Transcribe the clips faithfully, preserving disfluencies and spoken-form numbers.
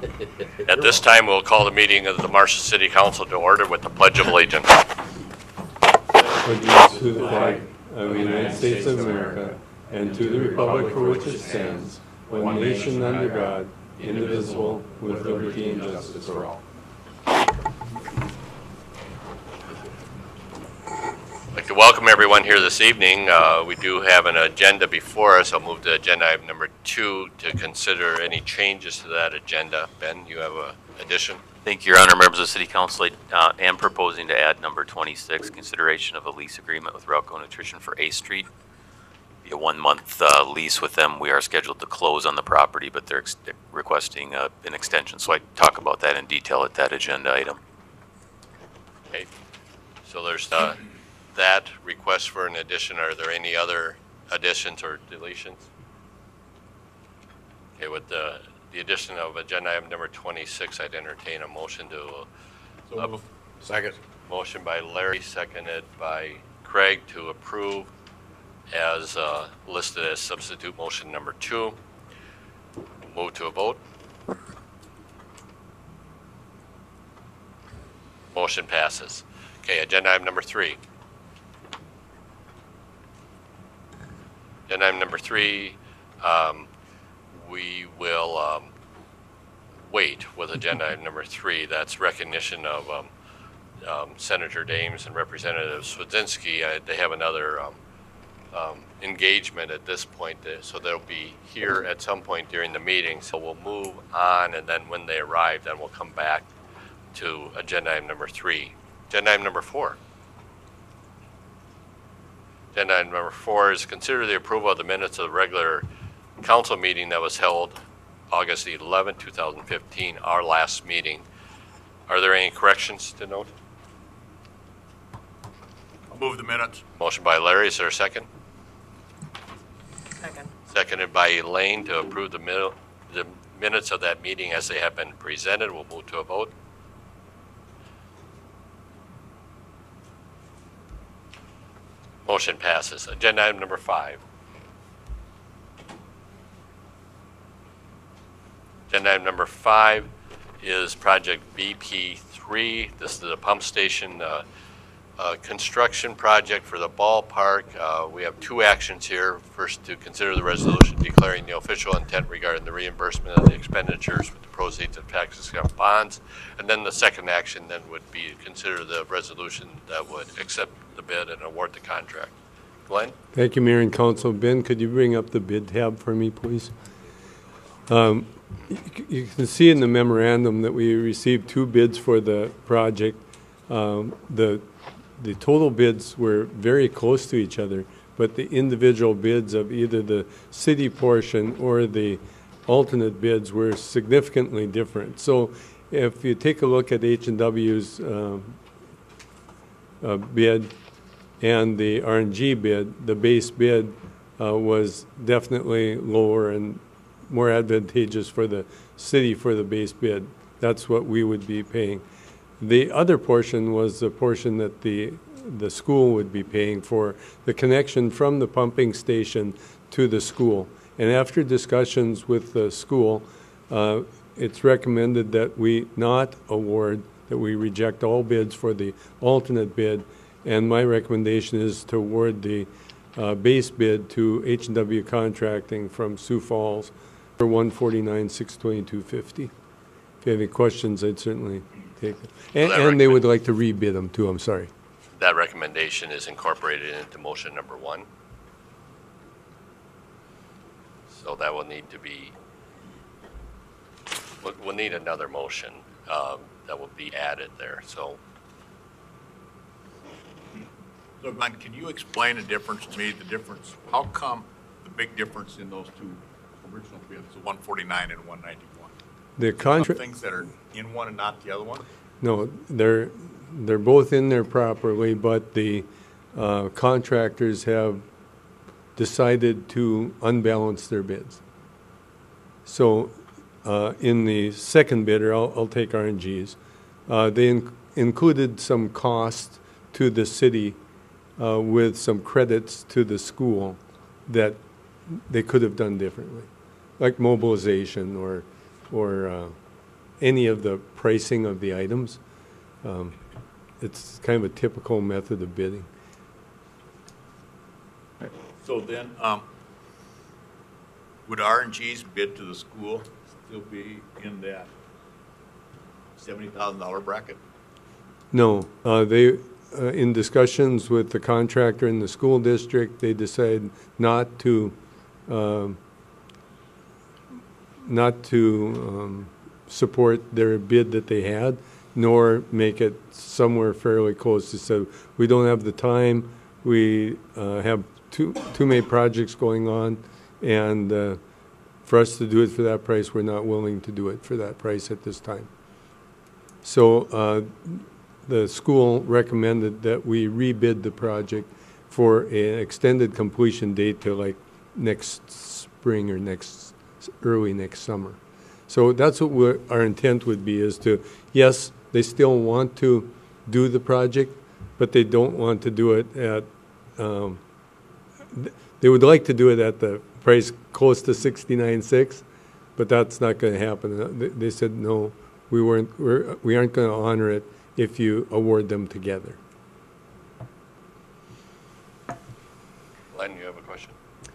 At this time, we'll call the meeting of the Marshall City Council to order with the Pledge of Allegiance. Allegiance to the flag of the United States of America and to the republic for which it stands, one nation under God, indivisible, with liberty and justice for all. I'd like to welcome everyone here this evening. Uh, we do have an agenda before us. I'll move to agenda item number two to consider any changes to that agenda. Ben, you have an addition? Thank you, Your Honor. Members of the City Council, I uh, am proposing to add number twenty-six, consideration of a lease agreement with Ralco Nutrition for A Street. Be a one-month uh, lease with them. We are scheduled to close on the property, but they're ex requesting uh, an extension. So I talk about that in detail at that agenda item. Okay. So there's uh, that request for an addition. Are there any other additions or deletions? Okay, with the, the addition of agenda item number twenty-six, I'd entertain a motion to So uh, move. Second. Motion by Larry, seconded by Craig to approve as uh, listed as substitute motion number two. Move to a vote. Motion passes. Okay, agenda item number three. Agenda item number three, um, we will um, wait with agenda item number three. That's recognition of um, um, Senator Dames and Representative Swedzinski. Uh, they have another um, um, engagement at this point, uh, so they'll be here at some point during the meeting. So we'll move on, and then when they arrive, then we'll come back to agenda item number three. Agenda item number four. Agenda item number four is consider the approval of the minutes of the regular council meeting that was held August eleventh, two thousand fifteen, our last meeting. Are there any corrections to note? I'll move the minutes. Motion by Larry, is there a second? Second. Seconded by Elaine to approve the, min the minutes of that meeting as they have been presented. We'll move to a vote. Motion passes. Agenda item number five. Agenda item number five is project B P three. This is a pump station uh, uh, construction project for the ballpark. Uh, we have two actions here. First, to consider the resolution declaring the official intent regarding the reimbursement of the expenditures with the proceeds of tax exempt bonds. And then the second action then would be to consider the resolution that would accept the bid and award the contract. Glenn? Thank you, Mayor and Council. Ben, could you bring up the bid tab for me, please? Um, you, you can see in the memorandum that we received two bids for the project. Um, the the total bids were very close to each other, but the individual bids of either the city portion or the alternate bids were significantly different. So if you take a look at H and W's um, uh, bid and the R and G bid, the base bid uh, was definitely lower and more advantageous for the city for the base bid. That's what we would be paying. The other portion was the portion that the the school would be paying for the connection from the pumping station to the school. And after discussions with the school, uh, it's recommended that we not award, that we reject all bids for the alternate bid. And my recommendation is to award the uh, base bid to H and W Contracting from Sioux Falls for one forty-nine, six twenty-two fifty. If you have any questions, I'd certainly take it. And, and they would like to rebid them too, I'm sorry. That recommendation is incorporated into motion number one. So that will need to be, we'll, we'll need another motion um, that will be added there. So, So, Glenn, can you explain the difference to me, the difference, how come the big difference in those two original bids, the one forty-nine and one ninety-one? The contract. Things that are in one and not the other one? No, they're they're both in there properly, but the uh, contractors have decided to unbalance their bids. So, uh, in the second bidder, I'll, I'll take R and G's. Uh, they in included some cost to the city uh, with some credits to the school that they could have done differently, like mobilization or or uh, any of the pricing of the items. Um, It's kind of a typical method of bidding. So then, um, would R and G's bid to the school still be in that seventy thousand dollar bracket? No, uh, they, uh, in discussions with the contractor in the school district, they decided not to, um, not to um, support their bid that they had, nor make it somewhere fairly close. They said, we don't have the time, we uh, have too, too many projects going on, and uh, for us to do it for that price, we're not willing to do it for that price at this time. So uh, the school recommended that we rebid the project for an extended completion date to like next spring or next, early next summer. So that's what we're, our intent would be, is to, yes, they still want to do the project, but they don't want to do it at, um, they would like to do it at the price close to sixty-nine six, but that's not going to happen. They, they said, no, we weren't, we're, we aren't going to honor it if you award them together. Len, you have a question?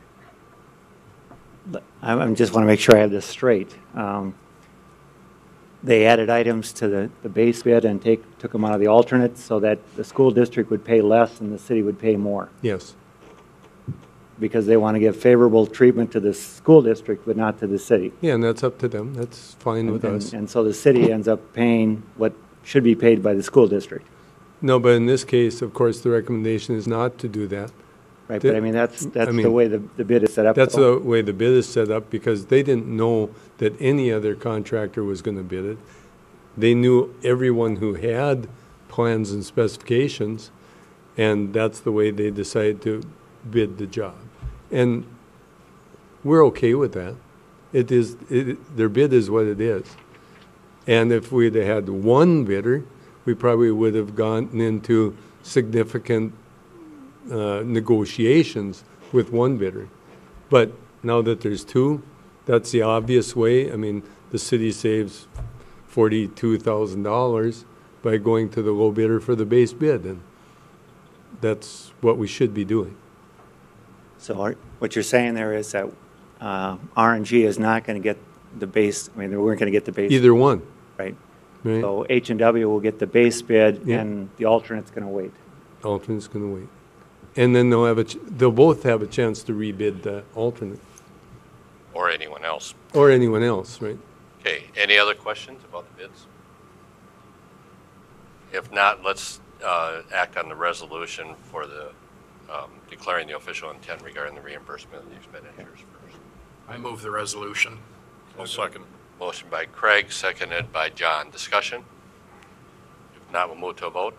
I I just want to make sure I have this straight. Um, They added items to the, the base bid and take, took them out of the alternates so that the school district would pay less and the city would pay more, Yes. because they want to give favorable treatment to the school district, but not to the city. Yeah, and that's up to them. That's fine with And- us. And so the city ends up paying what should be paid by the school district. No, but in this case, of course, the recommendation is not to do that. Right, The- but I mean, that's, I that's the mean, way the, the bid is set up. That's though. the way the bid is set up, because they didn't know that any other contractor was going to bid it. They knew everyone who had plans and specifications, and that's the way they decided to bid the job. And we're okay with that. It is, it, their bid is what it is. And if we'd had one bidder, we probably would have gone into significant uh, negotiations with one bidder. But now that there's two, that's the obvious way. I mean, the city saves forty-two thousand dollars by going to the low bidder for the base bid, and that's what we should be doing. So are- what you're saying there is that uh, R and G is not going to get the base, I mean, they weren't going to get the base. Either one, Right. right? So H and W will get the base bid Yeah. and the alternate's going to wait. Alternate's going to wait. And then they'll have a, ch- they'll both have a chance to rebid the alternate, Or anyone else? or anyone else, right? Okay, any other questions about the bids? If not, let's uh, act on the resolution for the, um, declaring the official intent regarding the reimbursement of the expenditures first. I move the resolution. I'll second. Motion by Craig, seconded by John. Discussion? If not, we'll move to a vote.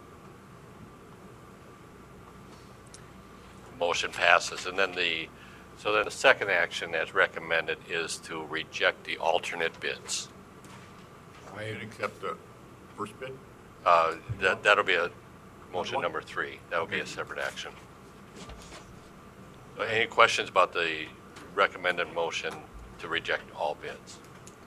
Motion passes. And then the, so then the second action as recommended is to reject the alternate bids. I accept the first bid? Uh, That, that'll be a motion number three. That'll be a separate action. Uh, Any questions about the recommended motion to reject all bids?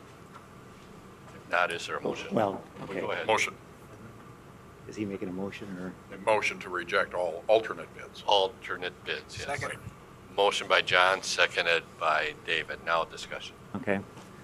If not, is there a motion? Well, okay. Go ahead. Motion, Is he making a motion or? a motion to reject all alternate bids. Alternate bids, yes. Second. Motion by John, seconded by David. Now discussion. Okay.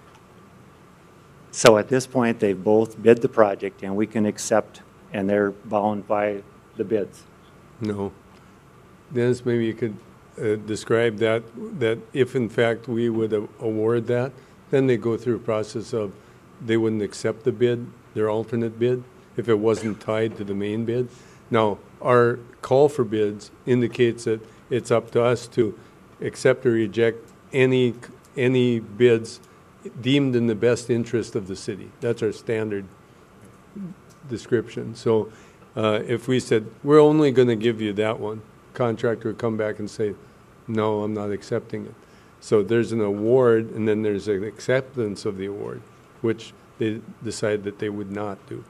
So at this point, they've both bid the project and we can accept, and they're bound by the bids. No. Dennis, maybe you could uh, describe that, that if in fact we would a- award that, then they go through a process of, they wouldn't accept the bid, their alternate bid, if it wasn't tied to the main bid. Now, our call for bids indicates that it's up to us to accept or reject any, any bids deemed in the best interest of the city. That's our standard description. So uh, if we said, we're only going to give you that one, contractor would come back and say, no, I'm not accepting it. So there's an award, and then there's an acceptance of the award, which they decide that they would not do.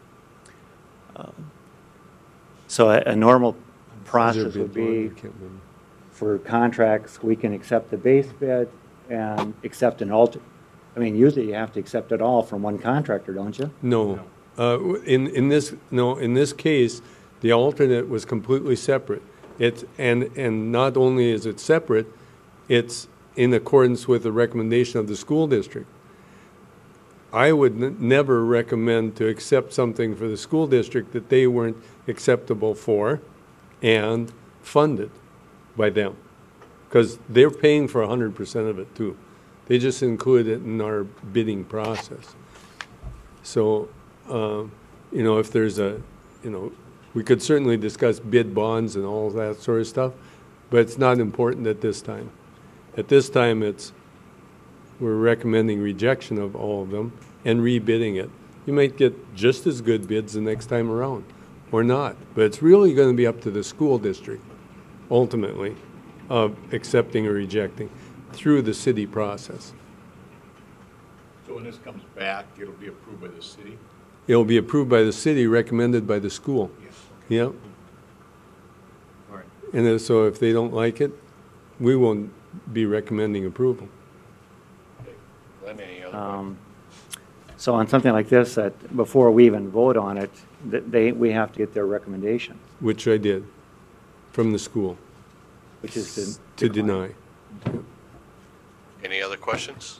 So a, a normal Is there a process bid would for it? be, I can't remember. for contracts, we can accept the base bid and accept an alter, I mean, usually you have to accept it all from one contractor, don't you? No. Uh, in, in this, no, in this case, the alternate was completely separate. It's, and, and not only is it separate, it's in accordance with the recommendation of the school district. I would n never recommend to accept something for the school district that they weren't acceptable for and funded by them. Because they're paying for one hundred percent of it too. They just include it in our bidding process. So, uh, you know, if there's a, you know, we could certainly discuss bid bonds and all that sort of stuff, but it's not important at this time. At this time, it's, we're recommending rejection of all of them and rebidding it. You might get just as good bids the next time around, or not. But it's really going to be up to the school district, ultimately, of accepting or rejecting through the city process. So when this comes back, it'll be approved by the city? It'll be approved by the city, recommended by the school. Yes. Yep. All right. And then, so if they don't like it, we won't be recommending approval. Glenn, any other Um, So on something like this, that before we even vote on it, that they, we have to get their recommendation, Which I did, from the school, which is to to decline. deny. Any other questions?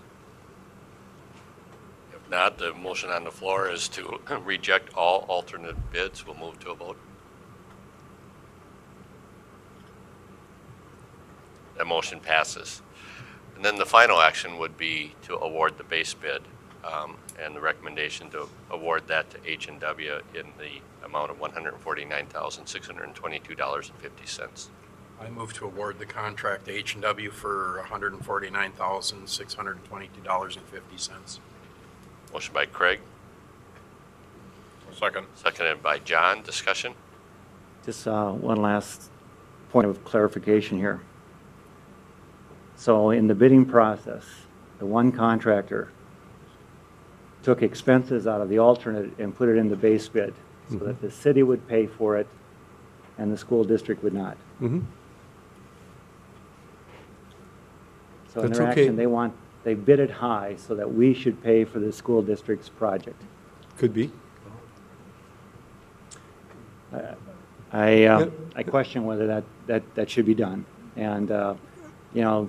If not, the motion on the floor is to reject all alternate bids. We'll move to a vote. That motion passes. And then the final action would be to award the base bid, um, and the recommendation to award that to H and W in the amount of one hundred forty-nine thousand, six hundred twenty-two dollars and fifty cents. I move to award the contract to H and W for one hundred forty-nine thousand, six hundred twenty-two dollars and fifty cents. Motion by Craig, Second. seconded by John. Discussion? Just uh, one last point of clarification here. So in the bidding process, the one contractor took expenses out of the alternate and put it in the base bid, so that the city would pay for it and the school district would not. Mm-hmm. So in That's their okay. action, they want, they bid it high so that we should pay for the school district's project. Could be. I, uh, Yeah. I question whether that, that, that should be done. And, uh, you know,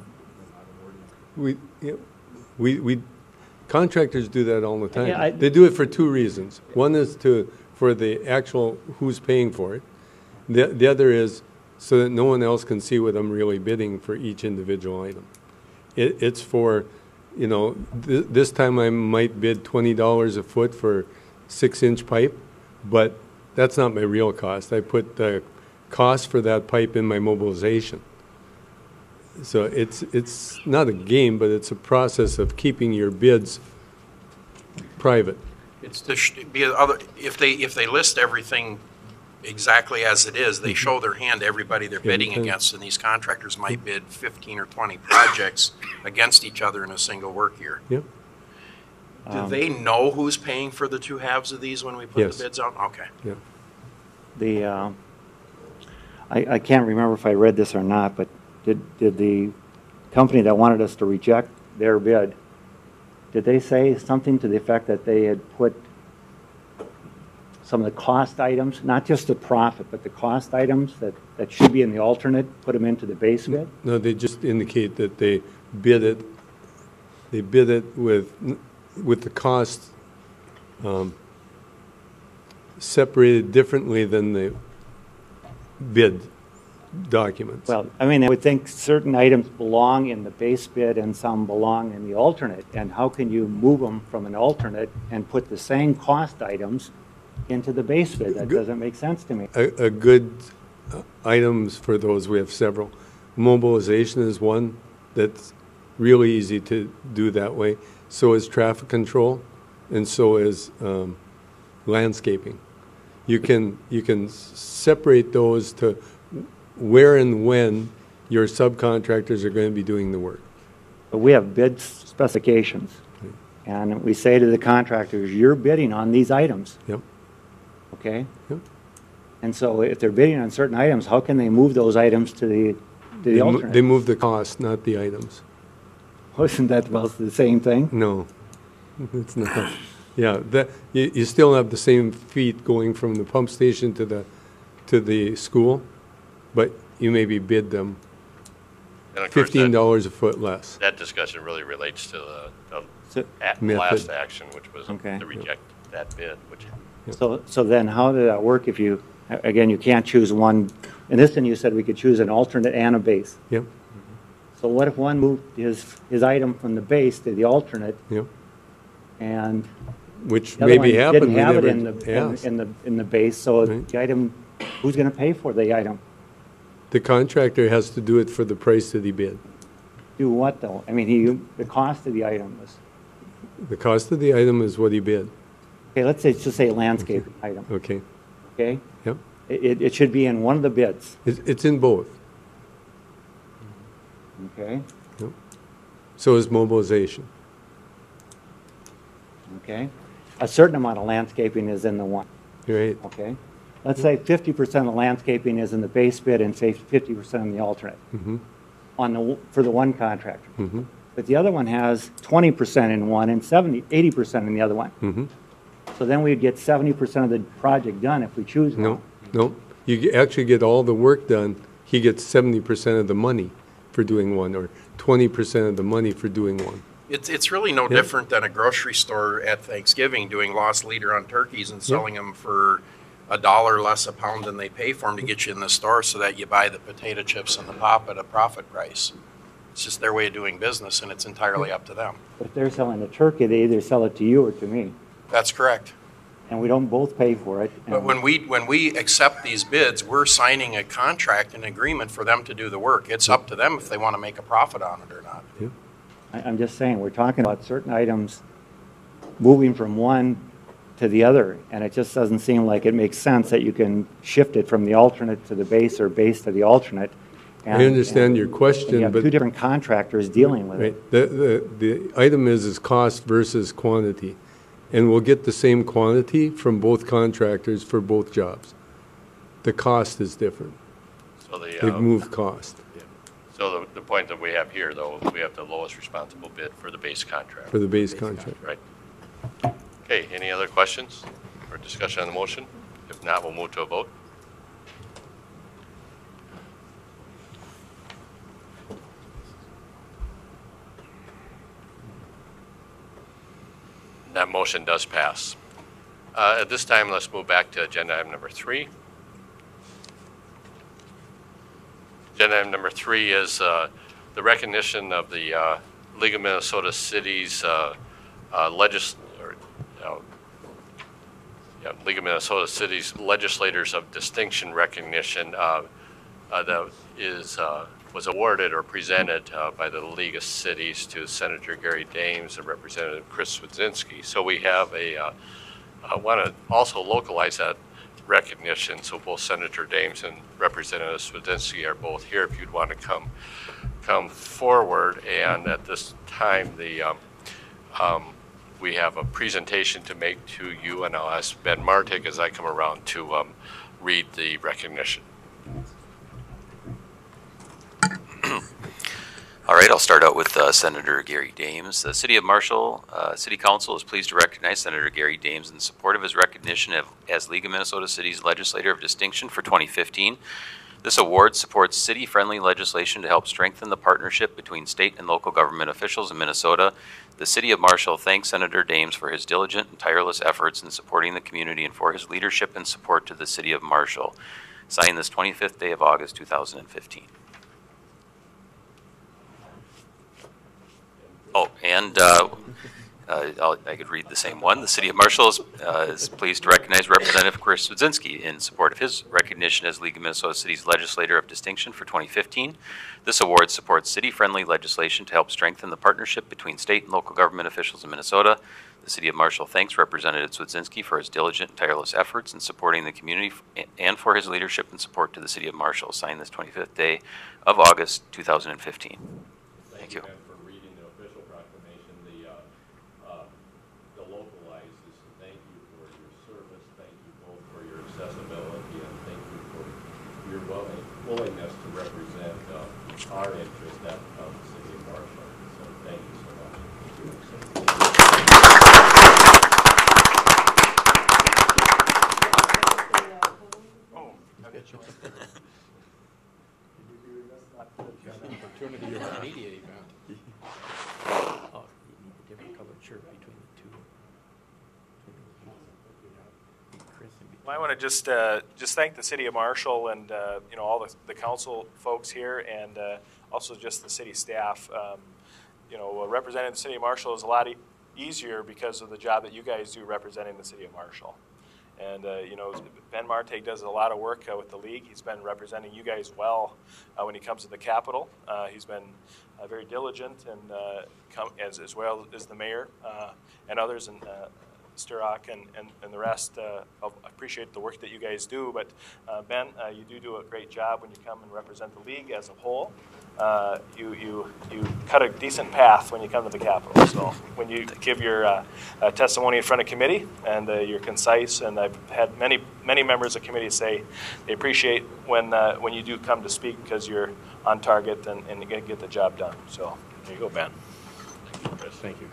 We, you know, we, we, contractors do that all the time. Yeah, I- They do it for two reasons. One is to, for the actual, who's paying for it. The, the other is so that no one else can see what I'm really bidding for each individual item. It, it's for, you know, th this time I might bid twenty dollars a foot for six-inch pipe, but that's not my real cost. I put the cost for that pipe in my mobilization. So it's, it's not a game, but it's a process of keeping your bids private. It's to sh- be other, if they, if they list everything exactly as it is, they show their hand to everybody they're bidding Everything. against, and these contractors might bid fifteen or twenty projects against each other in a single work year. Yep. Do they know who's paying for the two halves of these when we put Yes. the bids out? Okay. Yep. the, uh, I, I can't remember if I read this or not, but did, did the company that wanted us to reject their bid, did they say something to the effect that they had put some of the cost items, not just the profit, but the cost items that, that should be in the alternate, put them into the base bid? No, they just indicate that they bid it, they bid it with, with the cost um, separated differently than the bid documents. Well, I mean, I would think certain items belong in the base bid and some belong in the alternate. And how can you move them from an alternate and put the same cost items into the base bid? That Good. doesn't make sense to me. A, a good uh, items for those, we have several. Mobilization is one that's really easy to do that way. So is traffic control, and so is um, landscaping. You can, you can s- separate those to where and when your subcontractors are going to be doing the work. But we have bid specifications. And we say to the contractors, you're bidding on these items, Yep, okay? yep. And so if they're bidding on certain items, how can they move those items to the, to They the mo- alternate? They move the cost, not the items. Wasn't that about the same thing? No, it's not. Yeah, that, you, you still have the same feet going from the pump station to the, to the school, but you maybe bid them And of course, fifteen that, dollars a foot less. that discussion really relates to the, the So- a- Method. last action, which was Okay. to reject that bid, which, So, so then how did that work if you, again, you can't choose one, in this one you said we could choose an alternate and a base. Yep, So what if one moved his, his item from the base to the alternate yep, and which the other one maybe happened. didn't we have it never in the, in- asked. in the, in the base, so Right. the item, who's gonna pay for the item? The contractor has to do it for the price that he bid. Do what though? I mean, he, the cost of the item was, The cost of the item is what he bid, okay, let's say, just say landscape item, okay? okay? Yep, It, it should be in one of the bids, it's, it's in both, okay? so is mobilization. Okay? A certain amount of landscaping is in the one, Right, okay? Let's say fifty percent of landscaping is in the base bid and say fifty percent in the alternate. Mhm. On the, for the one contractor. Mhm. But the other one has twenty percent in one and seventy, eighty percent in the other one. Mhm. So then we'd get seventy percent of the project done if we choose one. No, no, you ge- actually get all the work done, he gets seventy percent of the money for doing one, or twenty percent of the money for doing one. It's, it's really no Yeah. different than a grocery store at Thanksgiving doing loss leader on turkeys and selling them for a dollar less a pound than they pay for them to get you in the store so that you buy the potato chips and the pop at a profit price. It's just their way of doing business, and it's entirely up to them. But if they're selling a turkey, they either sell it to you or to me, That's correct. and we don't both pay for it. But and- when we, when we accept these bids, we're signing a contract, an agreement for them to do the work. It's up to them if they want to make a profit on it or not. I, I'm just saying, we're talking about certain items moving from one to the other, and it just doesn't seem like it makes sense that you can shift it from the alternate to the base or base to the alternate. and- I understand your and you question, have two but, different contractors dealing with it. right, the, the, the item is, is cost versus quantity. And we'll get the same quantity from both contractors for both jobs. The cost is different. so the, They've uh, moved cost so the, the point that we have here, though, we have the lowest responsible bid for the base contract. for the base contract. Right. Okay, any other questions or discussion on the motion? If not, we'll move to a vote. That motion does pass. Uh, At this time, let's move back to agenda item number three. Agenda item number three is uh, the recognition of the uh, League of Minnesota Cities uh, uh, legis, or, uh, yeah, League of Minnesota Cities Legislators of Distinction recognition uh, uh, that is, uh, was awarded or presented uh, by the League of Cities to Senator Gary Dames and Representative Chris Swedzinski. So we have a, uh, I want to also localize that recognition, so both Senator Dames and Representative Swedzinski are both here if you'd want to come come forward. And at this time, the um, um, we have a presentation to make to you, and I'll ask Ben Martik as I come around to um, read the recognition. All right, I'll start out with uh, Senator Gary Dames. The City of Marshall uh, City Council is pleased to recognize Senator Gary Dames in support of his recognition of, as League of Minnesota Cities Legislator of Distinction for twenty fifteen. This award supports city-friendly legislation to help strengthen the partnership between state and local government officials in Minnesota. The City of Marshall thanks Senator Dames for his diligent and tireless efforts in supporting the community and for his leadership and support to the City of Marshall. Signed this twenty-fifth day of August, two thousand fifteen. Oh, and uh, uh, I'll, I could read the same one. The City of Marshall is, uh, is pleased to recognize Representative Chris Swedzinski in support of his recognition as League of Minnesota Cities Legislator of Distinction for twenty fifteen. This award supports city-friendly legislation to help strengthen the partnership between state and local government officials in Minnesota. The City of Marshall thanks Representative Swedzinski for his diligent and tireless efforts in supporting the community f- and for his leadership and support to the City of Marshall. Signed this twenty-fifth day of August, two thousand fifteen. Thank you. Ben, for reading the official proclamation. The, uh, uh, the localizes, thank you for your service, thank you both for your accessibility, and thank you for your willing, willingness to represent uh, our interest at of the City of Marshall. So thank you. Well, I want to just uh, just thank the city of Marshall and uh, you know all the, the council folks here, and uh, also just the city staff. Um, you know, representing the city of Marshall is a lot e easier because of the job that you guys do representing the city of Marshall. And uh, you know, Ben Martag does a lot of work uh, with the league. He's been representing you guys well uh, when he comes to the Capitol. Uh, he's been uh, very diligent, and uh, come, as as well as the mayor uh, and others, and uh, Sturrock and, and, and the rest. Uh, I appreciate the work that you guys do, but uh, Ben, uh, you do do a great job when you come and represent the league as a whole. Uh, you, you, you cut a decent path when you come to the Capitol. So when you give your uh, uh, testimony in front of committee, and uh, you're concise, and I've had many, many members of committee say they appreciate when, uh, when you do come to speak because you're on target and, and you get the job done. So there you go, Ben. Thank you, Chris. Thank you.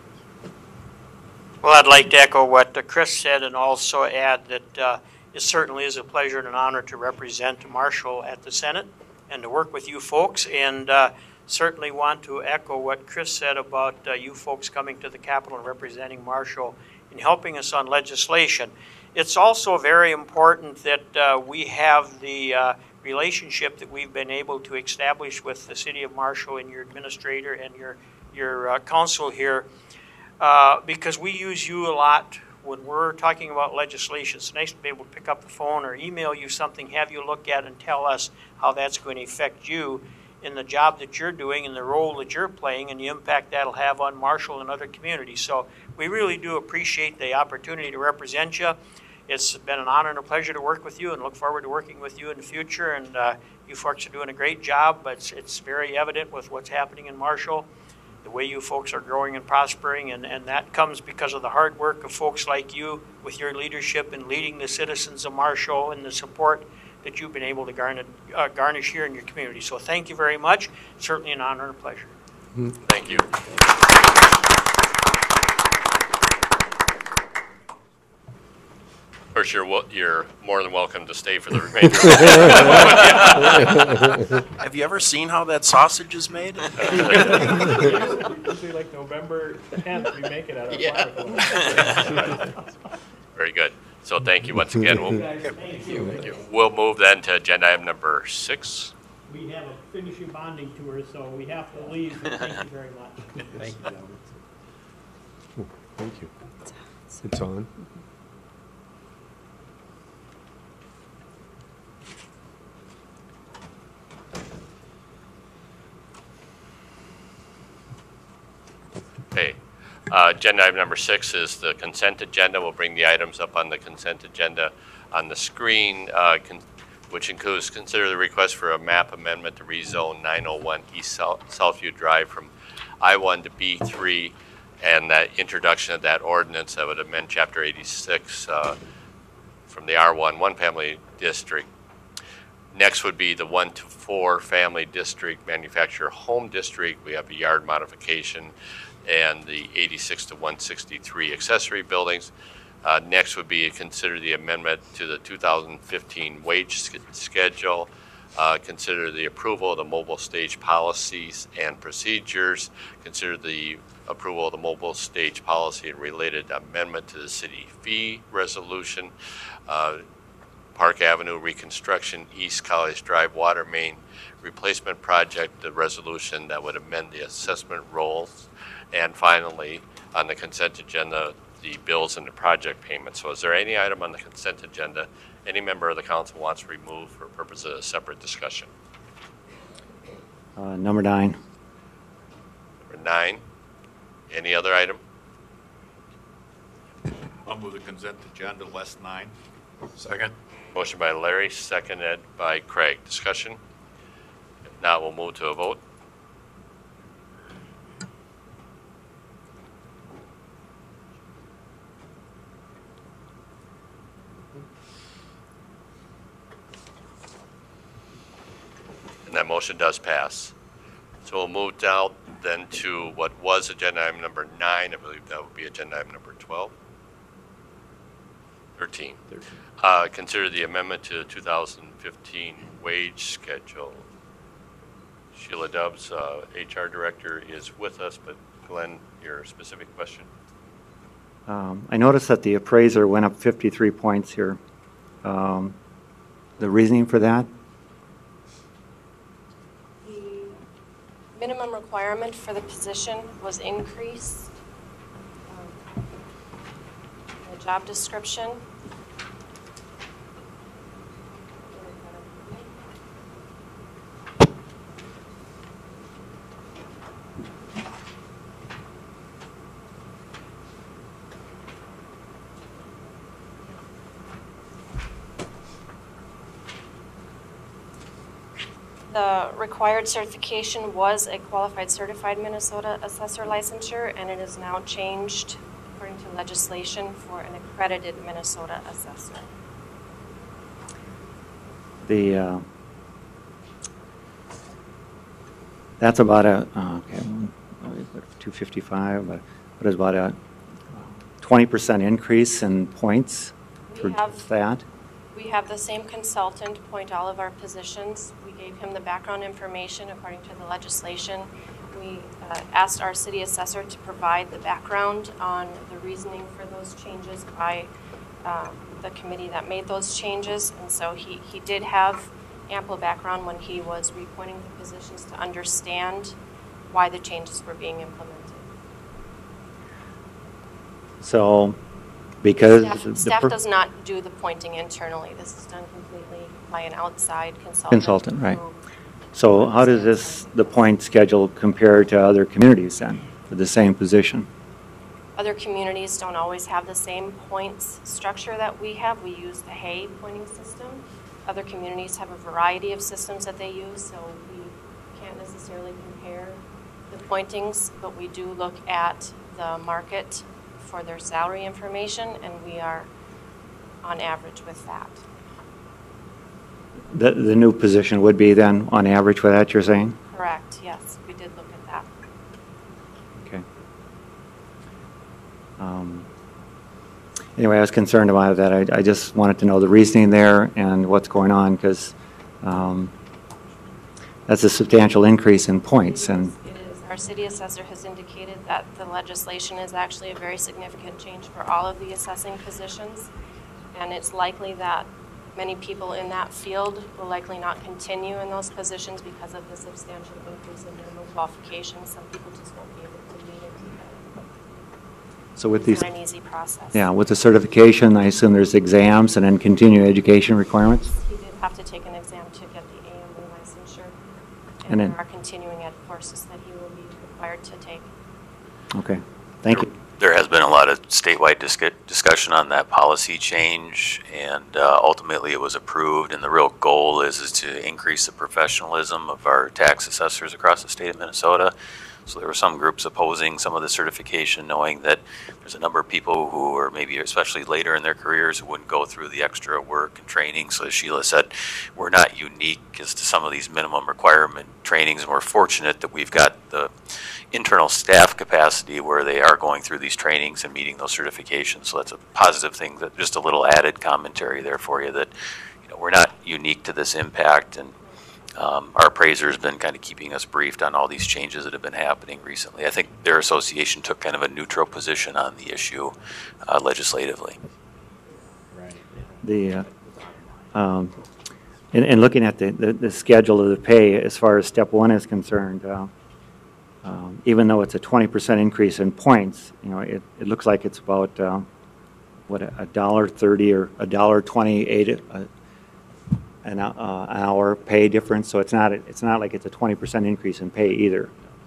Well, I'd like to echo what uh, Chris said, and also add that uh, it certainly is a pleasure and an honor to represent Marshall at the Senate and to work with you folks, and uh, certainly want to echo what Chris said about uh, you folks coming to the Capitol and representing Marshall and helping us on legislation. It's also very important that uh, we have the uh, relationship that we've been able to establish with the City of Marshall and your administrator and your, your uh, council here. Uh, because we use you a lot when we're talking about legislation. It's nice to be able to pick up the phone or email you something, have you look at and tell us how that's going to affect you in the job that you're doing and the role that you're playing and the impact that'll have on Marshall and other communities. So we really do appreciate the opportunity to represent you. It's been an honor and a pleasure to work with you, and look forward to working with you in the future. And uh, you folks are doing a great job, but it's, it's very evident with what's happening in Marshall, the way you folks are growing and prospering, and, and that comes because of the hard work of folks like you with your leadership and leading the citizens of Marshall and the support that you've been able to garner, uh, garnish here in your community. So thank you very much. Certainly an honor and a pleasure. Thank you. Of course, you're, you're more than welcome to stay for the remainder of the Have you ever seen how that sausage is made? Usually like November tenth, we make it at our Yeah. Very good. So thank you once again. We'll, Thank you. thank you. We'll move then to agenda item number six. We have a finishing bonding tour, so we have to leave. But thank you very much. Thank you. Oh, thank you. It's on. Okay. Uh, agenda item number six is the consent agenda. We'll bring the items up on the consent agenda on the screen, uh, con which includes consider the request for a map amendment to rezone nine oh one East South Southview Drive from I one to B three, and that introduction of that ordinance that would amend Chapter eighty-six uh, from the R one one family district. Next would be the one to four family district manufacturer home district. We have a yard modification, and the eighty-six to one sixty-three accessory buildings. Uh, next would be consider the amendment to the two thousand fifteen wage sch schedule. Uh, consider the approval of the mobile stage policies and procedures. Consider the approval of the mobile stage policy and related amendment to the city fee resolution. Uh, Park Avenue reconstruction, East College Drive water main replacement project, the resolution that would amend the assessment roles. And finally, on the consent agenda, the bills and the project payments. So is there any item on the consent agenda any member of the council wants to remove for purpose of a separate discussion? Uh, number nine. Number nine, any other item? I'll move the consent agenda, less nine. Second. Motion by Larry, seconded by Craig. Discussion? If not, we'll move to a vote. And that motion does pass. So we'll move down then to what was agenda item number nine. I believe that would be agenda item number twelve. thirteen. Uh, consider the amendment to the two thousand fifteen wage schedule. Sheila Dubbs, uh, H R Director, is with us, but Glenn, your specific question? Um, I noticed that the appraiser went up fifty-three points here. Um, The reasoning for that? The minimum requirement for the position was increased. Um, The job description. The required certification was a qualified certified Minnesota assessor licensure, and it is now changed, according to legislation, for an accredited Minnesota assessor. The, uh, that's about a, uh, okay, two fifty-five, but what is about a twenty percent increase in points for We have- that? We have the same consultant point all of our positions. We gave him the background information according to the legislation. We uh, asked our city assessor to provide the background on the reasoning for those changes by um, the committee that made those changes. And so he, he did have ample background when he was reappointing the positions to understand why the changes were being implemented. So, because Staff, the staff per- does not do the pointing internally. This is done completely by an outside consultant. Consultant, right. who So how does this, the point schedule compare to other communities then, for the same position? Other communities don't always have the same points structure that we have. We use the Hay pointing system. Other communities have a variety of systems that they use, so we can't necessarily compare the pointings, but we do look at the market for their salary information, and we are on average with that. The, the new position would be then, on average, for that, you're saying? Correct, yes, we did look at that. Okay. Um, Anyway, I was concerned about that. I, I just wanted to know the reasoning there and what's going on, because um, that's a substantial increase in points. And It is. Our city assessor has indicated that the legislation is actually a very significant change for all of the assessing positions, and it's likely that many people in that field will likely not continue in those positions because of the substantial increase in minimum qualifications. Some people just won't be able to meet it. so with It's these, not an easy process. yeah, with the certification, I assume there's exams and then continuing education requirements? He did have to take an exam to get the A M B licensure, And and then- there are continuing ed courses that he will be required to take. Okay, thank you. There has been a lot of statewide discu- discussion on that policy change, and uh, ultimately it was approved, and the real goal is, is to increase the professionalism of our tax assessors across the state of Minnesota. So there were some groups opposing some of the certification, knowing that there's a number of people who are maybe especially later in their careers who wouldn't go through the extra work and training. So as Sheila said, we're not unique as to some of these minimum requirement trainings, and we're fortunate that we've got the internal staff capacity where they are going through these trainings and meeting those certifications. So that's a positive thing. That just a little added commentary there for you that, you know, we're not unique to this impact, and Um, our appraiser has been kind of keeping us briefed on all these changes that have been happening recently. I think their association took kind of a neutral position on the issue uh, legislatively. The, uh, um, in, in looking at the, the, the schedule of the pay, as far as step one is concerned, uh, um, even though it's a twenty percent increase in points, you know, it, it looks like it's about, uh, what, a dollar thirty or a dollar twenty-eight uh, an, uh, an hour pay difference. So it's not, it's not like it's a twenty percent increase in pay either.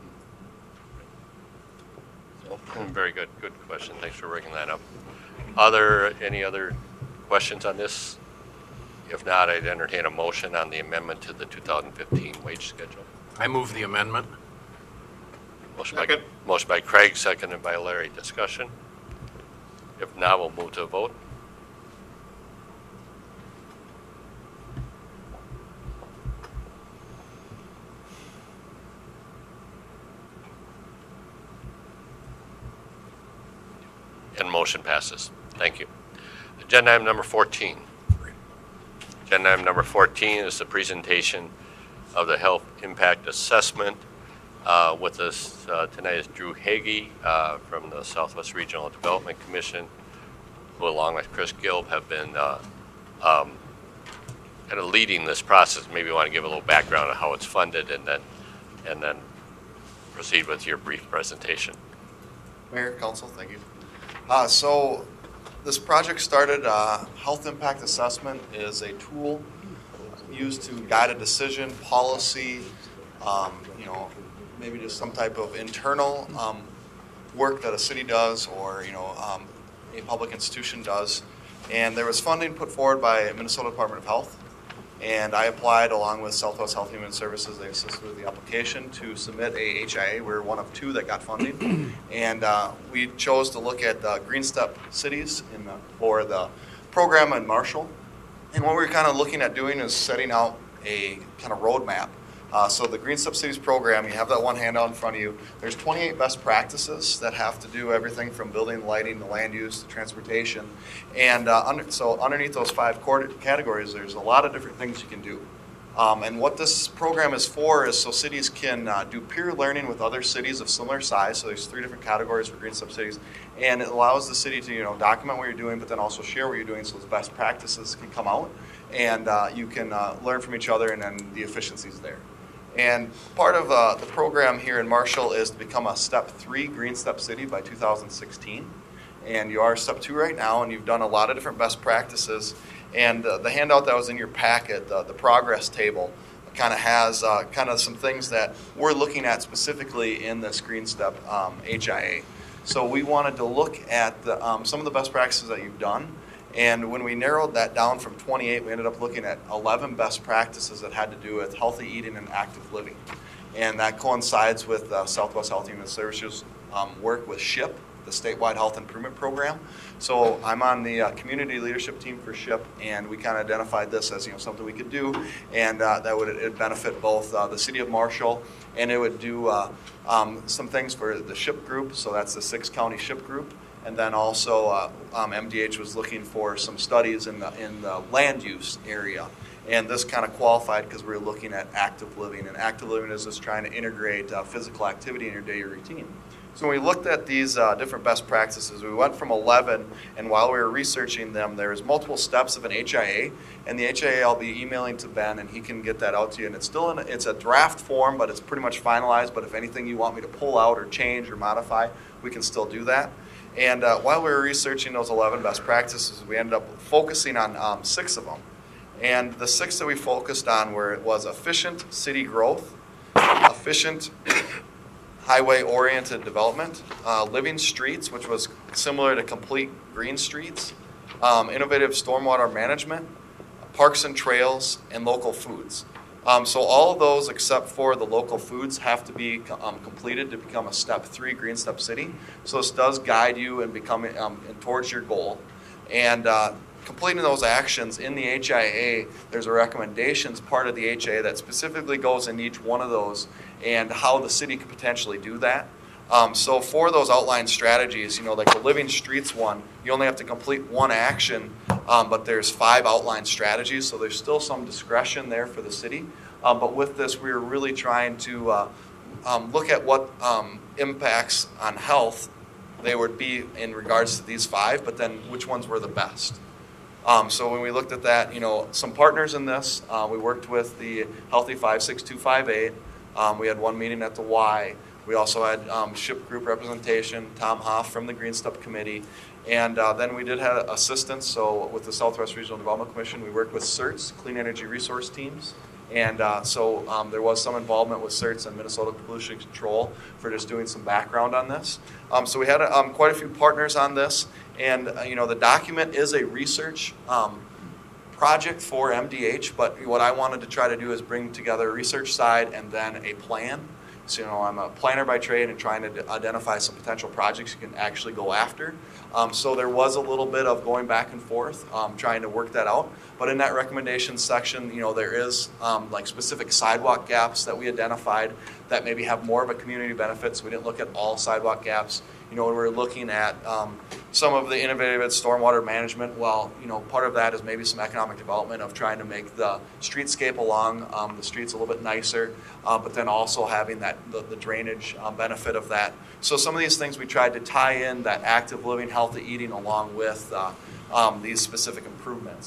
Very good, good question. Thanks for bringing that up. Other, any other questions on this? If not, I'd entertain a motion on the amendment to the two thousand fifteen wage schedule. I move the amendment. Motion by, Second. motion by Craig, seconded by Larry. Discussion? If not, we'll move to a vote. And motion passes. Thank you. Agenda item number fourteen. Agenda item number fourteen is the presentation of the health impact assessment. Uh, with us uh, tonight is Drew Hagee uh, from the Southwest Regional Development Commission, who along with Chris Gilb have been uh, um, kind of leading this process. Maybe you want to give a little background on how it's funded, and then and then proceed with your brief presentation. Mayor, Council, thank you. Uh, so this project started, uh, Health Impact Assessment is a tool used to guide a decision, policy, um, you know, maybe just some type of internal um, work that a city does, or, you know, um, a public institution does. And there was funding put forward by Minnesota Department of Health. And I applied along with Southwest Health and Human Services. They assisted with the application to submit a H I A. We were one of two that got funding. And uh, we chose to look at uh, Green Step cities in the, for the program in Marshall. And what we were kind of looking at doing is setting out a kind of roadmap. Uh, so the Green Step Cities program, you have that one handout in front of you. There's twenty-eight best practices that have to do everything from building, lighting, to land use, to transportation. And uh, under, so underneath those five categories, there's a lot of different things you can do. Um, and what this program is for is so cities can uh, do peer learning with other cities of similar size. So there's three different categories for Green Step Cities. And it allows the city to, you know, document what you're doing, but then also share what you're doing so the best practices can come out. And uh, you can uh, learn from each other, and then the efficiencies there. And part of uh, the program here in Marshall is to become a step three Green Step City by two thousand sixteen. And you are step two right now, and you've done a lot of different best practices. And uh, the handout that was in your packet, uh, the progress table, kind of has uh, kind of some things that we're looking at specifically in this Green Step um, H I A. So we wanted to look at the, um, some of the best practices that you've done. And when we narrowed that down from twenty-eight, we ended up looking at eleven best practices that had to do with healthy eating and active living. And that coincides with uh, Southwest Health and Human Services um, work with SHIP, the statewide health improvement program. So I'm on the uh, community leadership team for SHIP, and we kind of identified this as, you know, something we could do, and uh, that would it'd benefit both uh, the city of Marshall, and it would do uh, um, some things for the SHIP group. So that's the six county SHIP group. And then also, uh, um, M D H was looking for some studies in the in the land use area, and this kind of qualified because we were looking at active living. And active living is just trying to integrate uh, physical activity in your daily routine. So when we looked at these uh, different best practices, we went from eleven, and while we were researching them, there was multiple steps of an H I A, and the H I A I'll be emailing to Ben, and he can get that out to you. And it's still in, it's a draft form, but it's pretty much finalized. But if anything you want me to pull out or change or modify, we can still do that. And uh, while we were researching those eleven best practices, we ended up focusing on um, six of them. And the six that we focused on were, it was efficient city growth, efficient highway-oriented development, uh, living streets, which was similar to complete green streets, um, innovative stormwater management, parks and trails, and local foods. Um, so all of those except for the local foods have to be um, completed to become a step three Green Step City. So this does guide you in becoming um, in towards your goal. And uh, completing those actions in the H I A, there's a recommendations part of the H I A that specifically goes in each one of those and how the city could potentially do that. Um, so for those outlined strategies, you know, like the Living Streets one, you only have to complete one action, um, but there's five outlined strategies, so there's still some discretion there for the city. Um, but with this, we were really trying to uh, um, look at what um, impacts on health they would be in regards to these five, but then which ones were the best. Um, so when we looked at that, you know, some partners in this, uh, we worked with the Healthy five six two five eight. Um, we had one meeting at the Y. We also had um, SHIP group representation, Tom Hoff from the Green Step Committee. And uh, then we did have assistance. So with the Southwest Regional Development Commission, we worked with CERTS, Clean Energy Resource Teams. And uh, so um, there was some involvement with CERTS and Minnesota Pollution Control for just doing some background on this. Um, so we had um, quite a few partners on this. And, uh, you know, the document is a research um, project for M D H, but what I wanted to try to do is bring together a research side and then a plan. So, you know, I'm a planner by trade and trying to identify some potential projects you can actually go after. Um, so there was a little bit of going back and forth, um, trying to work that out. But in that recommendations section, you know, there is um, like specific sidewalk gaps that we identified that maybe have more of a community benefit. So we didn't look at all sidewalk gaps. You know, we were looking at um, some of the innovative stormwater management. Well, you know, part of that is maybe some economic development of trying to make the streetscape along um, the streets a little bit nicer, uh, but then also having that the, the drainage um, benefit of that. So some of these things we tried to tie in that active living, healthy eating along with uh, um, these specific improvements.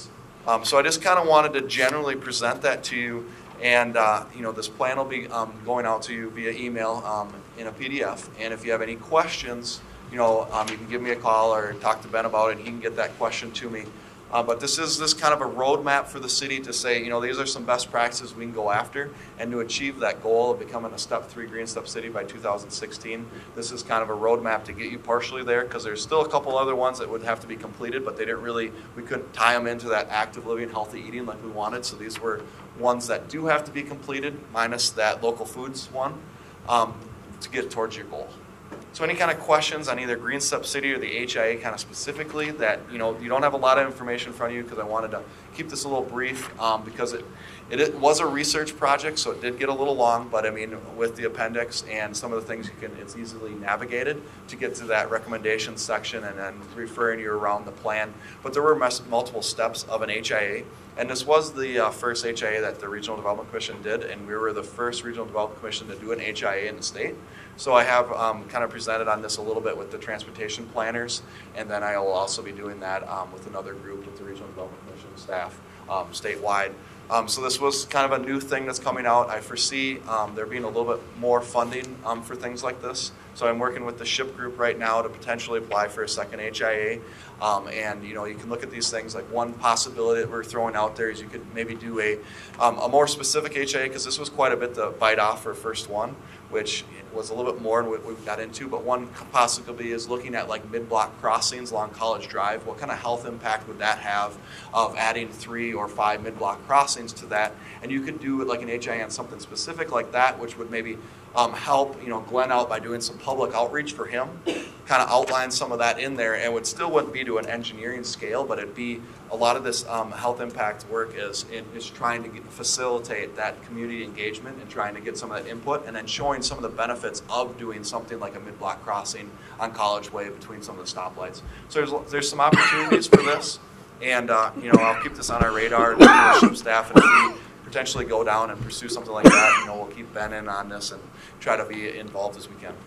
Um, so I just kind of wanted to generally present that to you. And, uh, you know, this plan will be um, going out to you via email um, in a P D F. And if you have any questions, you know, um, you can give me a call or talk to Ben about it, and he can get that question to me. Uh, but this is this kind of a roadmap for the city to say, you know, these are some best practices we can go after, and to achieve that goal of becoming a step three Green Step City by two thousand sixteen. This is kind of a roadmap to get you partially there, because there's still a couple other ones that would have to be completed, but they didn't really, we couldn't tie them into that active living, healthy eating like we wanted. So these were ones that do have to be completed, minus that local foods one, um, to get towards your goal. So any kind of questions on either Green Step City or the H I A kind of specifically that, you know, you don't have a lot of information in front of you, because I wanted to keep this a little brief um, because it, it, it was a research project, so it did get a little long, but I mean, with the appendix and some of the things you can, it's easily navigated to get to that recommendation section and then referring you around the plan. But there were multiple steps of an H I A. And this was the uh, first H I A that the Regional Development Commission did, and we were the first Regional Development Commission to do an H I A in the state. So I have um, kind of presented on this a little bit with the transportation planners, and then I will also be doing that um, with another group with the Regional Development Commission staff um, statewide. Um, so this was kind of a new thing that's coming out. I foresee um, there being a little bit more funding um, for things like this. So I'm working with the SHIP group right now to potentially apply for a second H I A. Um, and you know, you can look at these things, like one possibility that we're throwing out there is you could maybe do a, um, a more specific H I A, because this was quite a bit to bite off for first one, which was a little bit more than what we got into. But one possibility is looking at like mid-block crossings along College Drive. What kind of health impact would that have of adding three or five mid-block crossings to that? And you could do like an H I A on something specific like that, which would maybe um, help, you know, Glenn out by doing some public outreach for him, kind of outline some of that in there, and would still wouldn't be to an engineering scale, but it'd be a lot of this um, health impact work is is trying to get, facilitate that community engagement and trying to get some of that input, and then showing some of the benefits of doing something like a mid-block crossing on College Way between some of the stoplights. So there's there's some opportunities for this, and uh, you know, I'll keep this on our radar, the leadership staff, and if we potentially go down and pursue something like that, you know, we'll keep Ben in on this and try to be involved as we can.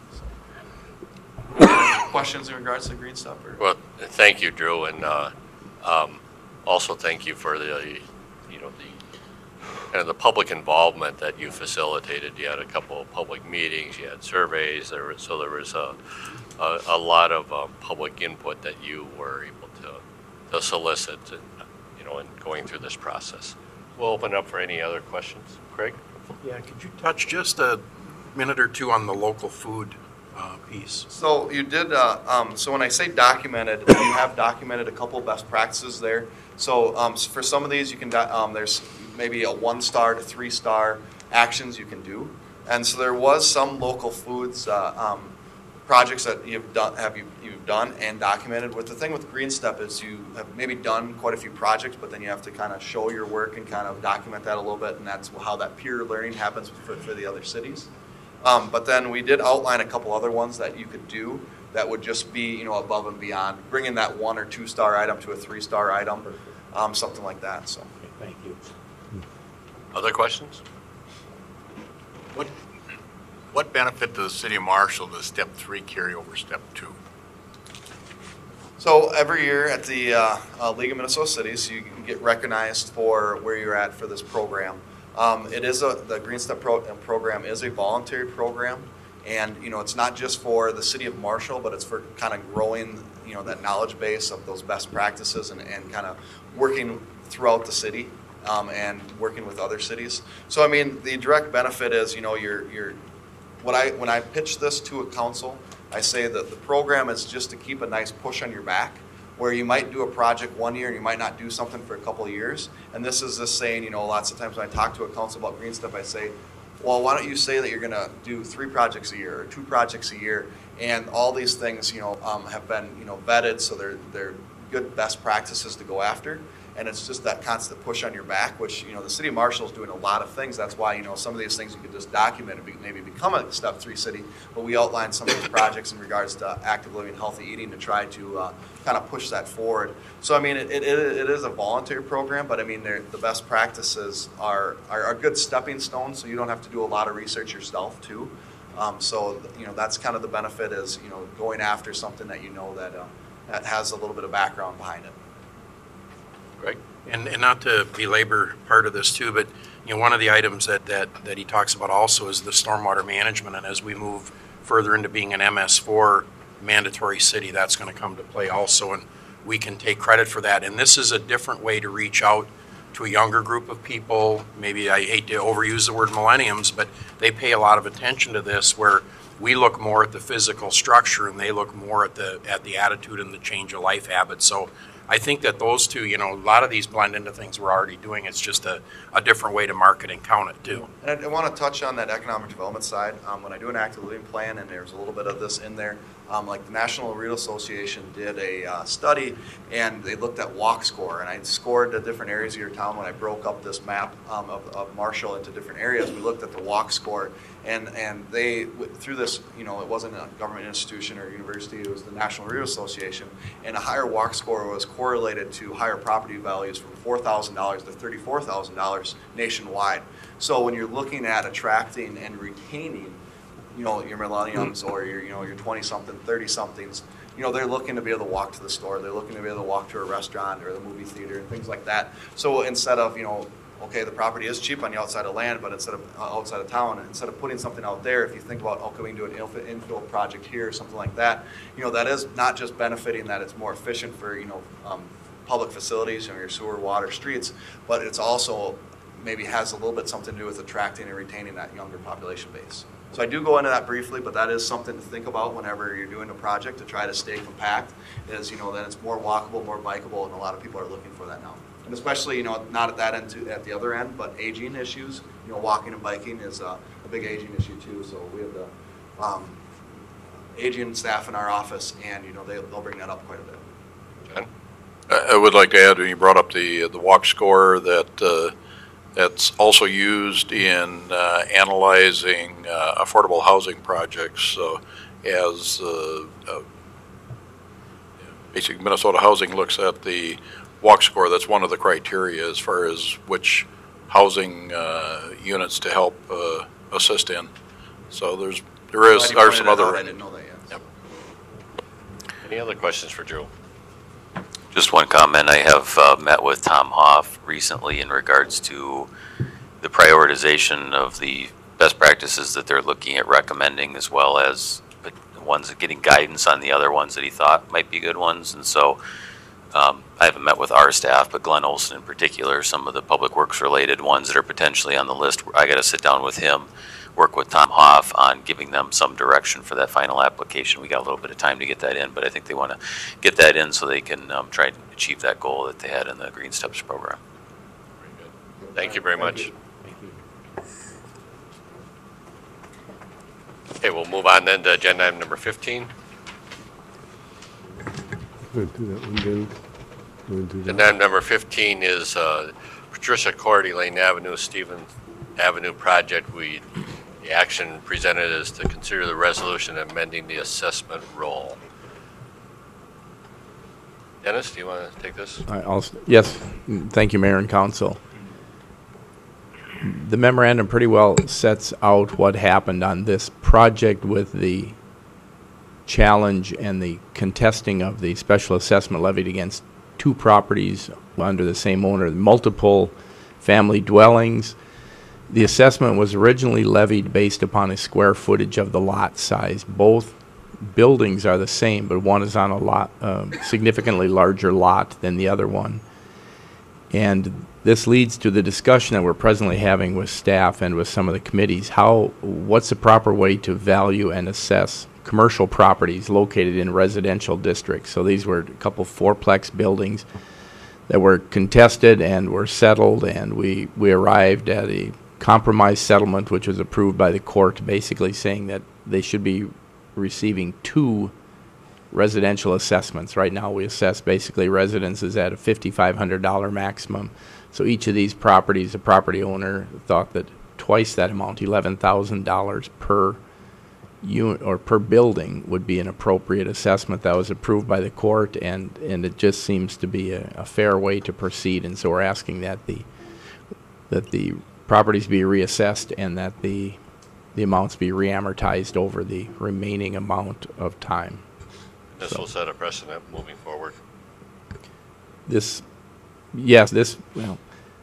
So. Questions in regards to Green Step? Or? Well, thank you, Drew, and uh, um, also thank you for the, you know, the kind of the public involvement that you facilitated. You had a couple of public meetings, you had surveys, there was, so there was a, a, a lot of um, public input that you were able to, to solicit, and, you know, in going through this process. We'll open up for any other questions. Craig? Yeah, could you touch just a minute or two on the local food uh, piece? So you did, uh, um, so when I say documented, you have documented a couple best practices there. So um, for some of these, you can, um, there's maybe a one star to three star actions you can do. And so there was some local foods uh, um, projects that you've done, have you, you've done and documented. With the thing with Green Step is you have maybe done quite a few projects, but then you have to kind of show your work and kind of document that a little bit, and that's how that peer learning happens for, for the other cities. Um, but then we did outline a couple other ones that you could do that would just be, you know, above and beyond, bringing that one or two star item to a three star item, um, something like that. So, okay, thank you. Other questions? What, what benefit to the city of Marshall does step three carry over step two? So every year at the uh, uh, League of Minnesota Cities, you can get recognized for where you're at for this program. Um, it is a, the Green Step pro program is a voluntary program, and you know, it's not just for the city of Marshall, but it's for kind of growing, you know, that knowledge base of those best practices and, and kind of working throughout the city um, and working with other cities. So I mean, the direct benefit is, you know, you're, you're what I when I pitch this to a council, I say that the program is just to keep a nice push on your back, where you might do a project one year and you might not do something for a couple of years. And this is just saying, you know, lots of times when I talk to a council about Green Step, I say, well, why don't you say that you're going to do three projects a year or two projects a year, and all these things, you know, um, have been, you know, vetted, so they're they're good best practices to go after. And it's just that constant push on your back, which, you know, the city of Marshall is doing a lot of things. That's why, you know, some of these things you could just document and be, maybe become a step three city. But we outlined some of these projects in regards to active living, healthy eating to try to uh, kind of push that forward. So, I mean, it, it, it is a voluntary program, but I mean, the best practices are, are, are good stepping stones, so you don't have to do a lot of research yourself, too. Um, so, you know, that's kind of the benefit is, you know, going after something that you know that, uh, that has a little bit of background behind it. Greg? And, and not to belabor part of this too, but, you know, one of the items that, that, that he talks about also is the stormwater management. And as we move further into being an M S four mandatory city, that's going to come to play also. And we can take credit for that. And this is a different way to reach out to a younger group of people. Maybe I hate to overuse the word millenniums, but they pay a lot of attention to this, where we look more at the physical structure and they look more at the at the attitude and the change of life habits. So I think that those two, you know, a lot of these blend into things we're already doing. It's just a, a different way to market and count it too. And I, I want to touch on that economic development side. Um, when I do an active living plan, and there's a little bit of this in there, um, like the National Realtor Association did a uh, study, and they looked at walk score, and I scored the different areas of your town. When I broke up this map um, of, of Marshall into different areas, we looked at the walk score, and and they, through this, you know, it wasn't a government institution or university, it was the National Realtor Association, and a higher walk score was correlated to higher property values from four thousand dollars to thirty-four thousand dollars nationwide. So when you're looking at attracting and retaining, you know, your millenniums or your, you know, your twenty-something, thirty-somethings, you know, they're looking to be able to walk to the store, they're looking to be able to walk to a restaurant or the movie theater and things like that. So instead of, you know, okay, the property is cheap on the outside of land, but instead of uh, outside of town, instead of putting something out there, if you think about, okay, we can do an infill, infill project here or something like that, you know, that is not just benefiting that it's more efficient for, you know, um, public facilities, you know, your sewer, water, streets, but it's also maybe has a little bit something to do with attracting and retaining that younger population base. So I do go into that briefly, but that is something to think about whenever you're doing a project, to try to stay compact, is, you know, that it's more walkable, more bikeable, and a lot of people are looking for that now. And especially, you know, not at that end, to, at the other end, but aging issues, you know, walking and biking is uh, a big aging issue too. So we have the um, aging staff in our office, and, you know, they, they'll bring that up quite a bit. John? I would like to add, when you brought up the the walk score, that uh, that's also used in uh, analyzing uh, affordable housing projects. So as uh, uh, basically Minnesota Housing looks at the walk score, that's one of the criteria as far as which housing uh, units to help uh, assist in. So there's there is are some other. I didn't know that yet. Yep. Any other questions for Joe? Just one comment. I have uh, met with Tom Hoff recently in regards to the prioritization of the best practices that they're looking at recommending, as well as the ones that getting guidance on the other ones that he thought might be good ones. And so um, I haven't met with our staff, but Glenn Olson in particular, some of the public works related ones that are potentially on the list. I got to sit down with him, work with Tom Hoff on giving them some direction for that final application. We got a little bit of time to get that in, but I think they want to get that in so they can um, try to achieve that goal that they had in the Green Steps program. Very good. Thank you very much. Thank you. Okay, we'll move on then to agenda item number fifteen. I'm going to do that one, Ben. I'm going to do Agenda that. item number fifteen is uh, Patricia Court, Elaine Avenue, Stephen Avenue project. We, the action presented is to consider the resolution amending the assessment roll. Dennis, do you want to take this? I- I'll, yes, thank you, Mayor and Council. The memorandum pretty well sets out what happened on this project with the challenge and the contesting of the special assessment levied against two properties under the same owner, multiple family dwellings. The assessment was originally levied based upon a square footage of the lot size. Both buildings are the same, but one is on a lot, um, significantly larger lot than the other one. And this leads to the discussion that we're presently having with staff and with some of the committees. How, what's the proper way to value and assess commercial properties located in residential districts? So these were a couple fourplex buildings that were contested and were settled, and we, we arrived at a compromise settlement which was approved by the court, basically saying that they should be receiving two residential assessments. Right now we assess basically residences at a fifty-five hundred dollar maximum. So each of these properties, the property owner thought that twice that amount, eleven thousand dollars per unit or per building, would be an appropriate assessment. That was approved by the court, and, and it just seems to be a, a fair way to proceed. And so we're asking that the that the properties be reassessed and that the the amounts be reamortized over the remaining amount of time. This So- will set a precedent moving forward. This yes, this, well,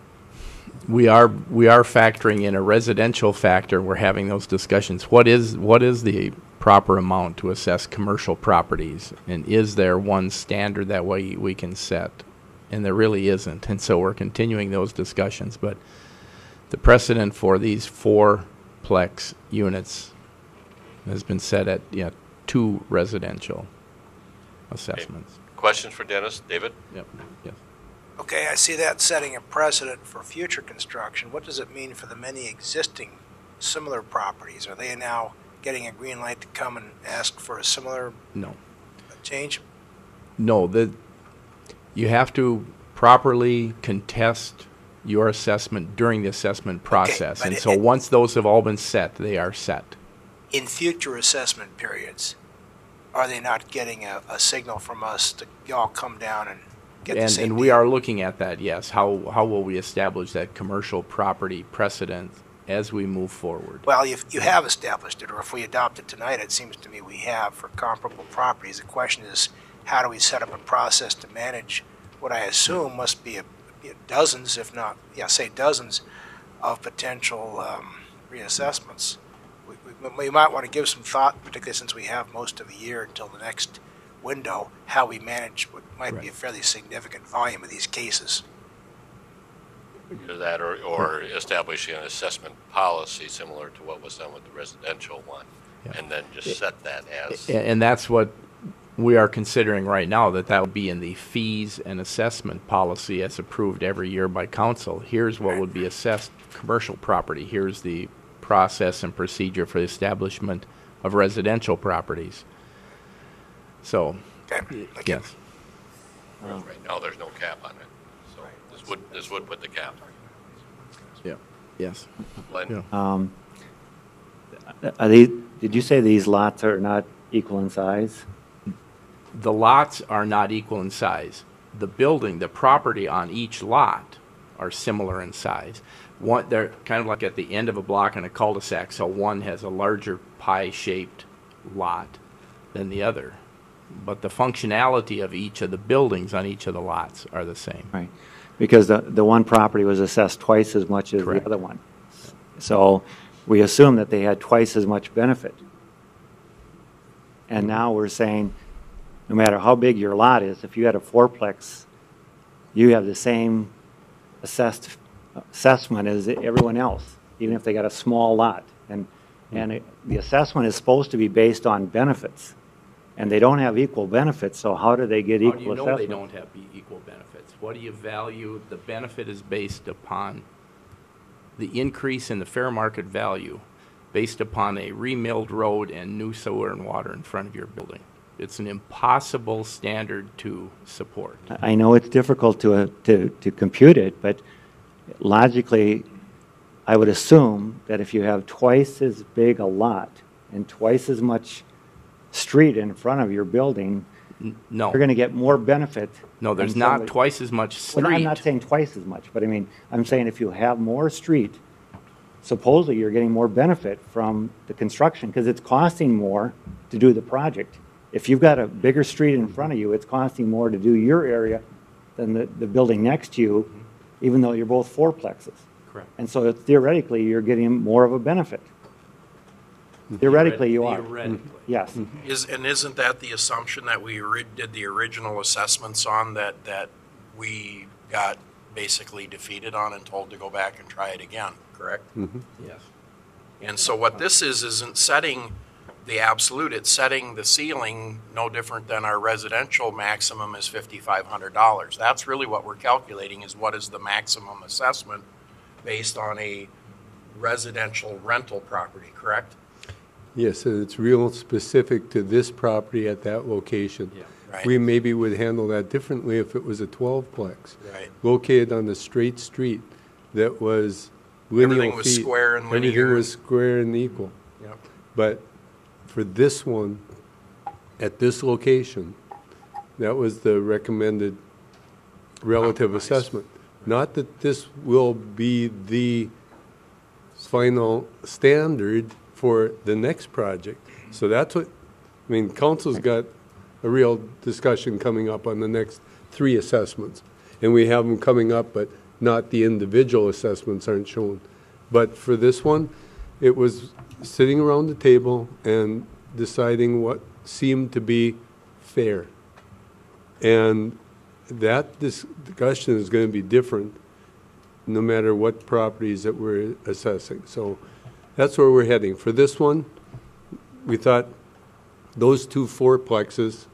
we are, we are factoring in a residential factor. We're having those discussions. What is, what is the proper amount to assess commercial properties? And is there one standard that way we can set? And there really isn't. And so we're continuing those discussions. But the precedent for these four-plex units has been set at, yeah, two residential assessments. Questions for Dennis? David? Yep. Yes. Okay, I see that setting a precedent for future construction. What does it mean for the many existing similar properties? Are they now getting a green light to come and ask for a similar No. change? No, the, you have to properly contest your assessment during the assessment process. but And it- so it- once those have all been set, they are set. In future assessment periods, are they not getting a, a signal from us to y'all come down and get the And, same and we deal? are looking at that, yes. How, how will we establish that commercial property precedent as we move forward? Well, if you have established it, or if we adopt it tonight, it seems to me we have for comparable properties. The question is, how do we set up a process to manage what I assume must be a, be a dozens, if not, yeah, say dozens, of potential um, reassessments? We, we, we might want to give some thought, particularly since we have most of a year until the next window, how we manage what might be a fairly significant volume of these cases. Either that or, or establishing an assessment policy similar to what was done with the residential one, Yeah. and then just set that as. A- And that's what we are considering right now, that that would be in the fees and assessment policy as approved every year by council. Here's what would be assessed commercial property. Here's the process and procedure for the establishment of residential properties. So, Okay, thank you. yes. Whereas right now, there's no cap on it. So this would, this would put the cap. Yeah. Yes. Glenn? Yeah. Um, Are these, did you say these lots are not equal in size? The lots are not equal in size. The building, the property on each lot are similar in size. One, they're kind of like at the end of a block in a cul-de-sac, so one has a larger pie-shaped lot than the other. But the functionality of each of the buildings on each of the lots are the same. Right, because the, the one property was assessed twice as much as Correct. the other one. So we assume that they had twice as much benefit. And now we're saying, no matter how big your lot is, if you had a fourplex, you have the same assessed, assessment as everyone else, even if they got a small lot. And, and it, the assessment is supposed to be based on benefits. And they don't have equal benefits, so how do they get How equal do you assessment? know they don't have e- equal benefits? What do you value? The benefit is based upon the increase in the fair market value based upon a remilled road and new sewer and water in front of your building. It's an impossible standard to support. I know it's difficult to, uh, to, to compute it, but logically, I would assume that if you have twice as big a lot and twice as much street in front of your building, N- No, you're going to get more benefit. no, there's than not somebody- twice as much Well, I'm street. not saying twice as much, but I mean, I'm saying if you have more street, supposedly you're getting more benefit from the construction because it's costing more to do the project. If you've got a bigger street in front of you, it's costing more to do your area than the, the building next to you, even though you're both fourplexes. Correct. And so theoretically, you're getting more of a benefit. Theoretically, you are. Theoretically. Yes. Is, and isn't that the assumption that we ori- did the original assessments on, that, that we got basically defeated on and told to go back and try it again, correct? Yes. And so what this is, isn't setting the absolute, it's setting the ceiling no different than our residential maximum is fifty-five hundred dollars. That's really what we're calculating, is what is the maximum assessment based on a residential rental property, correct? Yes, and it's real specific to this property at that location. Yeah. Right. We maybe would handle that differently if it was a twelve-plex. Right. Located on the straight street that was lineal Everything was feet. square and linear. Everything was square and equal. Yep. But for this one, at this location, that was the recommended relative Compromise. assessment. Not that this will be the final standard for the next project. So that's what, I mean, council's got a real discussion coming up on the next three assessments. and we have them coming up, but not the individual assessments aren't shown. But for this one, it was sitting around the table and deciding what seemed to be fair. And that discussion is going to be different no matter what properties that we're assessing. So that's where we're heading. For this one, we thought those two fourplexes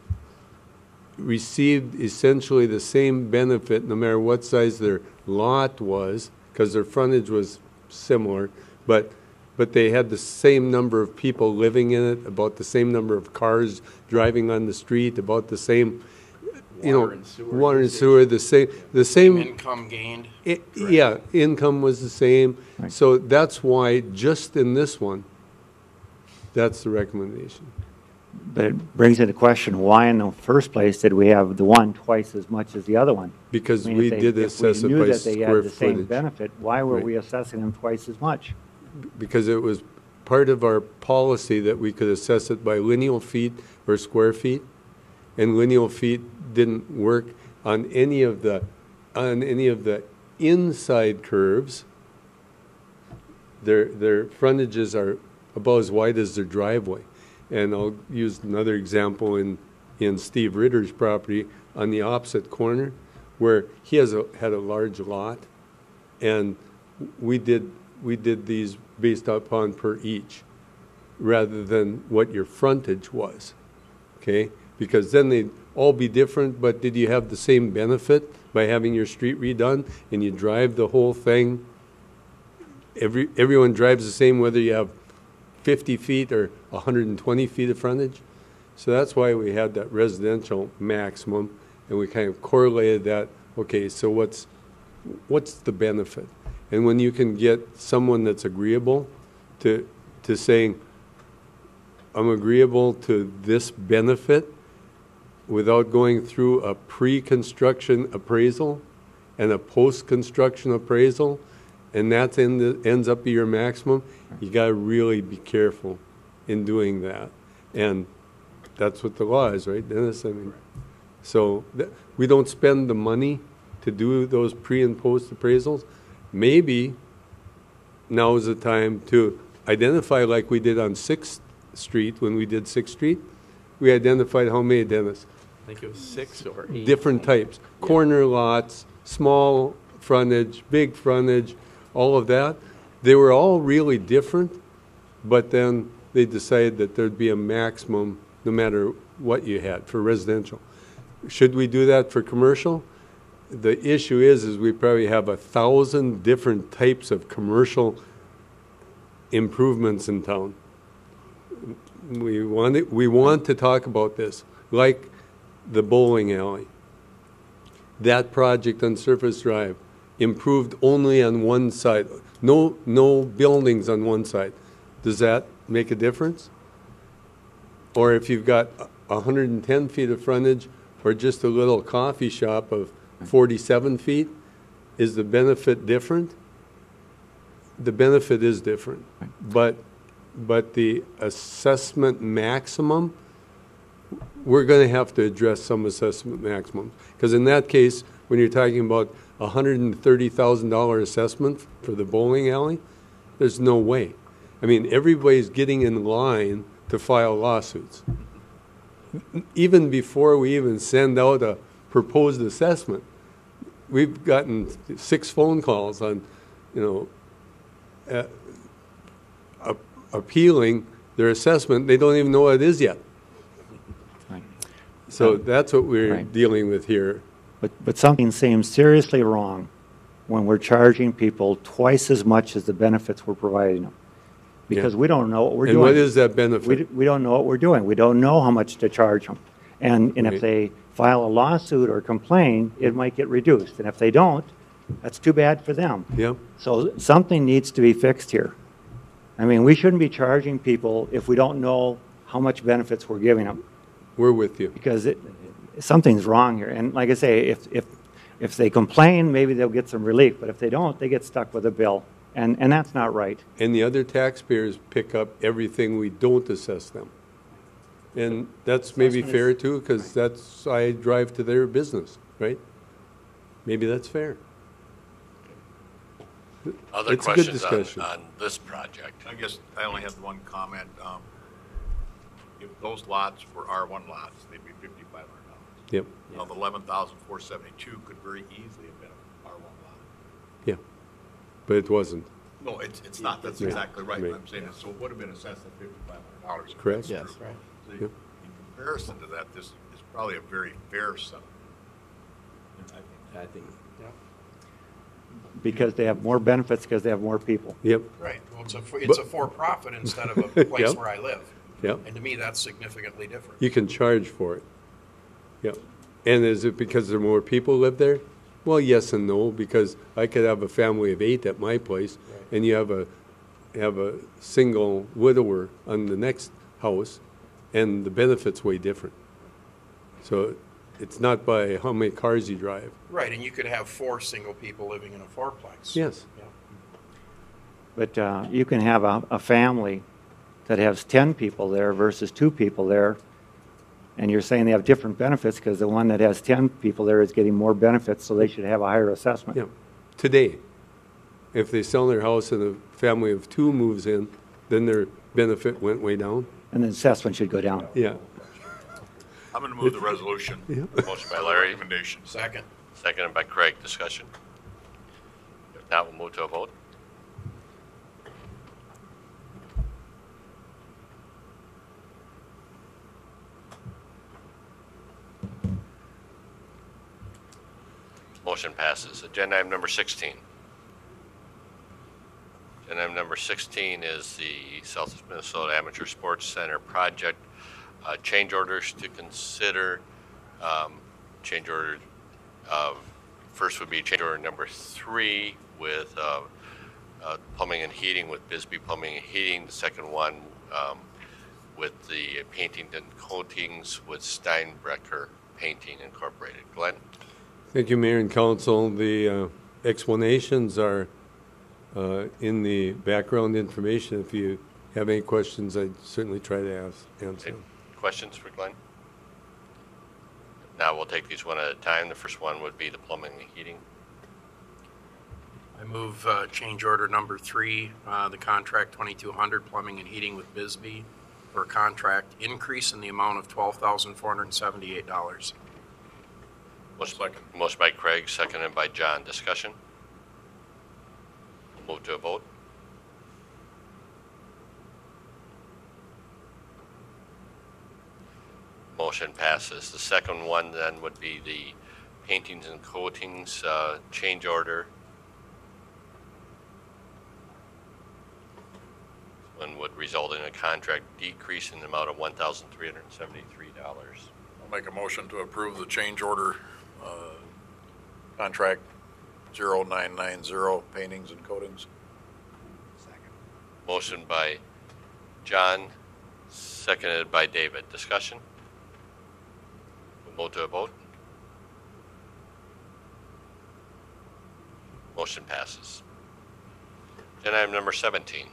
received essentially the same benefit no matter what size their lot was, because their frontage was similar, but but they had the same number of people living in it, about the same number of cars driving on the street, about the same, you Water know, and sewer water and usage. sewer, the same, the same. Income gained. I- yeah, income was the same. Right. So that's why just in this one, that's the recommendation. But it brings into question, why in the first place did we have the one twice as much as the other one? Because I mean, we if they- did if we assess it knew by that they square had the same footage. benefit, why were Right. we assessing them twice as much? Because it was part of our policy that we could assess it by lineal feet or square feet, and lineal feet didn't work on any of the, on any of the inside curves. Their, their frontages are about as wide as their driveway. And I'll use another example in, in Steve Ritter's property on the opposite corner, where he has a, had a large lot, and we did, we did these based upon per each, rather than what your frontage was, okay? Because then they'd all be different, but did you have the same benefit by having your street redone, and you drive the whole thing? Every, everyone drives the same whether you have fifty feet or one hundred twenty feet of frontage. So that's why we had that residential maximum, and we kind of correlated that, okay, so what's, what's the benefit? And when you can get someone that's agreeable to, to saying, I'm agreeable to this benefit without going through a pre-construction appraisal and a post-construction appraisal, and that end, ends up your maximum, you got to really be careful in doing that. And that's what the law is, right, Dennis? I mean, so th- we don't spend the money to do those pre and post appraisals. Maybe now is the time to identify, like we did on Sixth Street when we did Sixth Street. We identified how many, Dennis? I think it was six or eight. Different types. Corner lots, small frontage, big frontage, all of that. They were all really different, but then they decided that there'd be a maximum no matter what you had for residential. Should we do that for commercial? The issue is, is we probably have a thousand different types of commercial improvements in town. We want it, we want to talk about this, like the bowling alley. That project on Surface Drive improved only on one side. No, no buildings on one side. Does that make a difference? Or if you've got one hundred ten feet of frontage or just a little coffee shop of forty-seven feet, is the benefit different? The benefit is different, but but the assessment maximum, we're going to have to address some assessment maximum, because in that case, when you're talking about a one hundred thirty thousand dollar assessment for the bowling alley, there's no way. I mean, everybody's getting in line to file lawsuits. Even before we even send out a proposed assessment, we've gotten six phone calls on, you know, uh, uh, appealing their assessment. They don't even know what it is yet. Right. So Um, that's what we're right. dealing with here. But, but something seems seriously wrong when we're charging people twice as much as the benefits we're providing them. Because Yeah. we don't know what we're And doing. what is that benefit? We, d- we don't know what we're doing. We don't know how much to charge them. And, and Right. if they file a lawsuit or complain, it might get reduced. And if they don't, that's too bad for them. Yeah. So something needs to be fixed here. I mean, we shouldn't be charging people if we don't know how much benefits we're giving them, We're with you. because it, something's wrong here. And like I say, if, if, if they complain, maybe they'll get some relief, but if they don't, they get stuck with a bill. And, and that's not right. And the other taxpayers pick up everything we don't assess them. And that's maybe Assessment is- fair too, because that's, I drive to their business, right? maybe that's fair. Other It's a good questions on, discussion. on this project? I guess I only have one comment. Um, If those lots were R one lots, they'd be fifty-five hundred dollars. Yep, Now, the eleven thousand four seventy-two could very easily have been an R one lot. yeah, but it wasn't, No, it's, it's not, that's Yeah. exactly right. Right. I'm saying it, so it would have been assessed at fifty-five hundred dollars. correct? Yes. So Yep. in comparison to that, this is probably a very fair settlement. I think. Because they have more benefits, because they have more people. Yep, Right, well, it's a, for- it's a But- for-profit instead of a place Yep. where I live. yep. And to me, that's significantly different. You can charge for it. Yep. And is it because there are more people live there? Well, yes and no, because I could have a family of eight at my place, and you have a, have a single widower on the next house, and the benefit's way different. So it's not by how many cars you drive. Right, and you could have four single people living in a fourplex. Yes. Yeah. But uh, you can have a, a family that has ten people there versus two people there, and you're saying they have different benefits because the one that has ten people there is getting more benefits, so they should have a higher assessment. Yeah. Today, if they sell their house and a family of two moves in, then their benefit went way down. And the assessment should go down. Yeah. I'm going to move the resolution. Yeah. Motion by Larry, Recommendation. Second. seconded by Craig. Discussion? If not, we'll move to a vote. Motion passes. Agenda item number sixteen. Agenda item number sixteen is the South Minnesota Amateur Sports Center project. Uh, change orders to consider. Um, change order, uh, first would be change order number three with uh, uh, plumbing and heating with Bisbee Plumbing and Heating. The second one um, with the painting and coatings with Steinbrecher Painting Incorporated. Glenn? Thank you, Mayor and Council. The uh, explanations are uh, in the background information. If you have any questions, I'd certainly try to ask, answer them. Questions for Glenn? Now we'll take these one at a time. The first one would be the plumbing and heating. I move uh, change order number three, uh, the contract twenty-two hundred plumbing and heating with Bisbee for a contract increase in the amount of twelve thousand four hundred seventy-eight dollars. Motion by, motion by Craig, seconded by John. Discussion? Move to a vote. Motion passes. The second one then would be the paintings and coatings uh, change order. One would result in a contract decrease in the amount of one thousand three hundred seventy-three dollars. I'll make a motion to approve the change order, uh, contract zero nine nine zero, paintings and coatings. Motion by John, seconded by David. Discussion? We'll move to a vote. Motion passes. Agenda item number seventeen.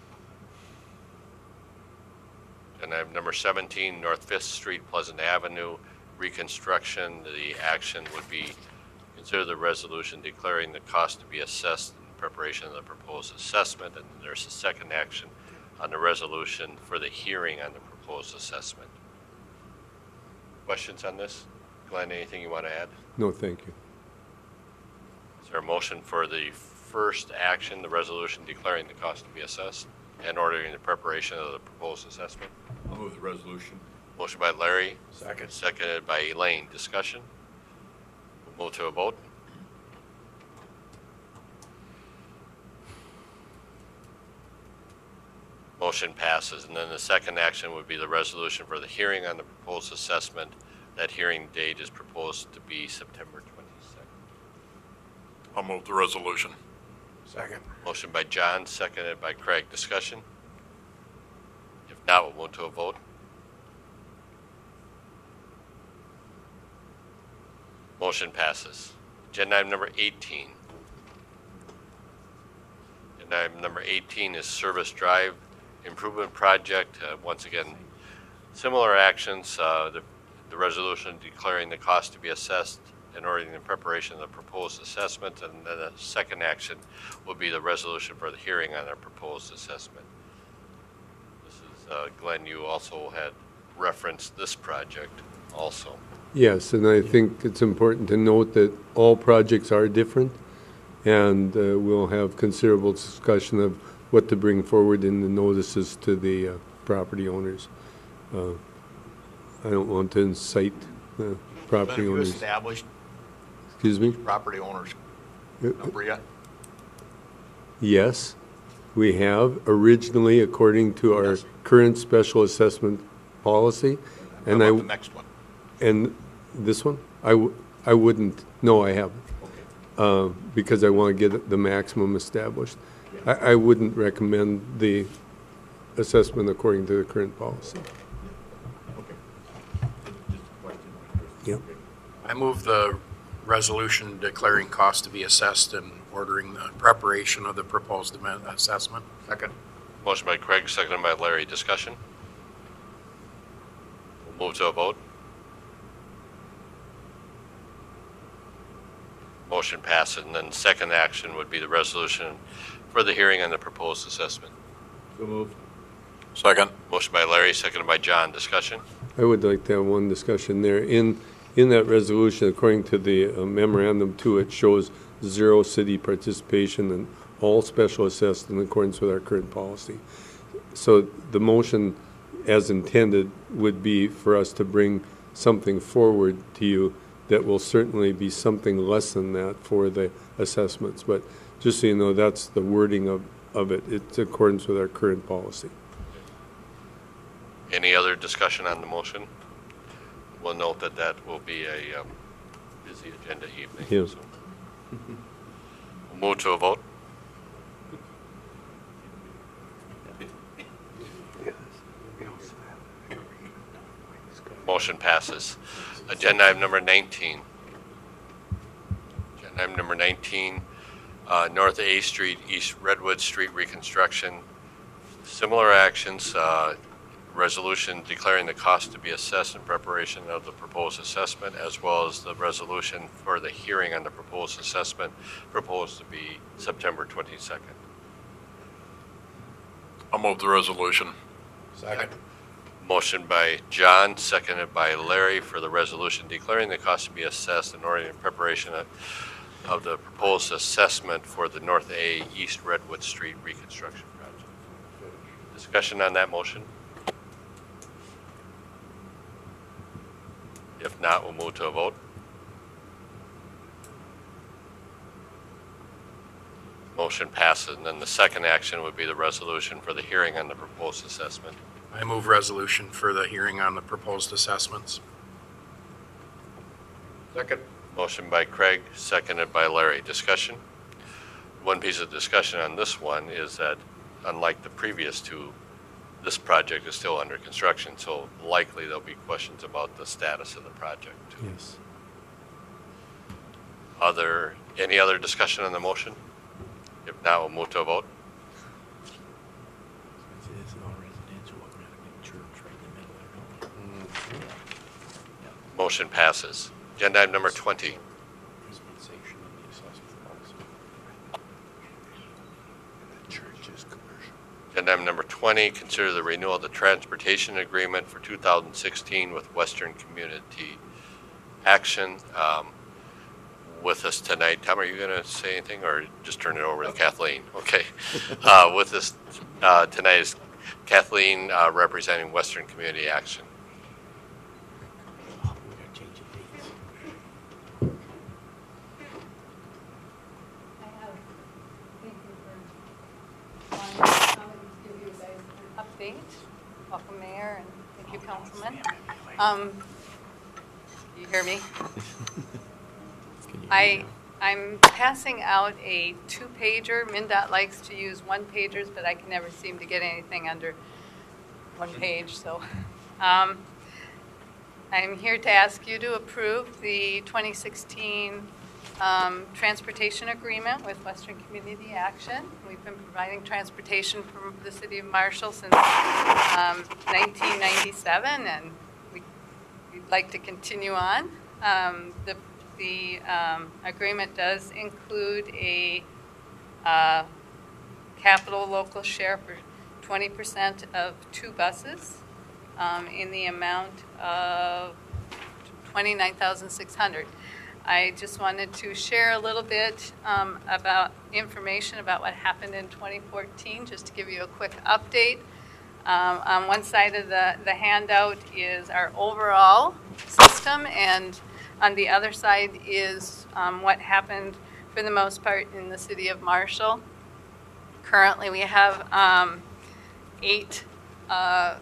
Agenda item number seventeen, North Fifth Street, Pleasant Avenue, reconstruction. The action would be consider the resolution declaring the cost to be assessed in preparation of the proposed assessment, and there's a second action on the resolution for the hearing on the proposed assessment. Questions on this? Glenn, anything you want to add? No, thank you. Is there a motion for the first action, the resolution declaring the cost to be assessed and ordering the preparation of the proposed assessment? I'll move the resolution. Motion by Larry, Second. seconded by Elaine. Discussion? We'll move to a vote. Motion passes. And then the second action would be the resolution for the hearing on the proposed assessment. That hearing date is proposed to be September twenty-second. I'll move the resolution. Second. Motion by John, seconded by Craig. Discussion? If not, we'll move to a vote. Motion passes. Agenda item number eighteen. Agenda item number eighteen is Service Drive Improvement Project. Uh, once again, similar actions. Uh, the, the resolution declaring the cost to be assessed in ordering the preparation of the proposed assessment, and then the second action will be the resolution for the hearing on the proposed assessment. This is, uh, Glenn, you also had referenced this project also. Yes, and I think it's important to note that all projects are different, and uh, we'll have considerable discussion of what to bring forward in the notices to the uh, property owners. Uh, I don't want to incite the property Have you owners. established Excuse me? property owners Uh, number yet? Yes, we have originally, according to our Yes. current special assessment policy, How and I. about the next one? And this one, I, w- I wouldn't, no, I haven't, uh, because I want to get the maximum established. I, I wouldn't recommend the assessment according to the current policy. Yep. I move the resolution declaring cost to be assessed and ordering the preparation of the proposed amend- assessment. Second. Motion by Craig, seconded by Larry. Discussion? We'll move to a vote. Motion passes, and then second action would be the resolution for the hearing on the proposed assessment. So moved. Second. Motion by Larry, seconded by John. Discussion? I would like to have one discussion there. In, in that resolution, according to the uh, memorandum too, it shows zero city participation and all special assessed in accordance with our current policy. So the motion, as intended, would be for us to bring something forward to you that will certainly be something less than that for the assessments. But just so you know, that's the wording of, of it. It's in accordance with our current policy. Any other discussion on the motion? We'll note that that will be a um, busy agenda evening. Yes. So. We'll move to a vote. Motion passes. Agenda item number nineteen. Agenda item number nineteen, uh, North A Street, East Redwood Street reconstruction. Similar actions, uh, resolution declaring the cost to be assessed in preparation of the proposed assessment, as well as the resolution for the hearing on the proposed assessment, proposed to be September twenty-second. I'll move the resolution. Second. Motion by John, seconded by Larry for the resolution declaring the cost to be assessed in order in preparation of, of the proposed assessment for the North A East Redwood Street reconstruction project. Discussion on that motion? If not, we'll move to a vote. Motion passes, and then the second action would be the resolution for the hearing on the proposed assessment. I move resolution for the hearing on the proposed assessments. Second. Motion by Craig, seconded by Larry. Discussion? One piece of discussion on this one is that, unlike the previous two, this project is still under construction, so likely there'll be questions about the status of the project. Yes. Other, any other discussion on the motion? If not, we'll move to a vote. Motion passes. Agenda item number twenty. Agenda item number twenty, consider the renewal of the transportation agreement for two thousand sixteen with Western Community Action. Um, with us tonight, Tom, are you going to say anything or just turn it over to Kathleen? Okay. Uh, with us uh, tonight is Kathleen uh, representing Western Community Action. Update. Welcome, Mayor, and thank you, Councilman. Um, you hear me? I, I'm passing out a two-pager. MnDOT likes to use one-pagers, but I can never seem to get anything under one page, so. Um, I'm here to ask you to approve the twenty sixteen Um, transportation agreement with Western Community Action. We've been providing transportation for the city of Marshall since um, nineteen ninety-seven, and we, we'd like to continue on. Um, the the um, agreement does include a uh, capital local share for twenty percent of two buses um, in the amount of twenty-nine thousand six hundred dollars. I just wanted to share a little bit um, about information about what happened in twenty fourteen, just to give you a quick update. Um, on one side of the, the handout is our overall system, and on the other side is um, what happened for the most part in the city of Marshall. Currently we have um, eight, uh,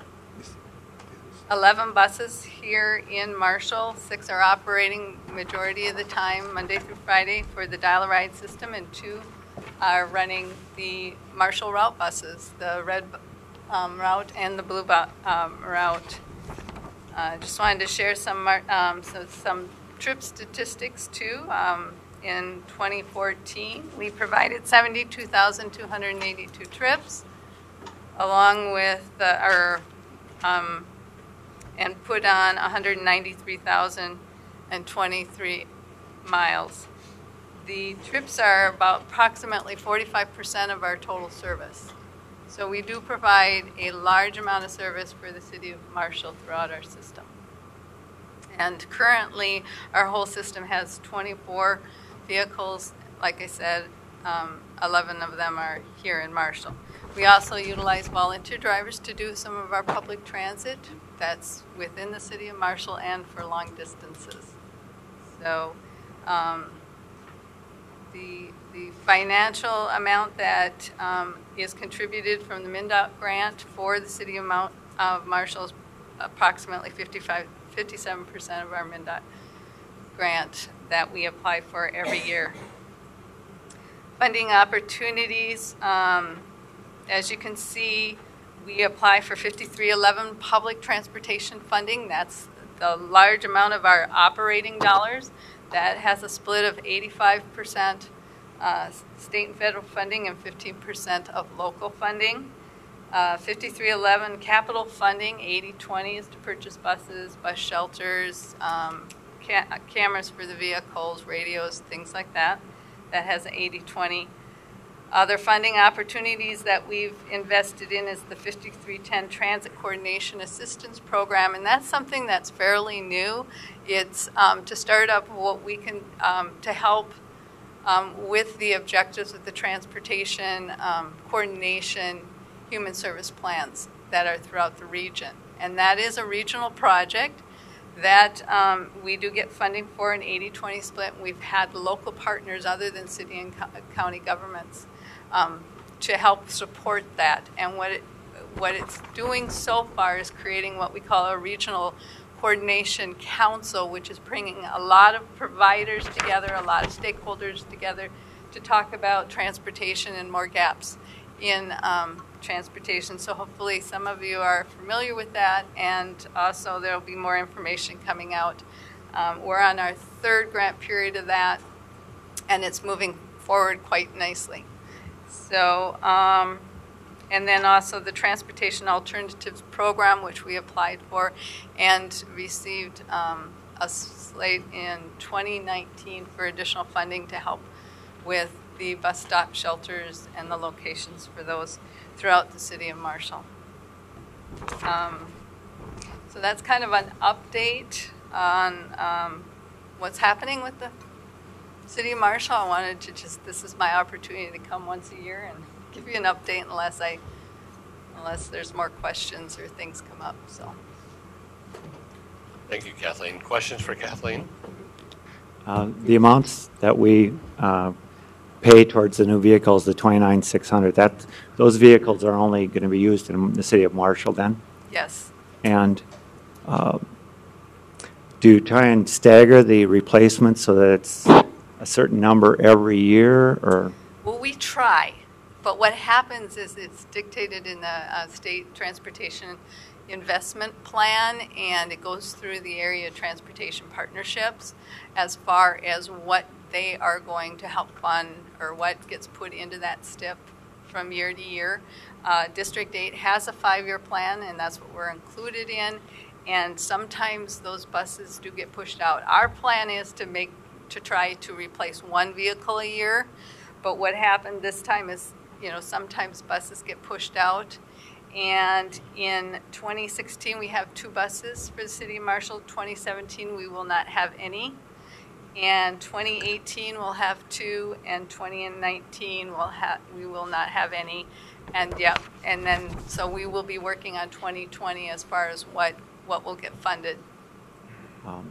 eleven buses here in Marshall. Six are operating majority of the time, Monday through Friday, for the dial-a-ride system, and two are running the Marshall route buses, the red um, route and the blue um, route. I uh, just wanted to share some um, so some trip statistics too. Um, in twenty fourteen, we provided seventy-two thousand two hundred eighty-two trips, along with the, our um, and put on one hundred ninety-three thousand twenty-three miles. The trips are about approximately forty-five percent of our total service. So we do provide a large amount of service for the city of Marshall throughout our system. And currently, our whole system has twenty-four vehicles. Like I said, um, eleven of them are here in Marshall. We also utilize volunteer drivers to do some of our public transit. That's within the city of Marshall and for long distances. So um, the, the financial amount that um, is contributed from the MnDOT grant for the city of, Mount, of Marshall is approximately fifty-five, fifty-seven percent of our MnDOT grant that we apply for every year. Funding opportunities, um, as you can see, we apply for fifty-three eleven public transportation funding. That's the large amount of our operating dollars. That has a split of eighty-five percent uh, state and federal funding and fifteen percent of local funding. Uh, fifty-three eleven capital funding, eighty twenty is to purchase buses, bus shelters, um, ca cameras for the vehicles, radios, things like that. That has an eighty twenty. Other funding opportunities that we've invested in is the fifty-three ten Transit Coordination Assistance Program, and that's something that's fairly new. It's um, to start up what we can um, to help um, with the objectives of the transportation um, coordination human service plans that are throughout the region. And that is a regional project that um, we do get funding for an eighty twenty split. We've had local partners other than city and co county governments um, to help support that. And what it, what it's doing so far is creating what we call a regional coordination council, which is bringing a lot of providers together, a lot of stakeholders together to talk about transportation and more gaps in um, transportation. So hopefully some of you are familiar with that, and also there will be more information coming out. Um, we're on our third grant period of that, and it's moving forward quite nicely. So, um, and then also the Transportation Alternatives Program, which we applied for and received um, a slate in twenty nineteen for additional funding to help with the bus stop shelters and the locations for those throughout the city of Marshall. Um, so that's kind of an update on um, what's happening with the city of Marshall. I wanted to just, this is my opportunity to come once a year and give you an update unless I, unless there's more questions or things come up, so. Thank you, Kathleen. Questions for Kathleen? Uh, the amounts that we uh, pay towards the new vehicles, the twenty-nine six hundred, that those vehicles are only going to be used in the city of Marshall then? Yes. And uh, do you try and stagger the replacements so that it's a certain number every year, or? Well, we try, but what happens is it's dictated in the uh, state transportation investment plan, and it goes through the area transportation partnerships as far as what they are going to help fund or what gets put into that S T I P from year to year. Uh, District eight has a five-year plan, and that's what we're included in, and sometimes those buses do get pushed out. Our plan is to make to try to replace one vehicle a year. But what happened this time is, you know, sometimes buses get pushed out. And in twenty sixteen, we have two buses for the City of Marshall. twenty seventeen, we will not have any. And twenty eighteen, we'll have two. And twenty nineteen, we'll have, we will not have any. And yeah, and then, so we will be working on twenty twenty as far as what, what will get funded. Um,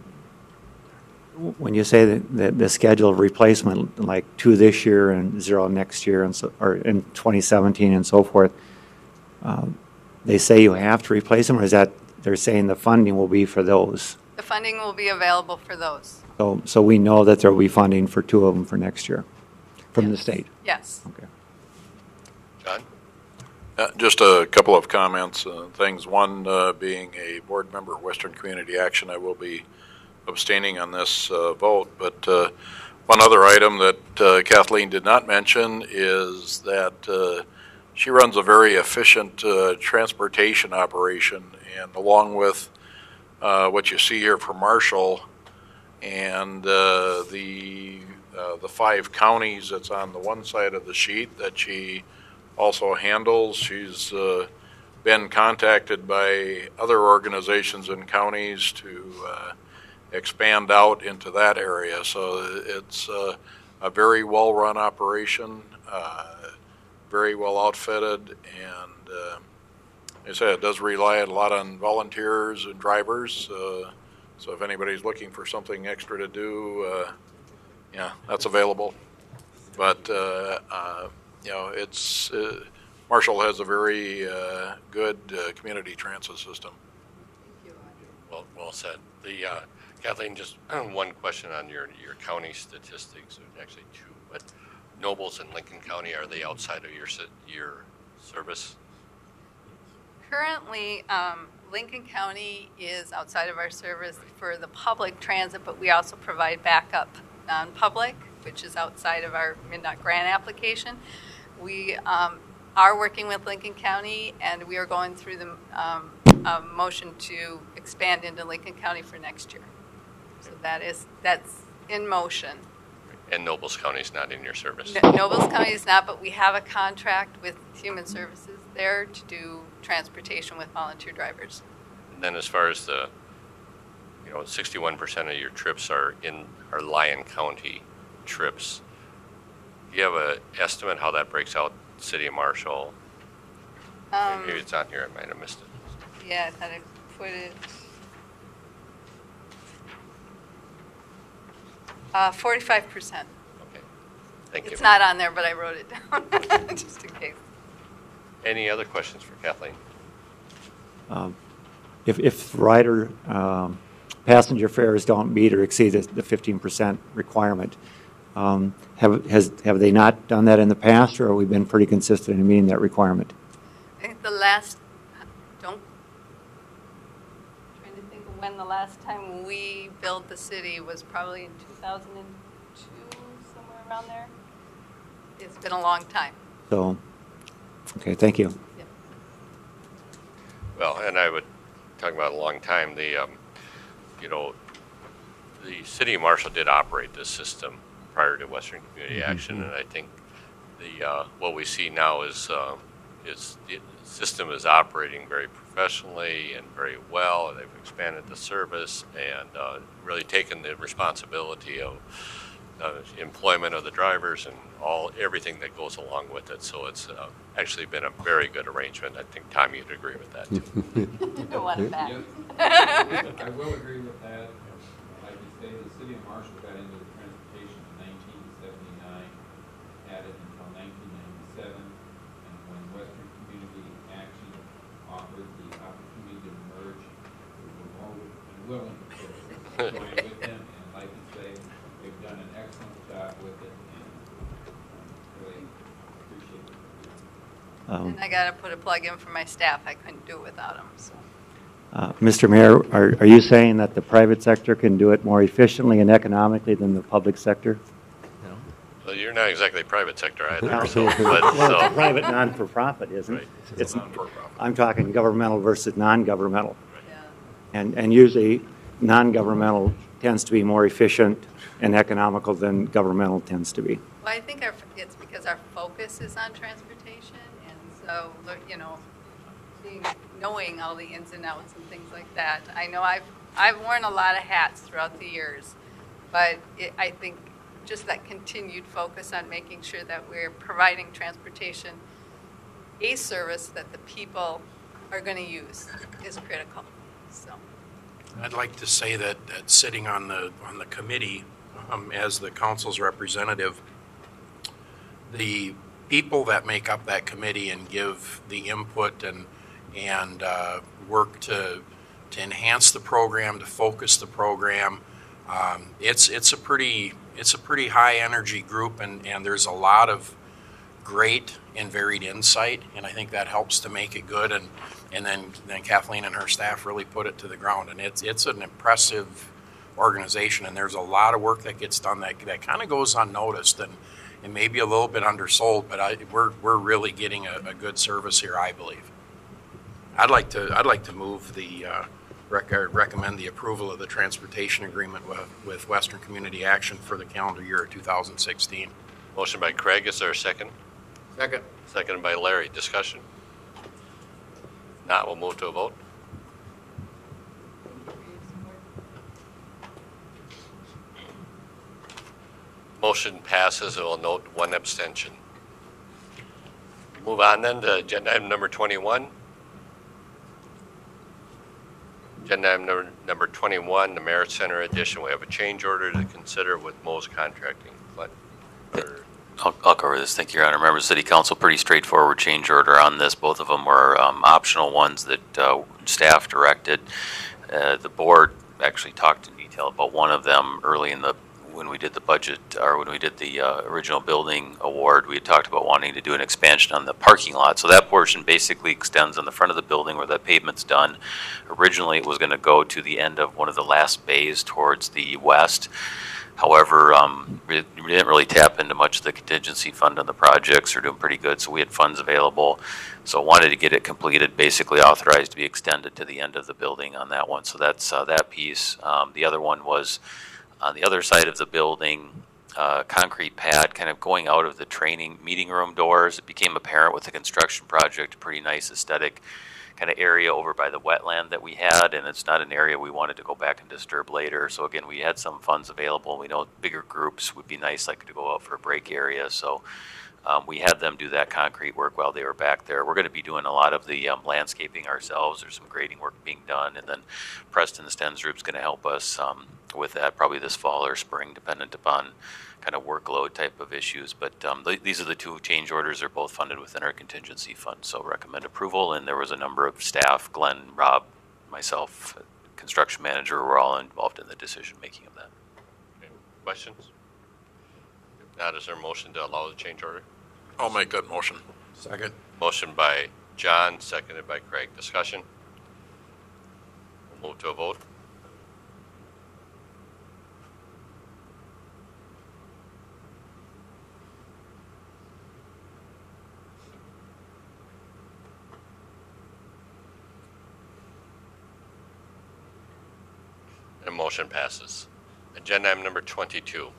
When you say that, that the schedule of replacement, like two this year and zero next year, and so, or in twenty seventeen and so forth, um, they say you have to replace them, or is that they're saying the funding will be for those? The funding will be available for those. So, so we know that there will be funding for two of them for next year from the state? Yes. Okay. John? Uh, Just a couple of comments, uh, things. One, uh, being a board member of Western Community Action, I will be abstaining on this uh, vote. But uh, one other item that uh, Kathleen did not mention is that uh, she runs a very efficient uh, transportation operation, and along with uh, what you see here for Marshall and uh, the uh, the five counties that's on the one side of the sheet that she also handles. She's uh, been contacted by other organizations and counties to uh, expand out into that area. So it's uh, a very well-run operation, uh, very well outfitted, and uh, like I said, it does rely a lot on volunteers and drivers. Uh, so if anybody's looking for something extra to do, uh, yeah, that's available. But uh, uh, you know, it's uh, Marshall has a very uh, good uh, community transit system. Well, well said. The uh, Kathleen, just one question on your your county statistics. There's actually two, but Nobles and Lincoln County, are they outside of your your service? Currently, um, Lincoln County is outside of our service for the public transit, but we also provide backup non-public, which is outside of our MnDOT grant application. We um, are working with Lincoln County, and we are going through the um, uh, motion to expand into Lincoln County for next year. So that is that's in motion. And Nobles County is not in your service? No, Nobles County is not, but we have a contract with Human Services there to do transportation with volunteer drivers. And then as far as the, you know, sixty-one percent of your trips are in are Lyon County trips. Do you have an estimate how that breaks out, City of Marshall? Um, Maybe it's on here, I might have missed it. Yeah, I thought I put it. Uh, forty-five percent. Okay, thank you. It's not on there, but I wrote it down just in case. Any other questions for Kathleen? Um, If, if rider um, passenger fares don't meet or exceed the- the fifteen percent requirement, um, have, has, have they not done that in the past, or have we been pretty consistent in meeting that requirement? I think the last, don't, trying to think of when the last time we billed the city was probably in two thousand two, somewhere around there. It's been a long time. So, okay, thank you. Well, and I would, talking about a long time, the, um, you know, the City of Marshall did operate this system prior to Western Community Action, and I think the, uh, what we see now is, uh, is the system is operating very professionally and very well, and they've expanded the service and uh, really taken the responsibility of uh, employment of the drivers and all, everything that goes along with it. So it's uh, actually been a very good arrangement. I think, Tom, you'd agree with that, too. You don't want it back. I will agree with that. Like you say, the city of Marshall got into the transportation in nineteen seventy-nine, had it until nineteen ninety-seven, and when Western Community Action offered the opportunity to merge, we were more than willing to join with them, and like you say, they've done an excellent job with it, and um, really appreciate it. Um, And I got to put a plug in for my staff. I couldn't do it without them, so. Uh, Mister Mayor, are, are you saying that the private sector can do it more efficiently and economically than the public sector? Well, you're not exactly private sector either, Well, so, but, well, it's so. a private non-for-profit, isn't it? Right. It's, Non-for-profit. I'm talking governmental versus non-governmental. And, and usually, non-governmental tends to be more efficient and economical than governmental tends to be. Well, I think our, it's because our focus is on transportation, and so, you know, being, knowing all the ins and outs and things like that. I know I've, I've worn a lot of hats throughout the years, but it, I think just that continued focus on making sure that we're providing transportation, a service that the people are going to use, is critical. So, I'd like to say that, that sitting on the on the committee um, as the council's representative, the people that make up that committee and give the input and and uh, work to to enhance the program, to focus the program, um, it's it's a pretty it's a pretty high energy group, and, and there's a lot of great and varied insight, and I think that helps to make it good. And and then then Kathleen and her staff really put it to the ground, and it's it's an impressive organization, and there's a lot of work that gets done that that kind of goes unnoticed and and maybe a little bit undersold, but I, we're we're really getting a, a good service here, I believe. I'd like to I'd like to move the uh, rec- recommend the approval of the transportation agreement with, with Western Community Action for the calendar year of two thousand sixteen. Motion by Craig. Is there a second? Second. Seconded by Larry. Discussion? Not, we'll move to a vote. Motion passes. I will note one abstention. Move on then to agenda item number twenty-one. Agenda item number, number twenty-one, the Merit Center addition. We have a change order to consider with Mo's Contracting. But, or, I'll, I'll cover this. Thank you, Your Honor. Members of City Council, pretty straightforward change order on this. Both of them were um, optional ones that uh, staff directed. Uh, the board actually talked in detail about one of them early in the when we did the budget, or when we did the uh, original building award. We had talked about wanting to do an expansion on the parking lot. So that portion basically extends on the front of the building where that pavement's done. Originally, it was going to go to the end of one of the last bays towards the west. However, um, we, we didn't really tap into much of the contingency fund on the projects. We're doing pretty good, so we had funds available. So wanted to get it completed, basically authorized to be extended to the end of the building on that one. So that's uh, that piece. Um, the other one was on the other side of the building, uh, concrete pad kind of going out of the training meeting room doors. It became apparent with the construction project, a pretty nice aesthetic kind of area over by the wetland that we had, and it's not an area we wanted to go back and disturb later. So again, we had some funds available. We know bigger groups would be nice, like to go out for a break area. So um, we had them do that concrete work while they were back there. We're going to be doing a lot of the um, landscaping ourselves. There's some grading work being done, and then Preston Stensrup's going to help us um, with that probably this fall or spring, dependent upon kind of workload type of issues. But um, th these are the two change orders. They're both funded within our contingency fund, so recommend approval. And there was a number of staff, Glenn, Rob, myself, construction manager, were all involved in the decision making of that. okay. Questions? If not, is there a motion to allow the change order? I'll make that motion. Second. Motion by John, seconded by Craig. Discussion? We'll move to a vote. And motion passes. Agenda item number twenty-two.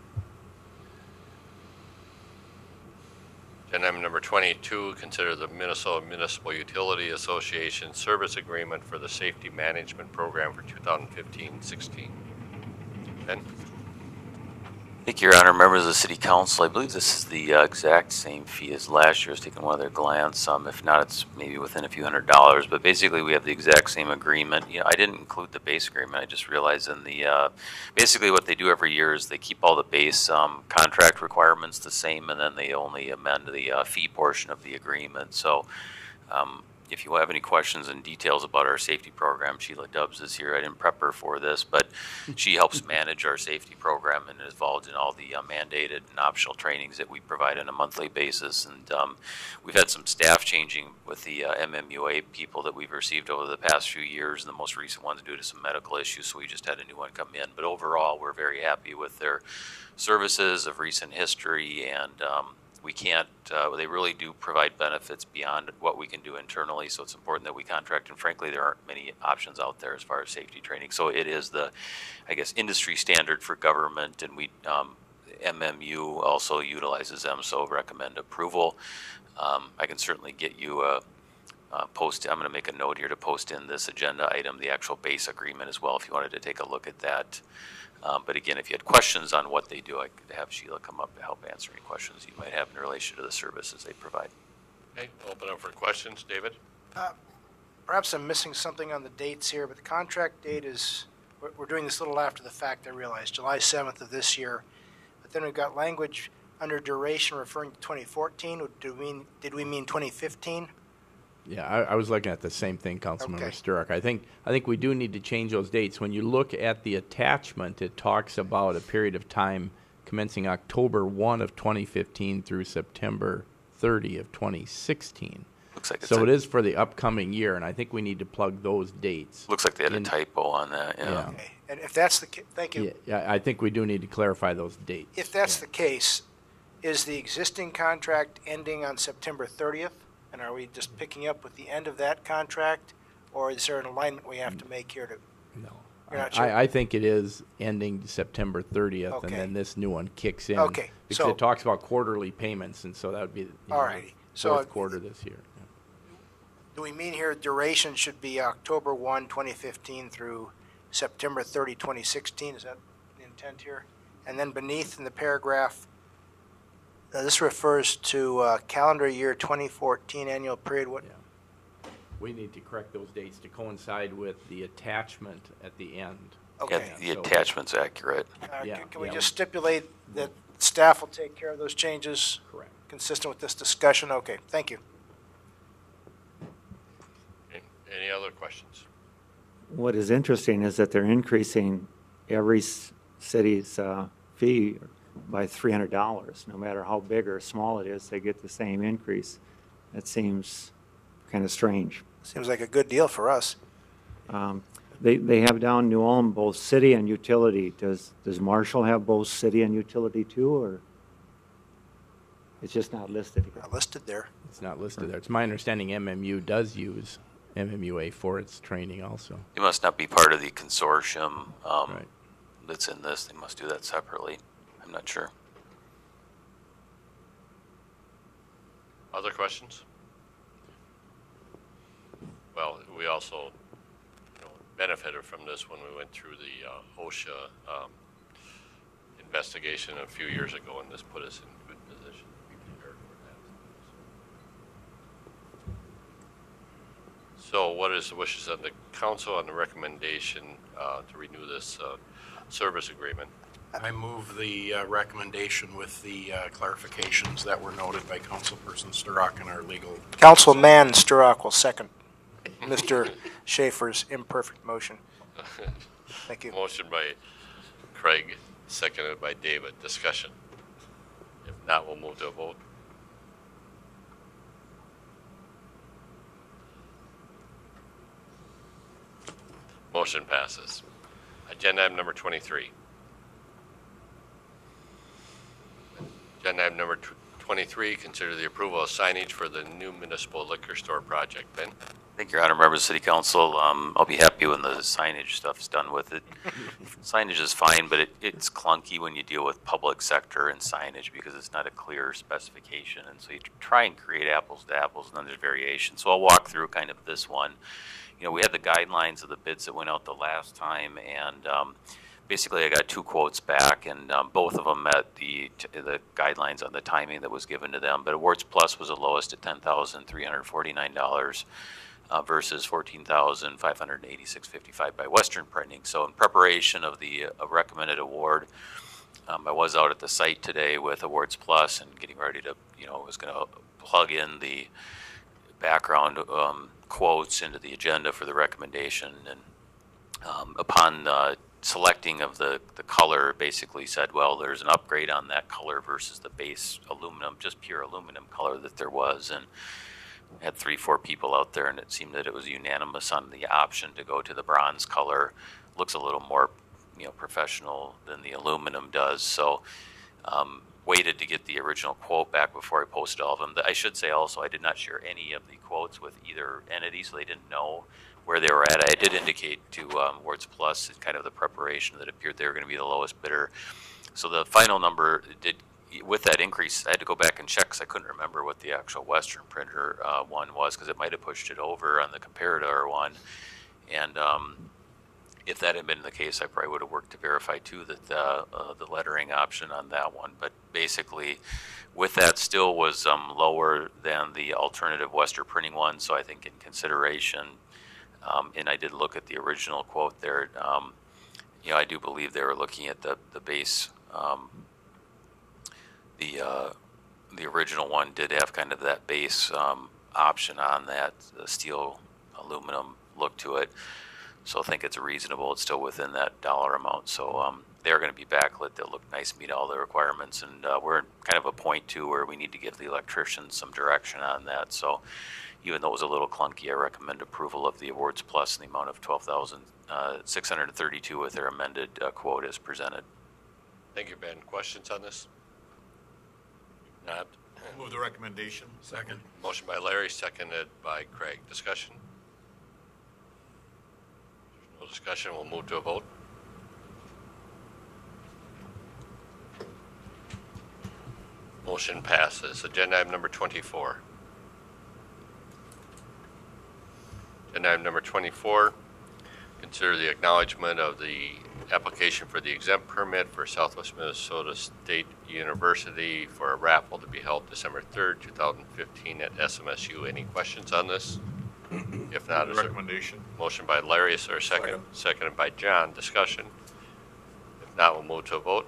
Agenda item number twenty-two, consider the Minnesota Municipal Utility Association Service Agreement for the Safety Management Program for two thousand fifteen sixteen. Ben? Thank you, Your Honor. Members of the City Council, I believe this is the uh, exact same fee as last year's, taking one other glance. Um, if not, it's maybe within a few hundred dollars. But basically, we have the exact same agreement. You know, I didn't include the base agreement. I just realized in the, uh, basically what they do every year is they keep all the base um, contract requirements the same, and then they only amend the uh, fee portion of the agreement. So um, if you have any questions and details about our safety program, Sheila Dubs is here. I didn't prep her for this, but she helps manage our safety program and is involved in all the uh, mandated and optional trainings that we provide on a monthly basis. And um, we've had some staff changing with the uh, M M U A people that we've received over the past few years, and the most recent ones due to some medical issues, so we just had a new one come in. But overall, we're very happy with their services of recent history, and um, we can't, uh, they really do provide benefits beyond what we can do internally, so it's important that we contract, and frankly, there aren't many options out there as far as safety training. So it is the, I guess, industry standard for government, and we, um, M M U also utilizes them, so recommend approval. Um, I can certainly get you a, a post, I'm going to make a note here to post in this agenda item, the actual base agreement as well, if you wanted to take a look at that. Um, but again, if you had questions on what they do, I could have Sheila come up to help answer any questions you might have in relation to the services they provide. Okay, open up for questions. David? Uh, Perhaps I'm missing something on the dates here, but the contract date is, we're, we're doing this a little after the fact, I realize, July seventh of this year. But then we've got language under duration referring to twenty fourteen. Did we mean, did we mean twenty fifteen? Yeah, I, I was looking at the same thing, Councilmember Okay. Sturrock. I think I think we do need to change those dates. When you look at the attachment, it talks about a period of time commencing October first of twenty fifteen through September thirtieth of twenty sixteen. Looks like it's So a- it is for the upcoming year, and I think we need to plug those dates. Looks like they had a in- typo on that, yeah. Yeah. Okay. And if that's the, ca- thank you. Yeah, yeah, I think we do need to clarify those dates. If that's the case, is the existing contract ending on September thirtieth? And are we just picking up with the end of that contract? Or is there an alignment we have to make here to? No. You're not sure? I, I think it is ending September thirtieth, and Okay. then this new one kicks in. Okay, Because so- it talks about quarterly payments, and so that would be you know, All the righty. So fourth it- quarter this year. Do we mean here duration should be October first, twenty fifteen through September thirtieth, twenty sixteen? Is that the intent here? And then beneath in the paragraph, uh, this refers to uh, calendar year twenty fourteen annual period. What? Yeah. We need to correct those dates to coincide with the attachment at the end. Okay. Yeah, the So- attachment's accurate. Uh, Yeah, can- Can we yeah. just stipulate that staff will take care of those changes? Correct. Consistent with this discussion? Okay, thank you. Okay, any other questions? What is interesting is that they're increasing every s- city's uh, fee by three hundred dollars. No matter how big or small it is, they get the same increase. That seems kind of strange. Seems like a good deal for us. Um, They, they have down New Ulm both city and utility. Does, does Marshall have both city and utility too, or? It's just not listed here. Not listed there. It's not listed there. It's my understanding M M U does use M M U A for its training also. It must not be part of the consortium um, Right. that's in this. They must do that separately. I'm not sure. Other questions? Well, we also you know, benefited from this when we went through the uh, OSHA um, investigation a few years ago, and this put us in good position to be prepared for that. So what is the wishes of the council on the recommendation uh, to renew this uh, service agreement? I move the uh, recommendation with the uh, clarifications that were noted by Councilperson Sturrock and our legal. Councilman Sturrock will second Mister Schaefer's imperfect motion. Thank you. Motion by Craig, seconded by David. Discussion. If not, we'll move to a vote. Motion passes. Agenda item number twenty-three. Agenda item number tw- twenty-three, consider the approval of signage for the new municipal liquor store project. Ben? Thank you, Your Honor, members of the City Council. Um, I'll be happy when the signage stuff's done with it. Signage is fine, but it, it's clunky when you deal with public sector and signage because it's not a clear specification. And so you try and create apples to apples, and then there's variation. So I'll walk through kind of this one. You know, we had the guidelines of the bids that went out the last time, and um, basically I got two quotes back, and um, both of them met the the guidelines on the timing that was given to them. But Awards Plus was the lowest at ten thousand three hundred forty-nine dollars. Uh, versus fourteen thousand five hundred eighty-six dollars and fifty-five cents by Western Printing. So in preparation of the uh, recommended award, um, I was out at the site today with Awards Plus and getting ready to, you know, was going to plug in the background um, quotes into the agenda for the recommendation. And um, upon uh, selecting of the, the color, basically said, well, there's an upgrade on that color versus the base aluminum, just pure aluminum color that there was. And had three, four people out there, and it seemed that it was unanimous on the option to go to the bronze color. Looks a little more, you know, professional than the aluminum does. So, um, waited to get the original quote back before I posted all of them. I should say also, I did not share any of the quotes with either entity, so they didn't know where they were at. I did indicate to um, Wards Plus kind of the preparation that appeared they were going to be the lowest bidder. So the final number did, with that increase, I had to go back and check because I couldn't remember what the actual Western printer uh, one was, because it might have pushed it over on the comparator one. And um, if that had been the case, I probably would have worked to verify too that the, uh, the lettering option on that one. But basically, with that, still was um, lower than the alternative Western printing one. So I think in consideration, um, and I did look at the original quote there. Um, you know, I do believe they were looking at the the base. Um, the uh, the original one did have kind of that base um, option on that, the steel aluminum look to it. So I think it's reasonable. It's still within that dollar amount. So um, they're going to be backlit. They'll look nice, meet all the requirements. And uh, we're at kind of a point too where we need to give the electricians some direction on that. So even though it was a little clunky, I recommend approval of the awards plus in the amount of twelve thousand six hundred thirty-two with their amended uh, quote as presented. Thank you, Ben. Questions on this? Not. Move the recommendation. Second. Motion by Larry, seconded by Craig. Discussion? No discussion. We'll move to a vote. Motion passes. Agenda item number twenty-four. Agenda item number twenty-four. Consider the acknowledgement of the application for the exempt permit for Southwest Minnesota State University for a raffle to be held December third, two thousand fifteen at S M S U. Any questions on this? If not, is there Recommendation. motion by Larry, is there a second? Second. Seconded by John. Discussion? If not, we'll move to a vote.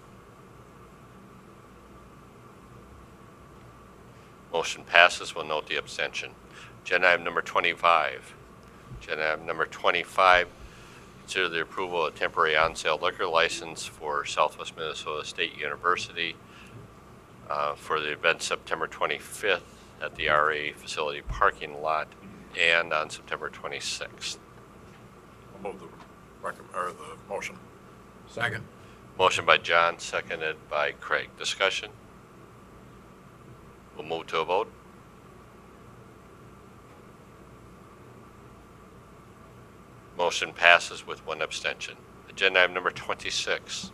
Motion passes. We'll note the abstention. Agenda item number twenty-five. Agenda item number twenty-five. Consider the approval of temporary on-sale liquor license for Southwest Minnesota State University uh, for the event September twenty-fifth at the R A facility parking lot and on September twenty-sixth. I'll move the recommend, or the motion. Second. Motion by John, seconded by Craig. Discussion? We'll move to a vote. Motion passes with one abstention. Agenda item number twenty-six.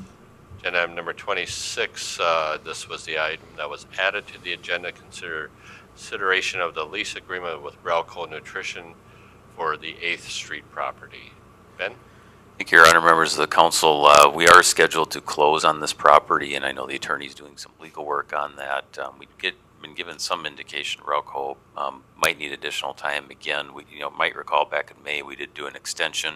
Agenda item number twenty-six, uh, this was the item that was added to the agenda. Consider consideration of the lease agreement with Relco Nutrition for the eighth Street property. Ben? Thank you, Your Honor, members of the council. Uh, we are scheduled to close on this property, and I know the attorney's doing some legal work on that. Um, we get been given some indication Relco um, might need additional time. Again, we you know might recall back in May we did do an extension.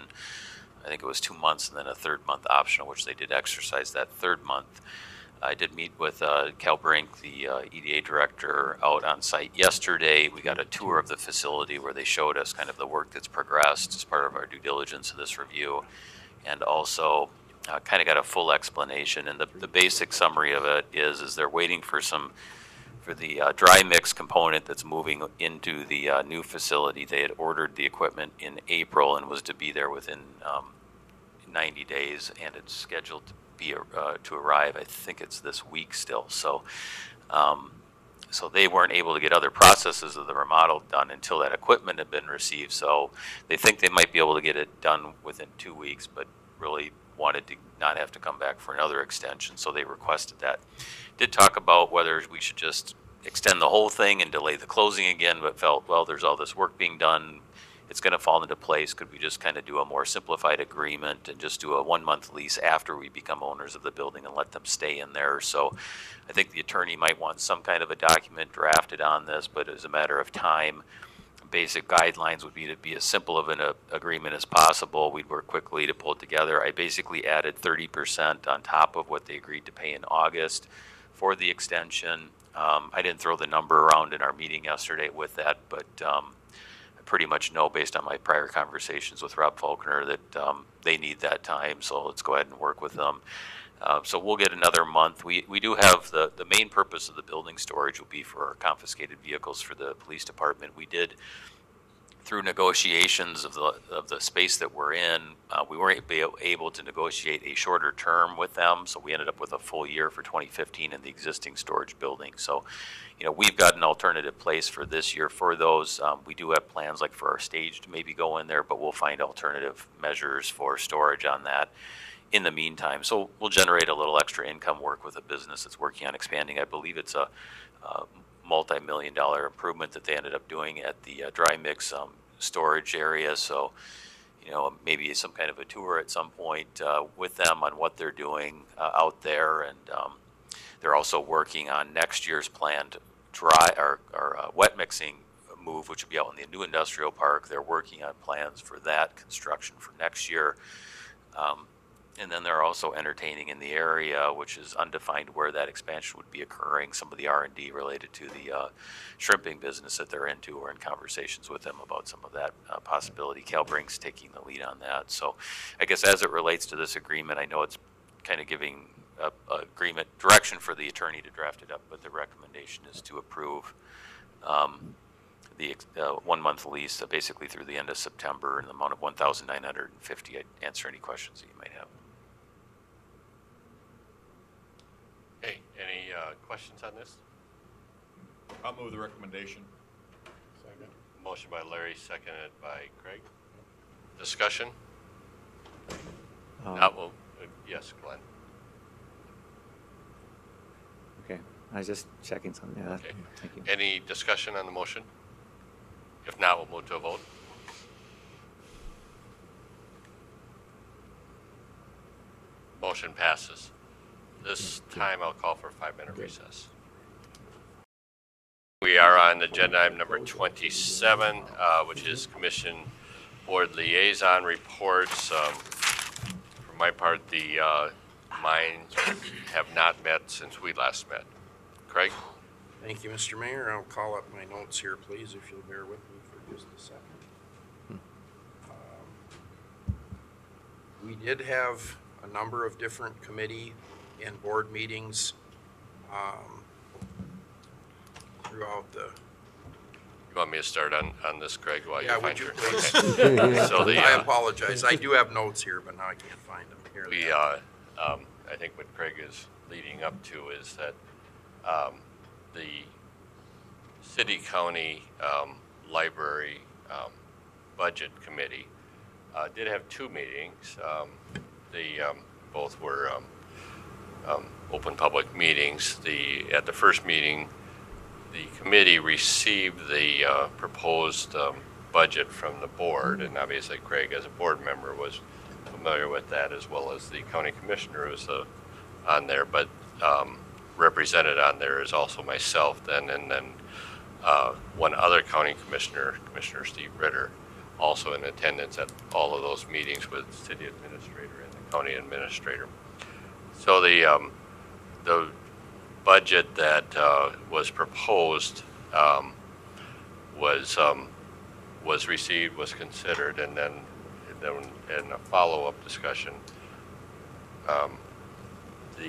I think it was two months and then a third month optional, which they did exercise that third month. I did meet with uh, Cal Brink, the uh, E D A director, out on site yesterday. We got a tour of the facility where they showed us kind of the work that's progressed as part of our due diligence of this review, and also uh, kind of got a full explanation. And the, the basic summary of it is, is they're waiting for some for the uh, dry mix component that's moving into the uh, new facility. They had ordered the equipment in April and was to be there within um, ninety days, and it's scheduled to be uh, to arrive. I think it's this week still. So, um, so they weren't able to get other processes of the remodel done until that equipment had been received. So they think they might be able to get it done within two weeks, but really wanted to not have to come back for another extension. So they requested that. Did talk about whether we should just extend the whole thing and delay the closing again, but felt, well, there's all this work being done. It's going to fall into place. Could we just kind of do a more simplified agreement and just do a one-month lease after we become owners of the building and let them stay in there? So I think the attorney might want some kind of a document drafted on this, but as a matter of time, basic guidelines would be to be as simple of an uh, agreement as possible. We'd work quickly to pull it together. I basically added thirty percent on top of what they agreed to pay in August for the extension. Um, I didn't throw the number around in our meeting yesterday with that, but um, I pretty much know based on my prior conversations with Rob Faulkner that um, they need that time, so let's go ahead and work with them. Uh, so we'll get another month. We, we do have the, the main purpose of the building storage will be for our confiscated vehicles for the police department. We did through negotiations of the, of the space that we're in, uh, we weren't be able to negotiate a shorter term with them, so we ended up with a full year for twenty fifteen in the existing storage building. So, you know, we've got an alternative place for this year for those. Um, we do have plans like for our stage to maybe go in there, but we'll find alternative measures for storage on that in the meantime. So we'll generate a little extra income, work with a business that's working on expanding. I believe it's a, a multi-million dollar improvement that they ended up doing at the uh, dry mix um, storage area. So, you know, maybe some kind of a tour at some point uh, with them on what they're doing uh, out there. And um, they're also working on next year's planned dry or, or uh, wet mixing move, which will be out in the new industrial park. They're working on plans for that construction for next year. Um, And then they're also entertaining in the area, which is undefined where that expansion would be occurring, some of the R and D related to the uh, shrimping business that they're into. We're in conversations with them about some of that uh, possibility. CalBrink's taking the lead on that. So I guess as it relates to this agreement, I know it's kind of giving a, a agreement direction for the attorney to draft it up, but the recommendation is to approve um, the uh, one-month lease uh, basically through the end of September in the amount of one thousand nine hundred fifty dollars. I'd answer any questions that you might have. Okay, any uh, questions on this? I'll move the recommendation. Second. Motion by Larry, seconded by Craig. Discussion? Um, Not will, uh, yes, Glenn. Okay, I was just checking something. Yeah, Okay. thank you. Any discussion on the motion? If not, we'll move to a vote. Motion passes. This time I'll call for a five-minute recess. We are on agenda item number twenty-seven, uh, which is Commission Board Liaison Reports. Um, for my part, the uh, mine have not met since we last met. Craig? Thank you, Mister Mayor. I'll call up my notes here, please, if you'll bear with me for just a second. Um, We did have a number of different committee and board meetings um, throughout the. You want me to start on, on this, Craig, while Yeah, you would find you your... please? Okay. So the, I uh, apologize. I do have notes here, but now I can't find them. Here they We, are. uh, um, I think what Craig is leading up to is that um, the city-county um, library um, budget committee uh, did have two meetings. Um, the um, both were um, um, open public meetings. The at the first meeting, the committee received the uh, proposed um, budget from the board, and obviously Craig, as a board member, was familiar with that, as well as the county commissioner was uh, on there. But um, represented on there is also myself, then, and then uh, one other county commissioner, Commissioner Steve Ritter, also in attendance at all of those meetings with the city administrator and the county administrator. So the um, the budget that uh, was proposed um, was um, was received, was considered, and then then in a follow-up discussion, um, the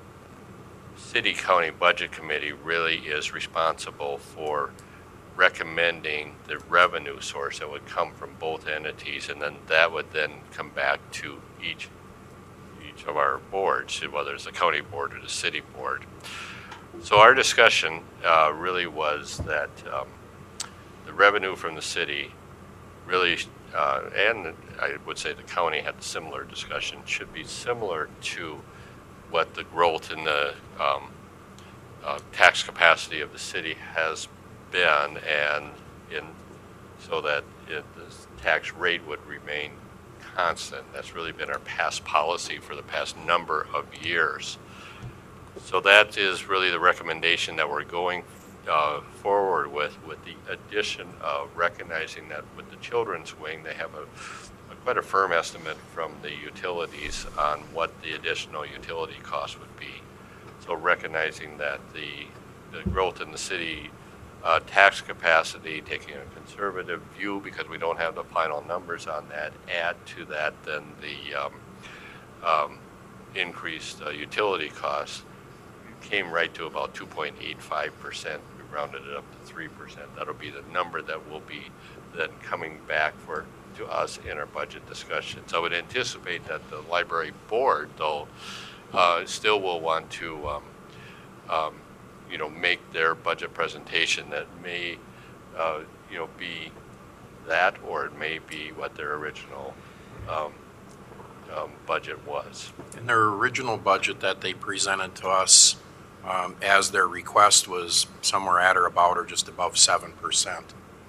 city-county budget committee really is responsible for recommending the revenue source that would come from both entities, and then that would then come back to each each of our boards, whether it's the county board or the city board. So our discussion uh, really was that um, the revenue from the city really, uh, and I would say the county had a similar discussion, should be similar to what the growth in the um, uh, tax capacity of the city has been, and in so that it, the tax rate would remain constant. That's really been our past policy for the past number of years. So that is really the recommendation that we're going uh, forward with, with the addition of recognizing that with the children's wing, they have a, a quite a firm estimate from the utilities on what the additional utility cost would be. So recognizing that the, the growth in the city uh, tax capacity, taking a conservative view because we don't have the final numbers on that, add to that then the um, um, increased uh, utility costs, came right to about two point eight five percent. We rounded it up to three percent. That'll be the number that will be then coming back for to us in our budget discussions. I would anticipate that the library board, though, uh, still will want to, um, um, you know, make their budget presentation that may, uh, you know, be that, or it may be what their original um, um, budget was. And their original budget that they presented to us um, as their request was somewhere at or about or just above seven percent.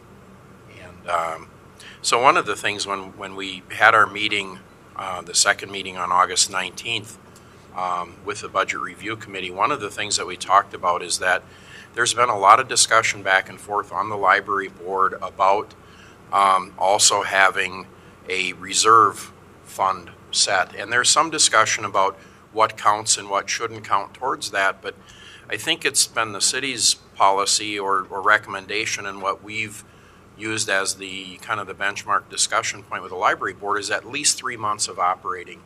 And um, so one of the things when, when we had our meeting, uh, the second meeting on August nineteenth um, with the Budget Review Committee, one of the things that we talked about is that there's been a lot of discussion back and forth on the library board about um, also having a reserve fund set. And there's some discussion about what counts and what shouldn't count towards that, but I think it's been the city's policy or, or recommendation, and what we've used as the kind of the benchmark discussion point with the library board is at least three months of operating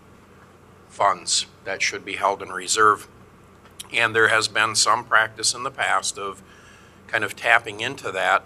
funds that should be held in reserve. And there has been some practice in the past of kind of tapping into that,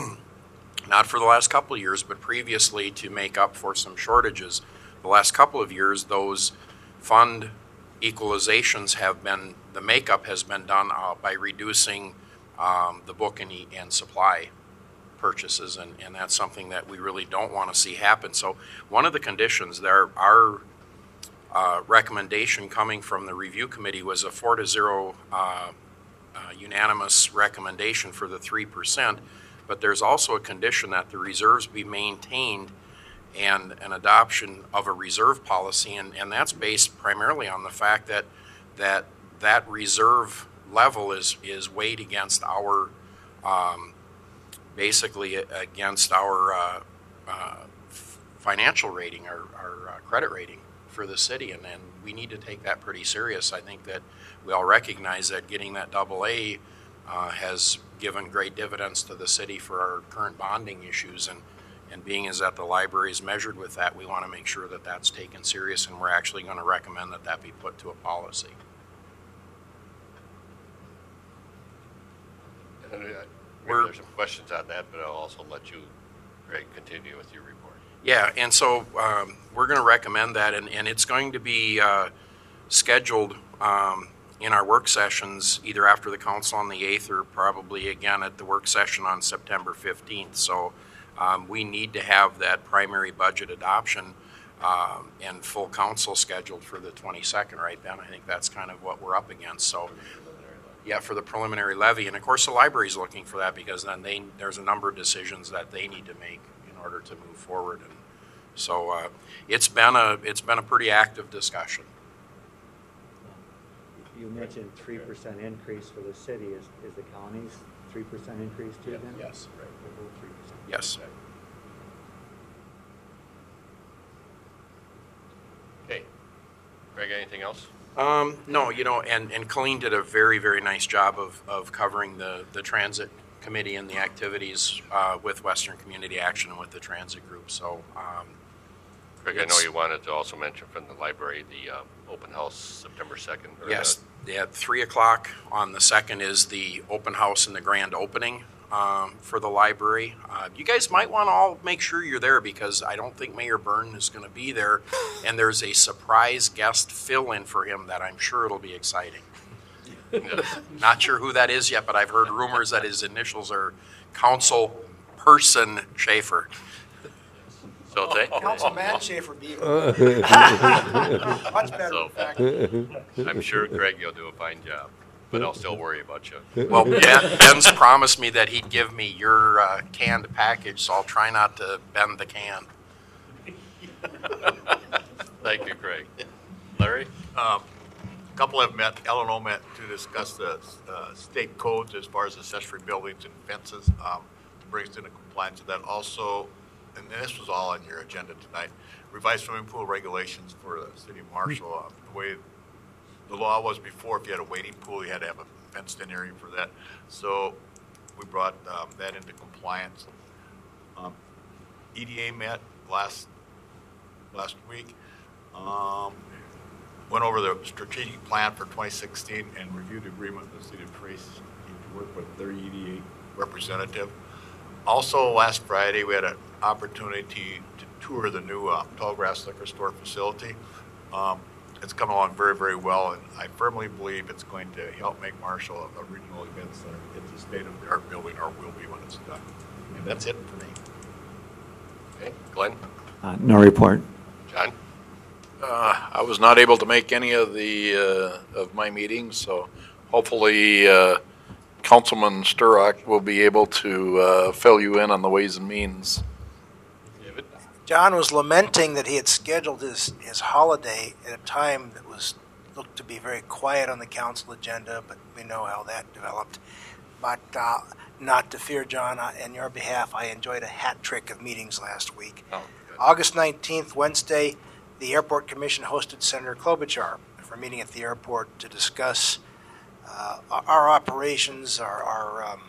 not for the last couple of years, but previously to make up for some shortages. The last couple of years, those fund equalizations have been, the makeup has been done uh, by reducing um, the book and, e and supply purchases, and, and that's something that we really don't want to see happen. So one of the conditions there, our uh, recommendation coming from the review committee was a four to zero uh, uh, unanimous recommendation for the three percent, but there's also a condition that the reserves be maintained and an adoption of a reserve policy, and, and that's based primarily on the fact that that that reserve level is is weighed against our um, basically against our uh, uh, financial rating, our, our uh, credit rating for the city, and, and we need to take that pretty serious. I think that we all recognize that getting that double A uh, has given great dividends to the city for our current bonding issues, and And being as that the library is measured with that, we want to make sure that that's taken serious, and we're actually going to recommend that that be put to a policy. And uh, maybe there's some questions on that, but I'll also let you, Greg, continue with your report. Yeah, and so um, we're going to recommend that, and, and it's going to be uh, scheduled um, in our work sessions either after the council on the eighth or probably again at the work session on September fifteenth. So Um, we need to have that primary budget adoption um, and full council scheduled for the twenty-second, right, Ben? I think that's kind of what we're up against. So, yeah, for the preliminary levy. And of course, the library's looking for that, because then they, there's a number of decisions that they need to make in order to move forward. And so uh, it's been a it's been a pretty active discussion. You mentioned three percent increase for the city. Is, is the county's three percent increase too, then? Yes. Right. three percent. Yes. Okay. Greg, anything else? Um, no, you know, and, and Colleen did a very, very nice job of, of covering the, the transit committee and the activities uh, with Western Community Action and with the transit group. So, um, Greg, I know you wanted to also mention from the library the uh, open house September second. yes, at three o'clock on the second is the open house and the grand opening um, for the library. Uh, you guys might want to all make sure you're there, because I don't think Mayor Byrne is going to be there, and there's a surprise guest fill-in for him that I'm sure it'll be exciting. Not sure who that is yet, but I've heard rumors that his initials are Council Person Schaefer. So they, Councilman Schaefer be much better, so, in fact. I'm sure, Greg, you'll do a fine job, but I'll still worry about you. Well, Ben, Ben's promised me that he'd give me your uh, canned package, so I'll try not to bend the can. Thank you, Greg. Larry? Um, a couple have met, Eleanor met to discuss the uh, state codes as far as accessory buildings and fences, um, to bring us into compliance with that. Also, and this was all on your agenda tonight, revised swimming pool regulations for the city of Marshall. Uh, the way the law was before, if you had a wading pool, you had to have a fenced-in area for that. So we brought um, that into compliance. Um, E D A met last last week. Um, went over the strategic plan for twenty sixteen and reviewed the agreement with the city of Trace to work with their E D A representative. Also, last Friday, we had an opportunity to tour the new uh, Tallgrass Liquor Store facility. Um, it's coming along very, very well, and I firmly believe it's going to help make Marshall a, a regional event center. It's a state-of-the-art building, or will be when it's done. And that's it for me. Okay, Glenn? Uh, No report. John? Uh, I was not able to make any of the, uh, of my meetings, so hopefully, uh, Councilman Sturrock will be able to, uh, fill you in on the Ways and Means. David? John was lamenting that he had scheduled his, his holiday at a time that was looked to be very quiet on the council agenda, but we know how that developed. But uh, not to fear, John, uh, on your behalf, I enjoyed a hat trick of meetings last week. Oh, good. August nineteenth, Wednesday, the Airport Commission hosted Senator Klobuchar for a meeting at the airport to discuss uh, our operations, our, our um,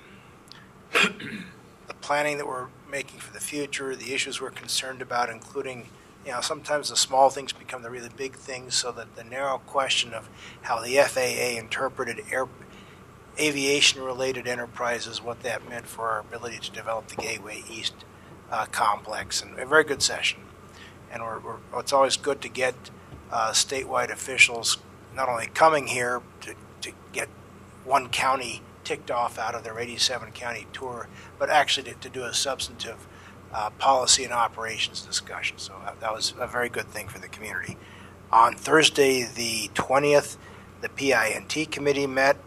the planning that we're making for the future, the issues we're concerned about, including, you know, sometimes the small things become the really big things, so that the narrow question of how the F A A interpreted air, aviation-related enterprises, what that meant for our ability to develop the Gateway East uh, complex, and a very good session. And we're, we're, it's always good to get uh, statewide officials not only coming here to, to get one county ticked off out of their eighty-seven county tour, but actually to, to do a substantive uh, policy and operations discussion. So that, that was a very good thing for the community. On Thursday, the twentieth, the P I N T committee met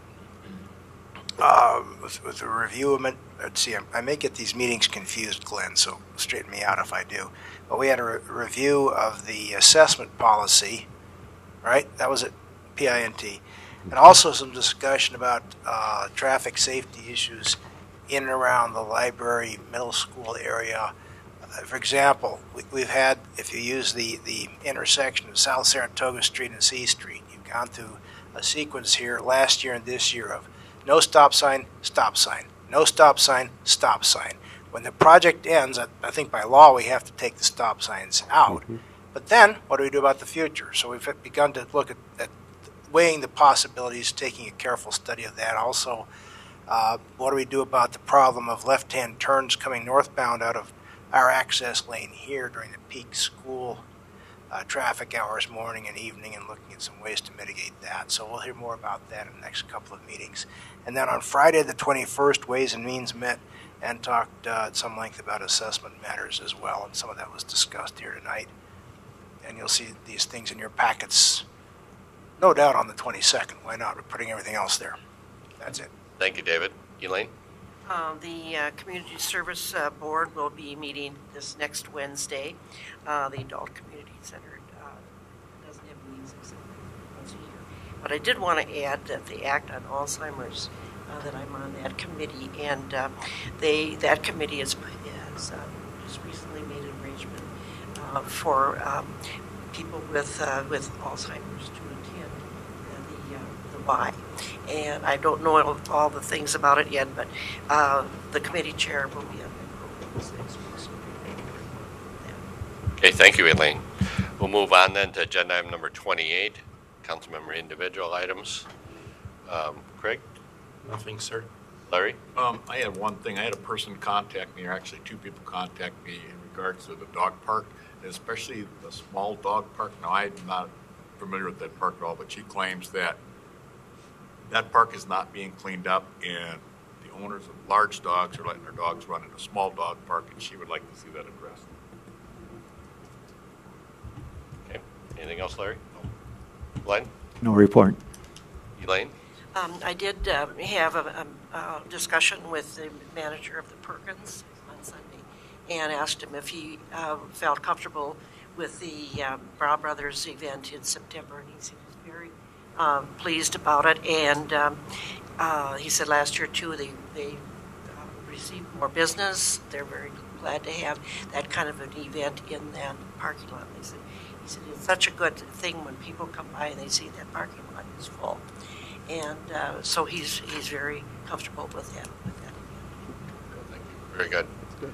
uh, with, with a review of it. Let's see, I, I may get these meetings confused, Glenn, so straighten me out if I do. But we had a re review of the assessment policy, right? That was at P I N T. And also some discussion about uh, traffic safety issues in and around the library, middle school area. Uh, for example, we, we've had, if you use the, the intersection of South Saratoga Street and C Street, you've gone through a sequence here last year and this year of no stop sign, stop sign, no stop sign, stop sign. When the project ends, I, I think by law we have to take the stop signs out. Mm-hmm. But then, what do we do about the future? So we've begun to look at, at weighing the possibilities, taking a careful study of that. Also, uh, what do we do about the problem of left-hand turns coming northbound out of our access lane here during the peak school uh, traffic hours, morning and evening, and looking at some ways to mitigate that. So we'll hear more about that in the next couple of meetings. And then on Friday the twenty-first, Ways and Means met and talked uh, at some length about assessment matters as well, and some of that was discussed here tonight. And you'll see these things in your packets, no doubt, on the twenty-second. Why not? We're putting everything else there. That's it. Thank you, David. Elaine? Uh, the uh, Community Service uh, Board will be meeting this next Wednesday. Uh, the Adult Community Center uh, doesn't have meetings except once a year. But I did want to add that the Act on Alzheimer's, uh, that I'm on that committee, and uh, they that committee has, has uh, just recently made an arrangement uh, for um, people with uh, with Alzheimer's to attend uh, the uh, the Y. And I don't know all, all the things about it yet, but uh, the committee chair will be on that program this next week. So okay, thank you, Elaine. We'll move on then to agenda item number twenty-eight, council member individual items. Um, Craig? Nothing, sir. Larry? Um, I had one thing. I had a person contact me, or actually two people contact me in regards to the dog park, and especially the small dog park. Now, I'm not familiar with that park at all, but she claims that that park is not being cleaned up, and the owners of large dogs are letting their dogs run in a small dog park, and she would like to see that addressed. Okay. Anything else, Larry? No. Glenn? No report. Elaine? Um, I did uh, have a, a, a discussion with the manager of the Perkins on Sunday and asked him if he uh, felt comfortable with the um, Brow Brothers event in September, and he seemed very um, pleased about it. And um, uh, he said last year, too, they, they uh, received more business. They're very glad to have that kind of an event in that parking lot. They said, he said it's such a good thing when people come by and they see that parking lot is full. And uh, so he's he's very comfortable with that. With that. Thank you. Very good. good.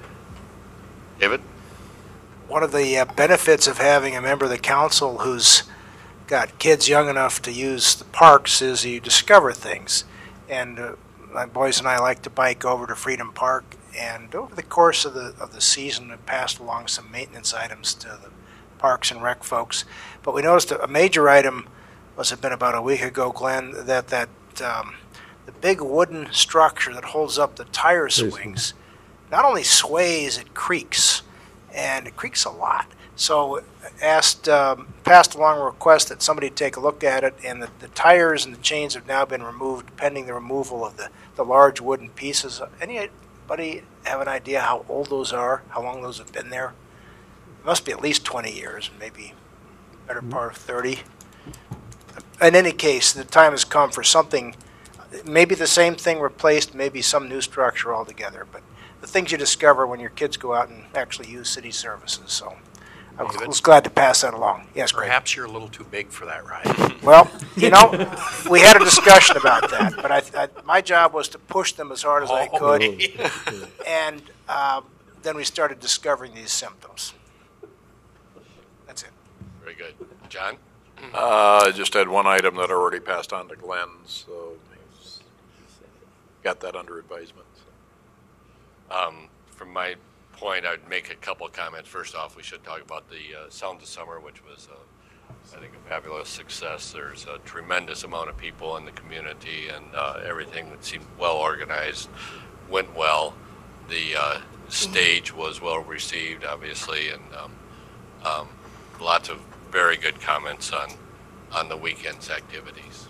David? One of the uh, benefits of having a member of the council who's got kids young enough to use the parks is you discover things. And uh, my boys and I like to bike over to Freedom Park, and over the course of the of the season, we passed along some maintenance items to the Parks and Rec folks. But we noticed a major item must have been about a week ago, Glenn, that that um, the big wooden structure that holds up the tire swings not only sways, it creaks, and it creaks a lot. So asked, um, passed along a request that somebody take a look at it, and the, the tires and the chains have now been removed pending the removal of the, the large wooden pieces. Anybody have an idea how old those are, how long those have been there? It must be at least twenty years, maybe better part of thirty. In any case, the time has come for something, maybe the same thing replaced, maybe some new structure altogether, but the things you discover when your kids go out and actually use city services. So I was, was glad to pass that along. Yes, Greg. Perhaps you're a little too big for that ride. Well, you know, we had a discussion about that, but I, I, my job was to push them as hard as I could, and um, then we started discovering these symptoms. That's it. Very good. John? Uh, I just had one item that I already passed on to Glenn, so he's got that under advisement. Um, from my point, I'd make a couple of comments. First off, we should talk about the uh, Sounds of Summer, which was, uh, I think, a fabulous success. There's a tremendous amount of people in the community, and uh, everything that seemed well organized went well. The uh, stage was well received, obviously, and um, um, lots of very good comments on, on the weekend's activities.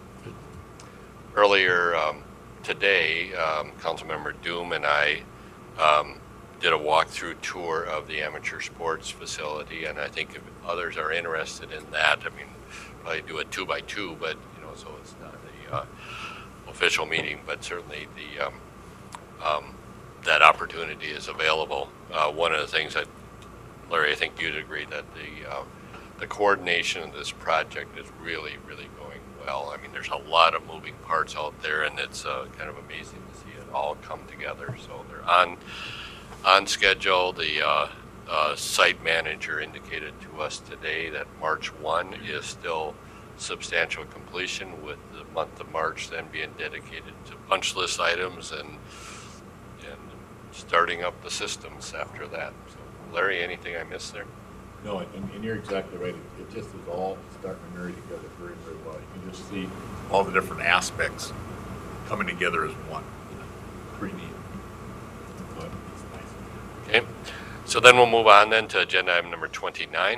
Earlier um, today, um, Councilmember Doom and I um, did a walkthrough tour of the amateur sports facility, and I think if others are interested in that, I mean, probably do it two by two, but, you know, so it's not a uh, official meeting, but certainly the um, um, that opportunity is available. Uh, one of the things that, Larry, I think you'd agree that the uh, the coordination of this project is really, really going well. I mean, there's a lot of moving parts out there, and it's uh, kind of amazing to see it all come together. So they're on on schedule. The uh, uh, site manager indicated to us today that March first is still substantial completion, with the month of March then being dedicated to punch list items and and starting up the systems after that. So, Larry, anything I missed there? No, and, and you're exactly right. It, it just is all starting to marry together very, very well. You can just see all the different aspects coming together as one. Pretty neat. But it's nice. Okay, so then we'll move on then to agenda item number twenty-nine.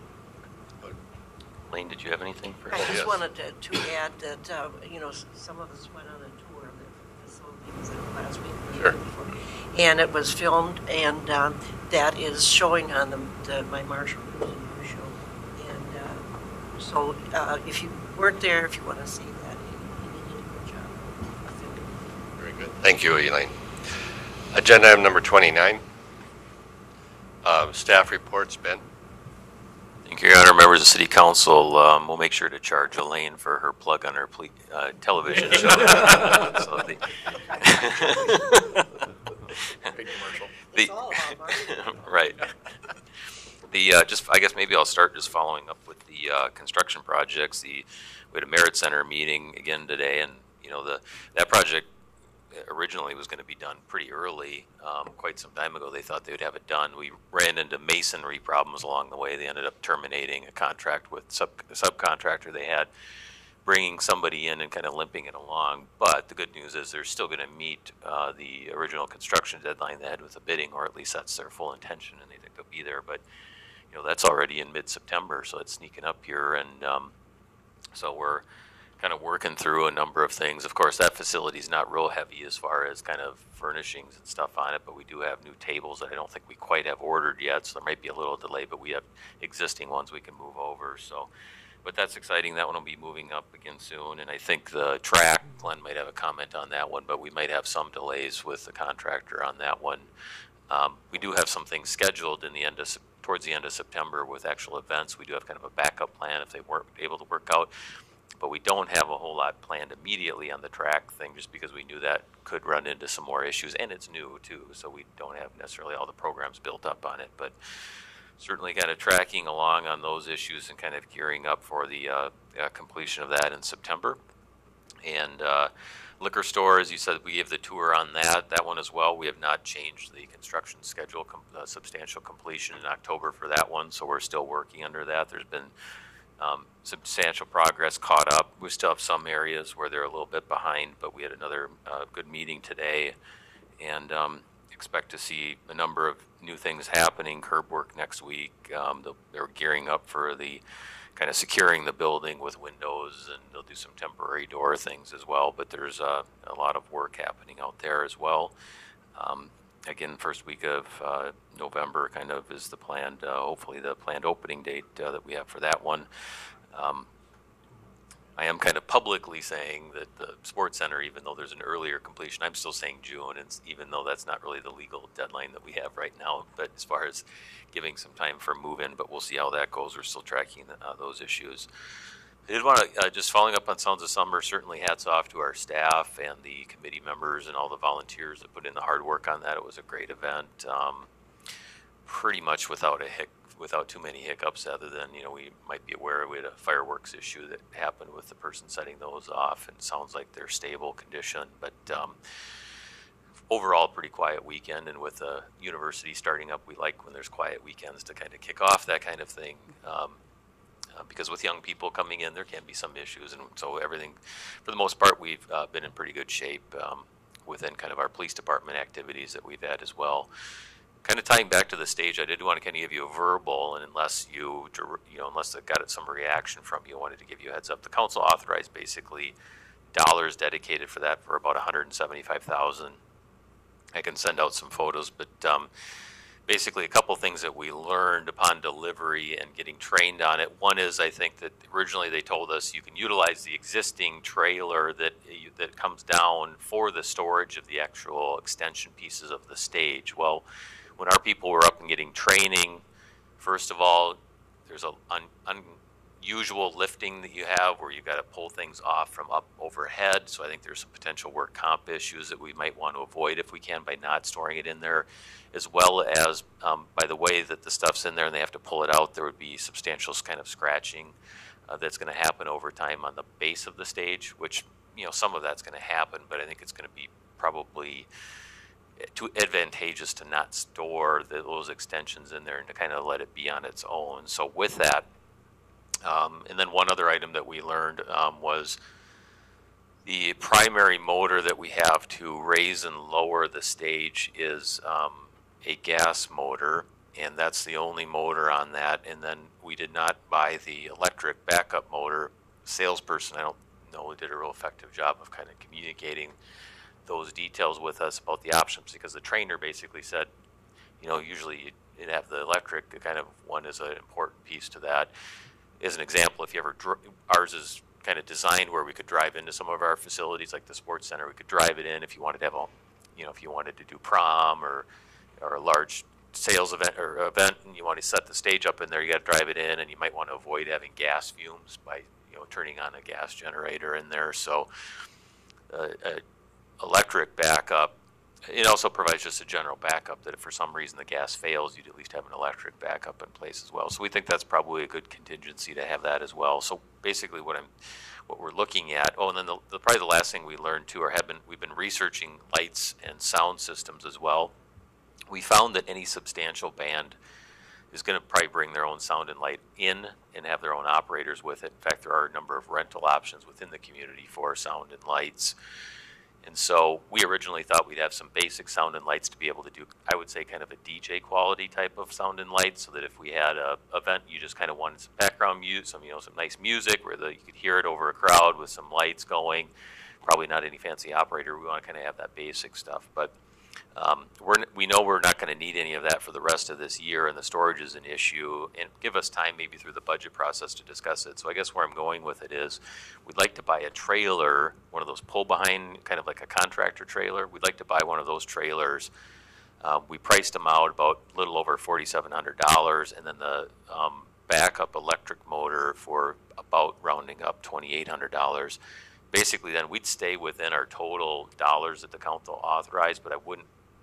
Lane, did you have anything for I us? just wanted to, to add that, uh, you know, s- some of us went on a tour of the facilities last week. Sure. And it was filmed, and um, that is showing on the, the my Marshall News and News show. And uh, so uh, if you weren't there, if you want to see that, you, you did a good job of filming. Very good. Thank you, Elaine. Agenda item number twenty-nine. Uh, staff reports, Ben. Thank you, Your Honor. Members of City Council, um, we'll make sure to charge Elaine for her plug on her ple- uh, television show. So the, the, It's all about marketing. right. The uh, just, I guess maybe I'll start just following up with the uh, construction projects. The we had a Merit Center meeting again today, and you know the that project originally was going to be done pretty early. Um, quite some time ago, they thought they would have it done. We ran into masonry problems along the way. They ended up terminating a contract with sub the subcontractor they had, bringing somebody in and kind of limping it along. But the good news is they're still going to meet uh, the original construction deadline they had with the bidding, or at least that's their full intention, and they think they'll be there. But you know that's already in mid-September, so it's sneaking up here, and um, so we're kind of working through a number of things. Of course, that facility is not real heavy as far as kind of furnishings and stuff on it, but we do have new tables that I don't think we quite have ordered yet, so there might be a little delay, but we have existing ones we can move over. So, but that's exciting. That one will be moving up again soon, and I think the track, Glenn might have a comment on that one, but we might have some delays with the contractor on that one. Um, we do have some things scheduled in the end of towards the end of September with actual events. We do have kind of a backup plan if they weren't able to work out. But we don't have a whole lot planned immediately on the track thing, just because we knew that could run into some more issues, and it's new too, so we don't have necessarily all the programs built up on it. But certainly kind of tracking along on those issues and kind of gearing up for the uh, uh, completion of that in September. And uh, liquor store, as you said, we gave the tour on that, that one as well. We have not changed the construction schedule, com uh, substantial completion in October for that one, so we're still working under that. There's been um, substantial progress caught up. We still have some areas where they're a little bit behind, but we had another uh, good meeting today, and um, expect to see a number of new things happening, curb work next week. Um, they're gearing up for the kind of securing the building with windows, and they'll do some temporary door things as well, but there's uh, a lot of work happening out there as well. Um, again, first week of uh, November kind of is the planned, uh, hopefully the planned opening date uh, that we have for that one. Um, I am kind of publicly saying that the Sports Center, even though there's an earlier completion, I'm still saying June, and even though that's not really the legal deadline that we have right now, but as far as giving some time for move-in, but we'll see how that goes. We're still tracking uh, those issues. I did want to, uh, just following up on Sounds of Summer, certainly hats off to our staff and the committee members and all the volunteers that put in the hard work on that. It was a great event, um, pretty much without a hic without too many hiccups, other than, you know, we might be aware we had a fireworks issue that happened with the person setting those off, and it sounds like they're stable condition, but um, overall pretty quiet weekend. And with the university starting up, we like when there's quiet weekends to kind of kick off that kind of thing, um, uh, because with young people coming in, there can be some issues, and so everything, for the most part, we've uh, been in pretty good shape um, within kind of our police department activities that we've had as well. Kind of tying back to the stage, I did want to kind of give you a verbal, and unless you, you know, unless I got some reaction from you, I wanted to give you a heads up. The council authorized basically dollars dedicated for that for about one hundred seventy-five thousand. I can send out some photos, but um, basically a couple things that we learned upon delivery and getting trained on it. One is, I think that originally they told us you can utilize the existing trailer that that comes down for the storage of the actual extension pieces of the stage. Well, when our people were up and getting training, first of all, there's a un, unusual lifting that you have where you got to pull things off from up overhead. So I think there's some potential work comp issues that we might want to avoid if we can by not storing it in there, as well as um, by the way that the stuff's in there and they have to pull it out, there would be substantial kind of scratching uh, that's going to happen over time on the base of the stage, which, you know, some of that's going to happen, but I think it's going to be probably too advantageous to not store the, those extensions in there and to kind of let it be on its own. So with that, um, and then one other item that we learned um, was the primary motor that we have to raise and lower the stage is um, a gas motor, and that's the only motor on that. And then we did not buy the electric backup motor. Salesperson, I don't know, did a real effective job of kind of communicating those details with us about the options, because the trainer basically said, you know, usually you'd have the electric kind of one is an important piece to that. As an example, if you ever, ours is kind of designed where we could drive into some of our facilities like the sports center. We could drive it in if you wanted to have a, you know, if you wanted to do prom or, or a large sales event or event and you want to set the stage up in there, you got to drive it in, and you might want to avoid having gas fumes by, you know, turning on a gas generator in there. So uh, uh, electric backup, it also provides just a general backup that if for some reason the gas fails, you'd at least have an electric backup in place as well. So we think that's probably a good contingency to have that as well. So basically what I'm, what we're looking at, oh, and then the, the, probably the last thing we learned too, or have been, we've been researching lights and sound systems as well. We found that any substantial band is going to probably bring their own sound and light in and have their own operators with it. In fact, there are a number of rental options within the community for sound and lights. And so we originally thought we'd have some basic sound and lights to be able to do, I would say, kind of a D J quality type of sound and lights, so that if we had a event, you just kind of wanted some background music, some, you know, some nice music where the, you could hear it over a crowd with some lights going. Probably not any fancy operator. We want to kind of have that basic stuff. But um, we're, we know we're not going to need any of that for the rest of this year, and the storage is an issue, and give us time maybe through the budget process to discuss it. So I guess where I'm going with it is we'd like to buy a trailer, one of those pull behind, kind of like a contractor trailer. We'd like to buy one of those trailers. Uh, we priced them out about a little over forty-seven hundred dollars, and then the um, backup electric motor for about rounding up twenty-eight hundred dollars. Basically then we'd stay within our total dollars that the council authorized, but I wouldn't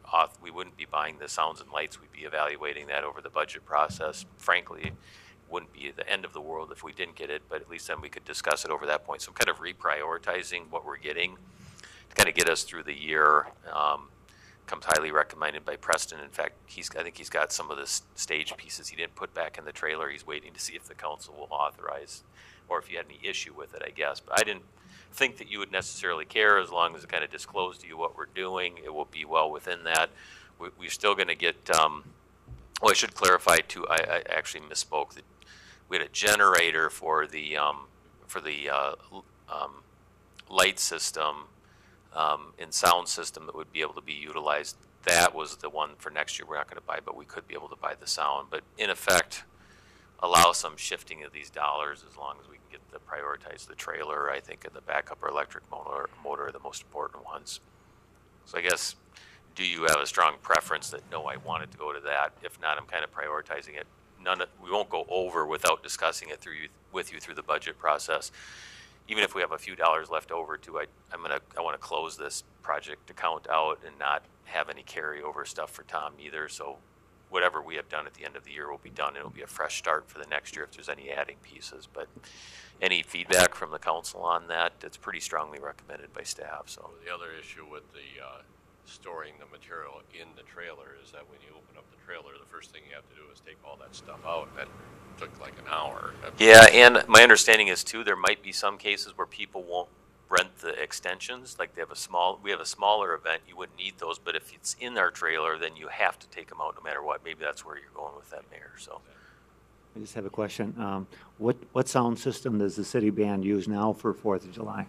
auth- we wouldn't be buying the sounds and lights. We'd be evaluating that over the budget process. Frankly, it wouldn't be the end of the world if we didn't get it, but at least then we could discuss it over that point. So I'm kind of reprioritizing what we're getting to kind of get us through the year. Um, comes highly recommended by Preston. In fact, he's I think he's got some of the s- stage pieces he didn't put back in the trailer. He's waiting to see if the council will authorize, or if you had any issue with it, I guess. But I didn't think that you would necessarily care as long as it kind of disclosed to you what we're doing. It will be well within that. We, we're still going to get, um, well, I should clarify too, I, I actually misspoke. That we had a generator for the, um, for the uh, um, light system um, and sound system that would be able to be utilized. That was the one for next year we're not going to buy, but we could be able to buy the sound. But in effect, allow some shifting of these dollars as long as we can get the prioritize the trailer, I think, and the backup or electric motor, motor are the most important ones. So I guess, do you have a strong preference that, no, I want it to go to that? If not, I'm kind of prioritizing it. None of, we won't go over without discussing it through you, with you through the budget process. Even if we have a few dollars left over too, I, I'm gonna, I want to close this project account out and not have any carryover stuff for Tom either. So whatever we have done at the end of the year will be done. It'll be a fresh start for the next year if there's any adding pieces. But any feedback from the council on that, it's pretty strongly recommended by staff. So The other issue with the uh, storing the material in the trailer is that when you open up the trailer, the first thing you have to do is take all that stuff out. That took like an hour. yeah, and my understanding is too, there might be some cases where people won't rent the extensions. Like they have a small, we have a smaller event, you wouldn't need those, but if it's in our trailer, then you have to take them out no matter what. Maybe that's where you're going with that, Mayor. So I just have a question. Um, What, what sound system does the city band use now for Fourth of July?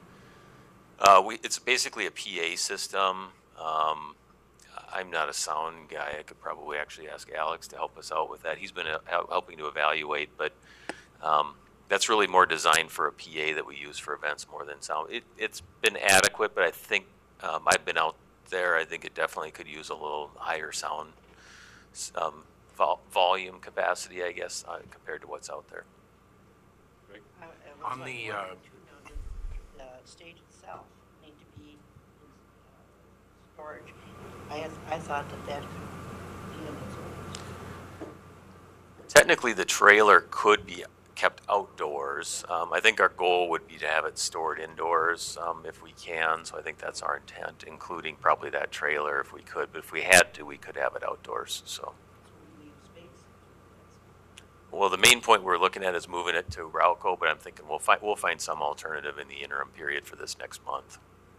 uh, we, it's basically a P A system. Um, I'm not a sound guy. I could probably actually ask Alex to help us out with that. He's been uh, hel- helping to evaluate, but um, that's really more designed for a P A that we use for events more than sound. It, it's been adequate, but I think um, I've been out there. I think it definitely could use a little higher sound um, vol- volume capacity, I guess, uh, compared to what's out there. Uh, uh, On the, uh, The stage itself need to be in uh, storage. I, had- I thought that that could be in its own. Technically, the trailer could be kept outdoors. Um, I think our goal would be to have it stored indoors um, if we can. So I think that's our intent, including probably that trailer if we could. But if we had to, we could have it outdoors. So. Well, the main point we're looking at is moving it to Ralco, but I'm thinking we'll find we'll find some alternative in the interim period for this next month.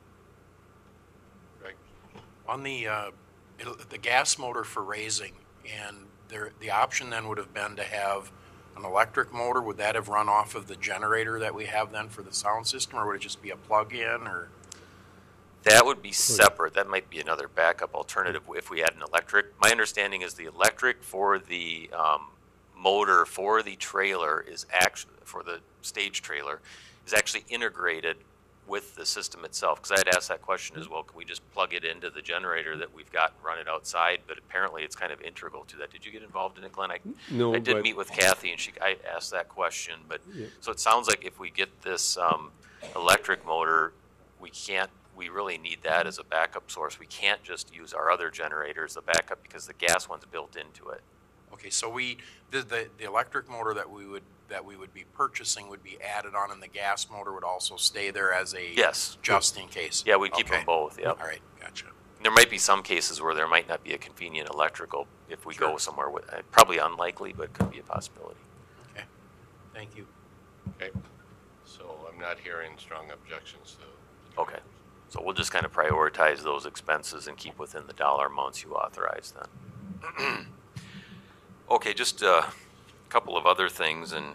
Greg? On the, uh, it'll- the gas motor for raising, and there, the option then would have been to have an electric motor. Would that have run off of the generator that we have then for the sound system, or would it just be a plug-in, or? That would be separate. That might be another backup alternative if we had an electric. My understanding is the electric for the um, motor for the trailer is actually, for the stage trailer, is actually integrated with the system itself. Because I had asked that question as well. Can we just plug it into the generator that we've got and run it outside? But apparently it's kind of integral to that. Did you get involved in it, Glenn? I, No, I did but- meet with Kathy and she, I asked that question. But Yeah. so it sounds like if we get this um, electric motor, we can't, we really need that as a backup source. We can't just use our other generator as a backup because the gas one's built into it. Okay, so we, the, the, the electric motor that we would, that we would be purchasing would be added on, and the gas motor would also stay there as a. Yes. Just in case. Yeah, we'd keep Okay. them both, yep. All right, gotcha. There might be some cases where there might not be a convenient electrical if we go Sure. somewhere with, uh, probably unlikely, but could be a possibility. Okay, thank you. Okay. So I'm not hearing strong objections to. Okay, so we'll just kind of prioritize those expenses and keep within the dollar amounts you authorize then. Okay, just a couple of other things, and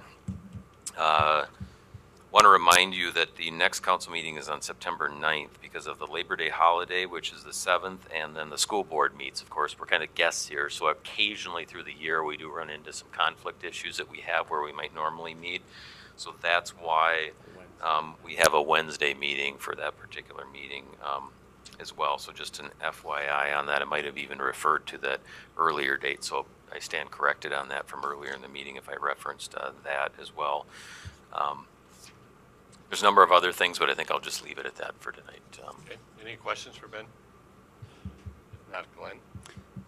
uh, want to remind you that the next council meeting is on September ninth because of the Labor Day holiday, which is the seventh, and then the school board meets. Of course, we're kind of guests here, so occasionally through the year we do run into some conflict issues that we have where we might normally meet. So that's why um, we have a Wednesday meeting for that particular meeting um, as well. So just an F Y I on that. It might have even referred to that earlier date, so I stand corrected on that from earlier in the meeting if I referenced uh, that as well. Um, there's a number of other things, but I think I'll just leave it at that for tonight. Um, Okay. Any questions for Ben? If not, Glenn?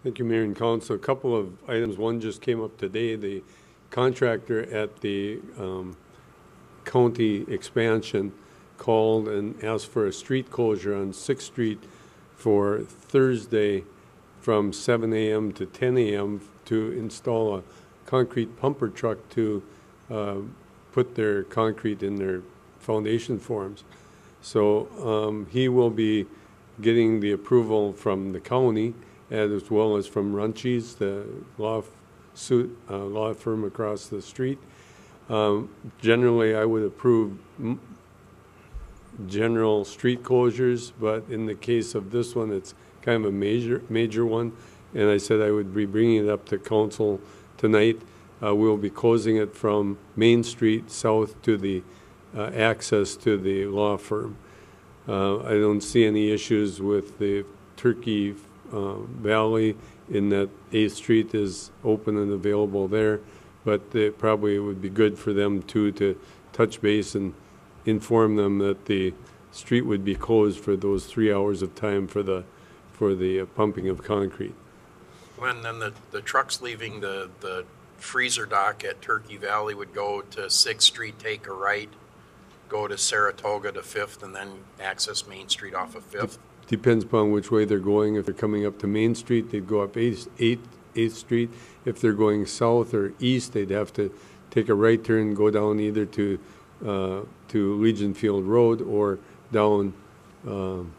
Thank you, Mayor and Council. A couple of items. One just came up today. The contractor at the um, county expansion called and asked for a street closure on Sixth Street for Thursday from seven A M to ten A M to install a concrete pumper truck to uh, put their concrete in their foundation forms. So um, he will be getting the approval from the county as well as from Runchies, the law suit uh, law firm across the street. Um, generally, I would approve m general street closures, but in the case of this one, it's kind of a major major one. And I said I would be bringing it up to council tonight. Uh, we'll be closing it from Main Street south to the uh, access to the law firm. Uh, I don't see any issues with the Turkey uh, Valley in that eighth Street is open and available there, but it probably would be good for them too to touch base and inform them that the street would be closed for those three hours of time for the for the uh, pumping of concrete. When then the, the trucks leaving the, the freezer dock at Turkey Valley would go to Sixth Street, take a right, go to Saratoga to Fifth, and then access Main Street off of Fifth. Depends upon which way they're going. If they're coming up to Main Street, they'd go up eighth, eighth, eighth Street. If they're going south or east, they'd have to take a right turn, go down either to uh, to Legion Field Road or down, um,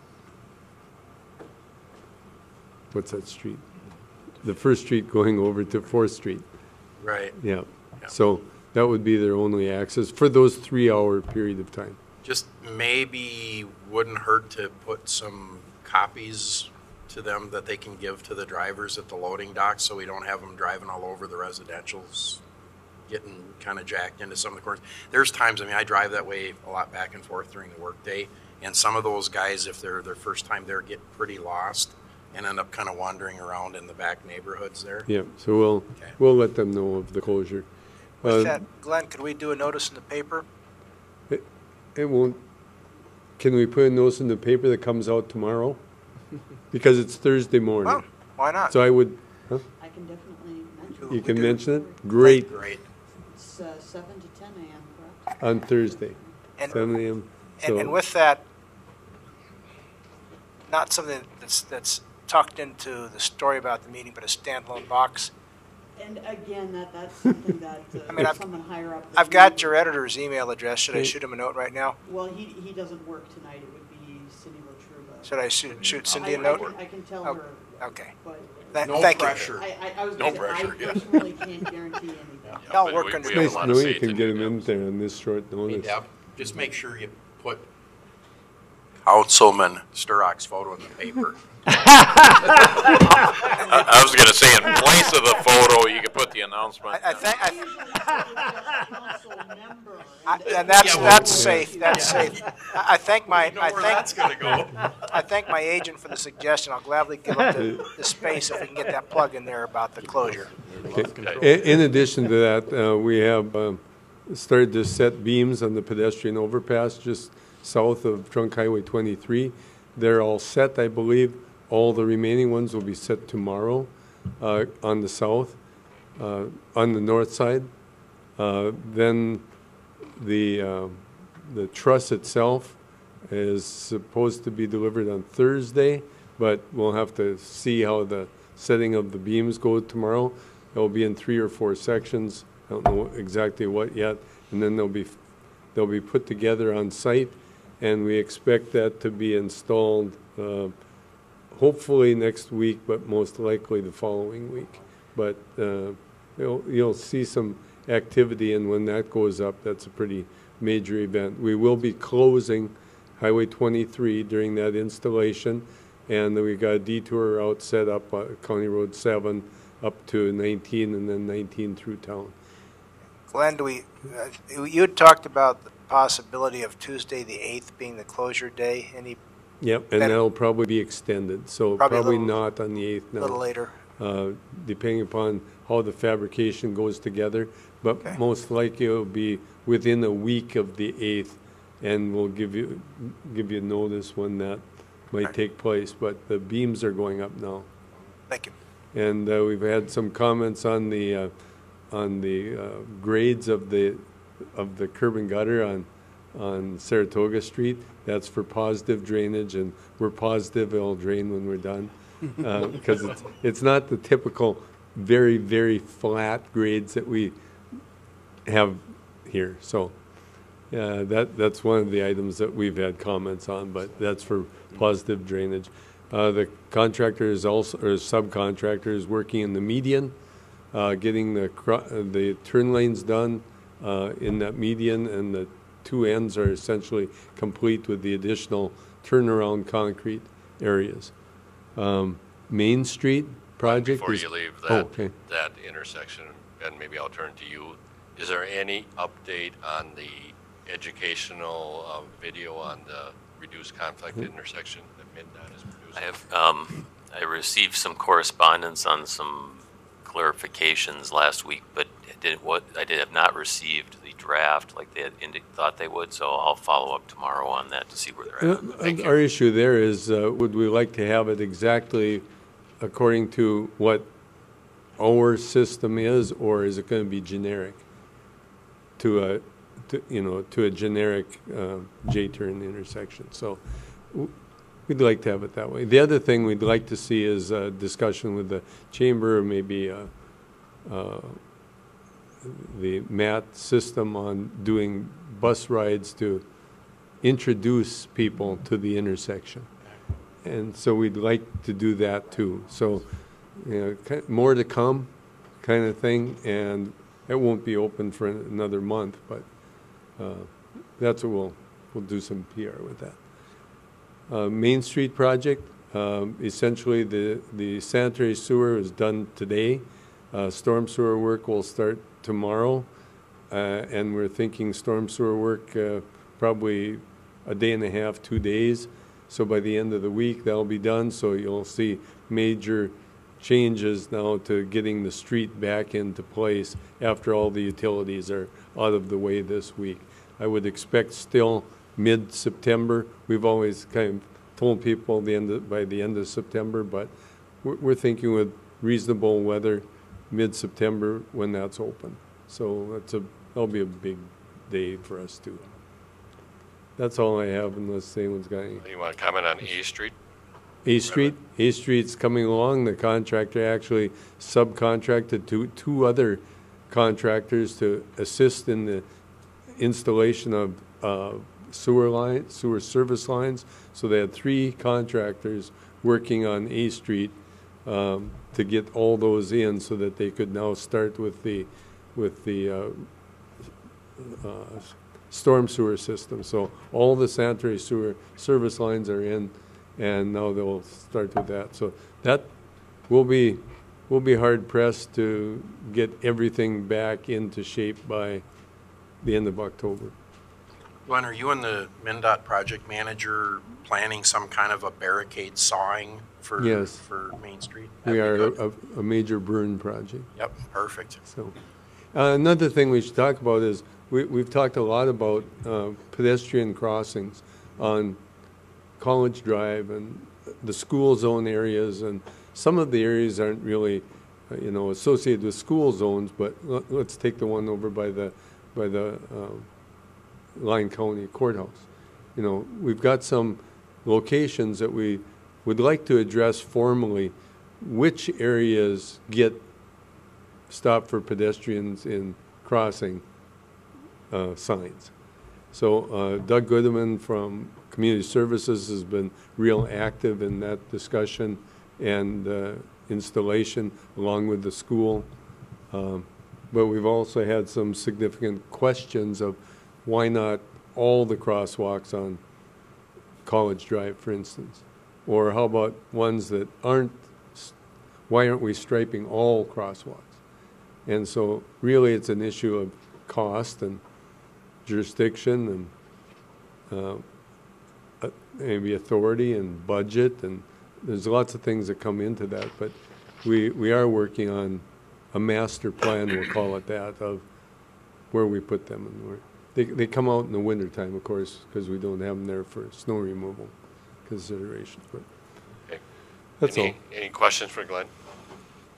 what's that street? The first street going over to Fourth Street. Right. Yeah. Yeah. So that would be their only access for those three-hour period of time. Just maybe wouldn't hurt to put some copies to them that they can give to the drivers at the loading dock so we don't have them driving all over the residentials, getting kind of jacked into some of the corners. There's times, I mean, I drive that way a lot back and forth during the workday, and some of those guys, if they're their first time there, get pretty lost and end up kind of wandering around in the back neighborhoods there. Yeah, so we'll, Okay. we'll let them know of the closure. With Uh, that, Glenn, could we do a notice in the paper? It, it won't, can we put a notice in the paper that comes out tomorrow? Because it's Thursday morning. Well, why not? So I would, huh? I can definitely mention You it. can mention it? Great, Great. It's uh, seven to ten A M, correct? on Thursday, And- seven A M. And, So, and with that, not something that's, that's tucked into the story about the meeting, but a standalone box. And again, that, that's something that I mean, uh, I've- someone higher up. I've got your editor's email address. Should I Okay. shoot him a note right now? Well, he, he doesn't work tonight. It would be Cindy Rotruba. Should I shoot, shoot Cindy I- a note? I can, I can tell Oh, her. Okay. But Th- No Thank pressure. I, I, I was No gonna say, I pressure, yeah. personally can't guarantee anything. I'll but work we- under we the- have nice a lot to of know you faith can in get you, him in Deb. there on this short Hey, notice. Deb, just make sure you put Councilman Sturrock's photo in the paper. I, I was gonna say, in place of the photo, you could put the announcement. I, I think, I, Council member. I, and that's, Yeah, well, that's safe, that's yeah. safe. I, I thank my, You know I where thank, that's gonna go. I thank my agent for the suggestion. I'll gladly give up the, the space if we can get that plug in there about the closure. In, in addition to that, uh, we have um, started to set beams on the pedestrian overpass just south of Trunk Highway twenty-three. They're all set, I believe. All the remaining ones will be set tomorrow uh, on the south, uh, on the north side. Uh, then the uh, the truss itself is supposed to be delivered on Thursday, but we'll have to see how the setting of the beams go tomorrow. It'll be in three or four sections. I don't know exactly what yet, and then they'll be they'll be put together on site, and we expect that to be installed uh, hopefully next week, but most likely the following week. But uh, you'll, you'll see some activity, and when that goes up, that's a pretty major event. We will be closing Highway twenty-three during that installation, and then we got a detour route set up uh, County Road seven up to nineteen, and then nineteen through town. Glenn, do we, uh, you had talked about the possibility of Tuesday, the eighth being the closure day. Any, Yep, and Then- that'll probably be extended, so Probably a probably little- not on the eighth now. little later? Uh, depending upon how the fabrication goes together, but Okay. most likely it'll be within a week of the eighth, and we'll give you, give you notice when that might Right. take place, but the beams are going up now. Thank you. And uh, we've had some comments on the, uh, on the uh, grades of the, of the curb and gutter on, on Saratoga Street. That's for positive drainage, and we're positive it'll drain when we're done. Uh, because it's, it's not the typical very, very flat grades that we have here. So uh, that, that's one of the items that we've had comments on, but that's for positive drainage. Uh, the contractor is also, or subcontractor is working in the median, uh, getting the, cro the turn lanes done uh, in that median, and the two ends are essentially complete with the additional turnaround concrete areas. Um, Main Street project Before is, you leave oh, that, okay. that intersection, and maybe I'll turn to you, is there any update on the educational uh, video on the reduced conflict Mm-hmm. intersection that MnDOT is producing? I have, um, I received some correspondence on some clarifications last week, but I did what, I did have not received the draft like they had indi thought they would, so I'll follow up tomorrow on that to see where they're at. Uh, Our issue there is, uh, would we like to have it exactly according to what our system is, or is it going to be generic to a, to, you know, to a generic uh, J-turn intersection? So w we'd like to have it that way. The other thing we'd like to see is a discussion with the chamber, or maybe uh, uh, the M A T system on doing bus rides to introduce people to the intersection. And so we'd like to do that too. So, you know, ki- more to come kind of thing, and it won't be open for another month, but uh, that's what we'll, we'll do some P R with that. Uh, Main Street project, um, essentially the, the sanitary sewer is done today. Uh, storm sewer work will start tomorrow, uh, and we're thinking storm sewer work uh, probably a day and a half, two days. So by the end of the week, that'll be done. So you'll see major changes now to getting the street back into place after all the utilities are out of the way this week. I would expect still mid-September. We've always kind of told people the end of, by the end of September, but we're, we're thinking with reasonable weather, mid-September when that's open. So that's a, that'll be a big day for us too. That's all I have, unless anyone's got any. You want to comment on A Street? A Street, A Street's coming along. The contractor actually subcontracted to two other contractors to assist in the installation of uh, sewer line, sewer service lines. So they had three contractors working on A Street um, to get all those in, so that they could now start with the with the uh, uh, storm sewer system. So all the sanitary sewer service lines are in, and now they'll start with that. So that will be, we'll be hard pressed to get everything back into shape by the end of October. Glenn, are you and the MnDOT project manager planning some kind of a barricade sawing for, Yes. for Main Street? We That'd are be a, good. a major burn project. Yep, perfect. So, uh, another thing we should talk about is we, we've talked a lot about uh, pedestrian crossings on College Drive and the school zone areas, and some of the areas aren't really, uh, you know, associated with school zones. But l let's take the one over by the by the uh, Lyon County Courthouse. You know, we've got some locations that we would like to address formally. Which areas get stop for pedestrians in crossing uh, signs? So uh, Doug Goodman from Community Services has been real active in that discussion and uh, installation along with the school. Um, but we've also had some significant questions of why not all the crosswalks on College Drive, for instance? Or how about ones that aren't, why aren't we striping all crosswalks? And so really it's an issue of cost and jurisdiction and uh, uh, maybe authority and budget, and there's lots of things that come into that. But we, we are working on a master plan, we'll call it that, of where we put them. And where they, they come out in the wintertime, of course, because we don't have them there for snow removal considerations. But Okay. that's any, all. Any questions for Glenn?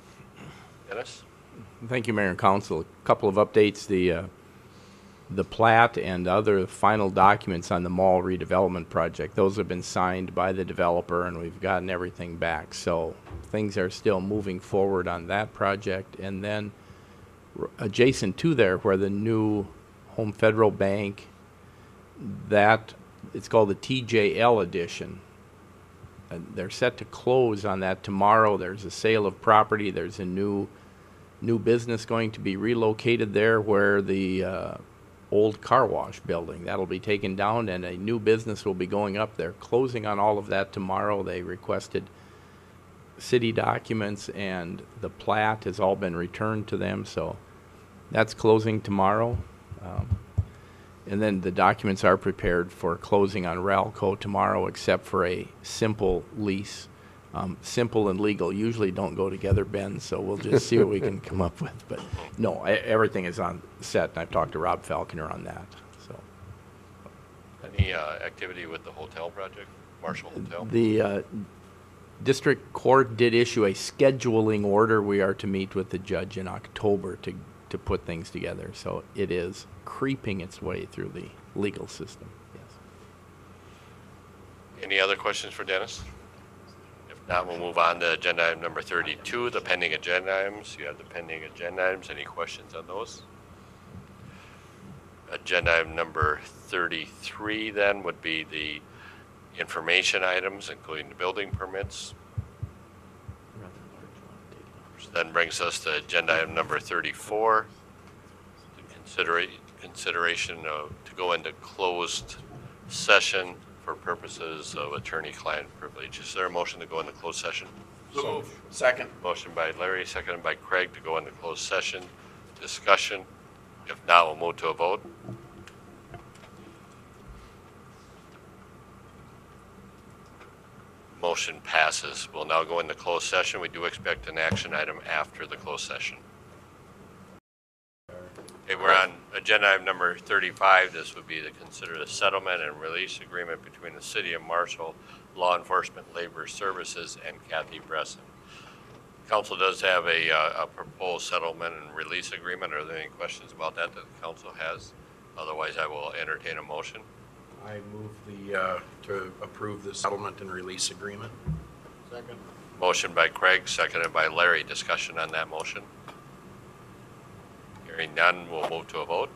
Dennis? Thank you, Mayor and Council. A couple of updates. The, uh, the plat and other final documents on the mall redevelopment project, those have been signed by the developer and we've gotten everything back. So things are still moving forward on that project. And then r- adjacent to there where the new Home Federal Bank, that, it's called the T J L edition. And they're set to close on that tomorrow. There's a sale of property. There's a new new business going to be relocated there where the uh, old car wash building, that'll be taken down and a new business will be going up there. Closing on all of that tomorrow. They requested city documents and the plat has all been returned to them, so that's closing tomorrow. Um, and then the documents are prepared for closing on Ralco tomorrow except for a simple lease. Um, simple and legal usually don't go together, Ben, so we'll just see what we can come up with. But no, I, everything is on set, and I've talked to Rob Falconer on that. So, Any uh, activity with the hotel project, Marshall Hotel? the uh, district court did issue a scheduling order. We are to meet with the judge in October to to put things together. So it is creeping its way through the legal system. Yes. Any other questions for Dennis? Now we'll move on to agenda item number thirty-two, the pending agenda items. You have the pending agenda items. Any questions on those? Agenda item number thirty-three then would be the information items, including the building permits. Which then brings us to agenda item number thirty-four, the considera- consideration of, to go into closed session for purposes of attorney-client privilege. Is there a motion to go into closed session? So, second. Motion by Larry, seconded by Craig to go into closed session. Discussion. If not, we'll move to a vote. Motion passes. We'll now go into closed session. We do expect an action item after the closed session. Okay, we're on agenda item number thirty-five. This would be to consider the settlement and release agreement between the City of Marshall, Law Enforcement Labor Services, and Kathy Bresson. Council does have a, uh, a proposed settlement and release agreement. Are there any questions about that that the council has? Otherwise, I will entertain a motion. I move the, uh, to approve the settlement and release agreement. Second. Motion by Craig, seconded by Larry. Discussion on that motion. Hearing none, we'll move to a vote.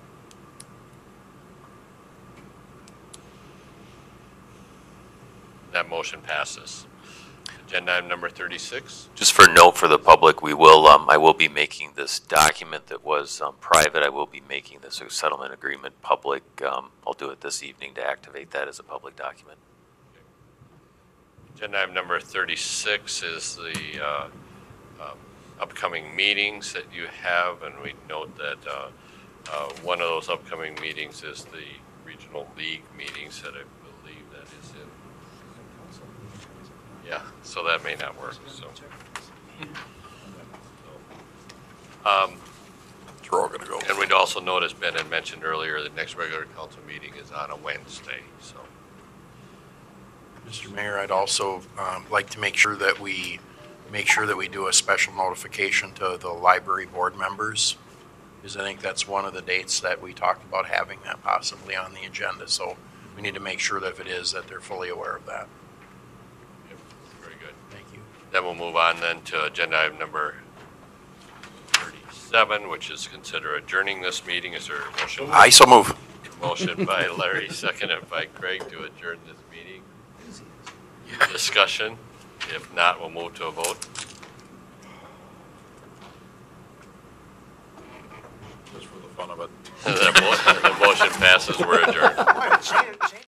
That motion passes. Agenda item number thirty-six. Just for note for the public, we will, um, I will be making this document that was um, private, I will be making this settlement agreement public. Um, I'll do it this evening to activate that as a public document. Agenda item number thirty-six is the uh, um, upcoming meetings that you have, and we note that uh, uh, one of those upcoming meetings is the Regional League meetings that I believe that is in. Yeah, so that may not work, so. Um, We're all gonna go. And we'd also notice, Ben had mentioned earlier, the next regular council meeting is on a Wednesday, so. Mister Mayor, I'd also um, like to make sure that we make sure that we do a special notification to the library board members, because I think that's one of the dates that we talked about having that possibly on the agenda. So we need to make sure that if it is, that they're fully aware of that. Yep, very good. Thank you. Then we'll move on then to agenda item number thirty-seven, which is consider adjourning this meeting. Is there a motion? I so move. Motion by Larry, seconded by Craig to adjourn this meeting. Discussion. If not, we'll move to a vote. Just for the fun of it. The mo- the motion passes. We're adjourned.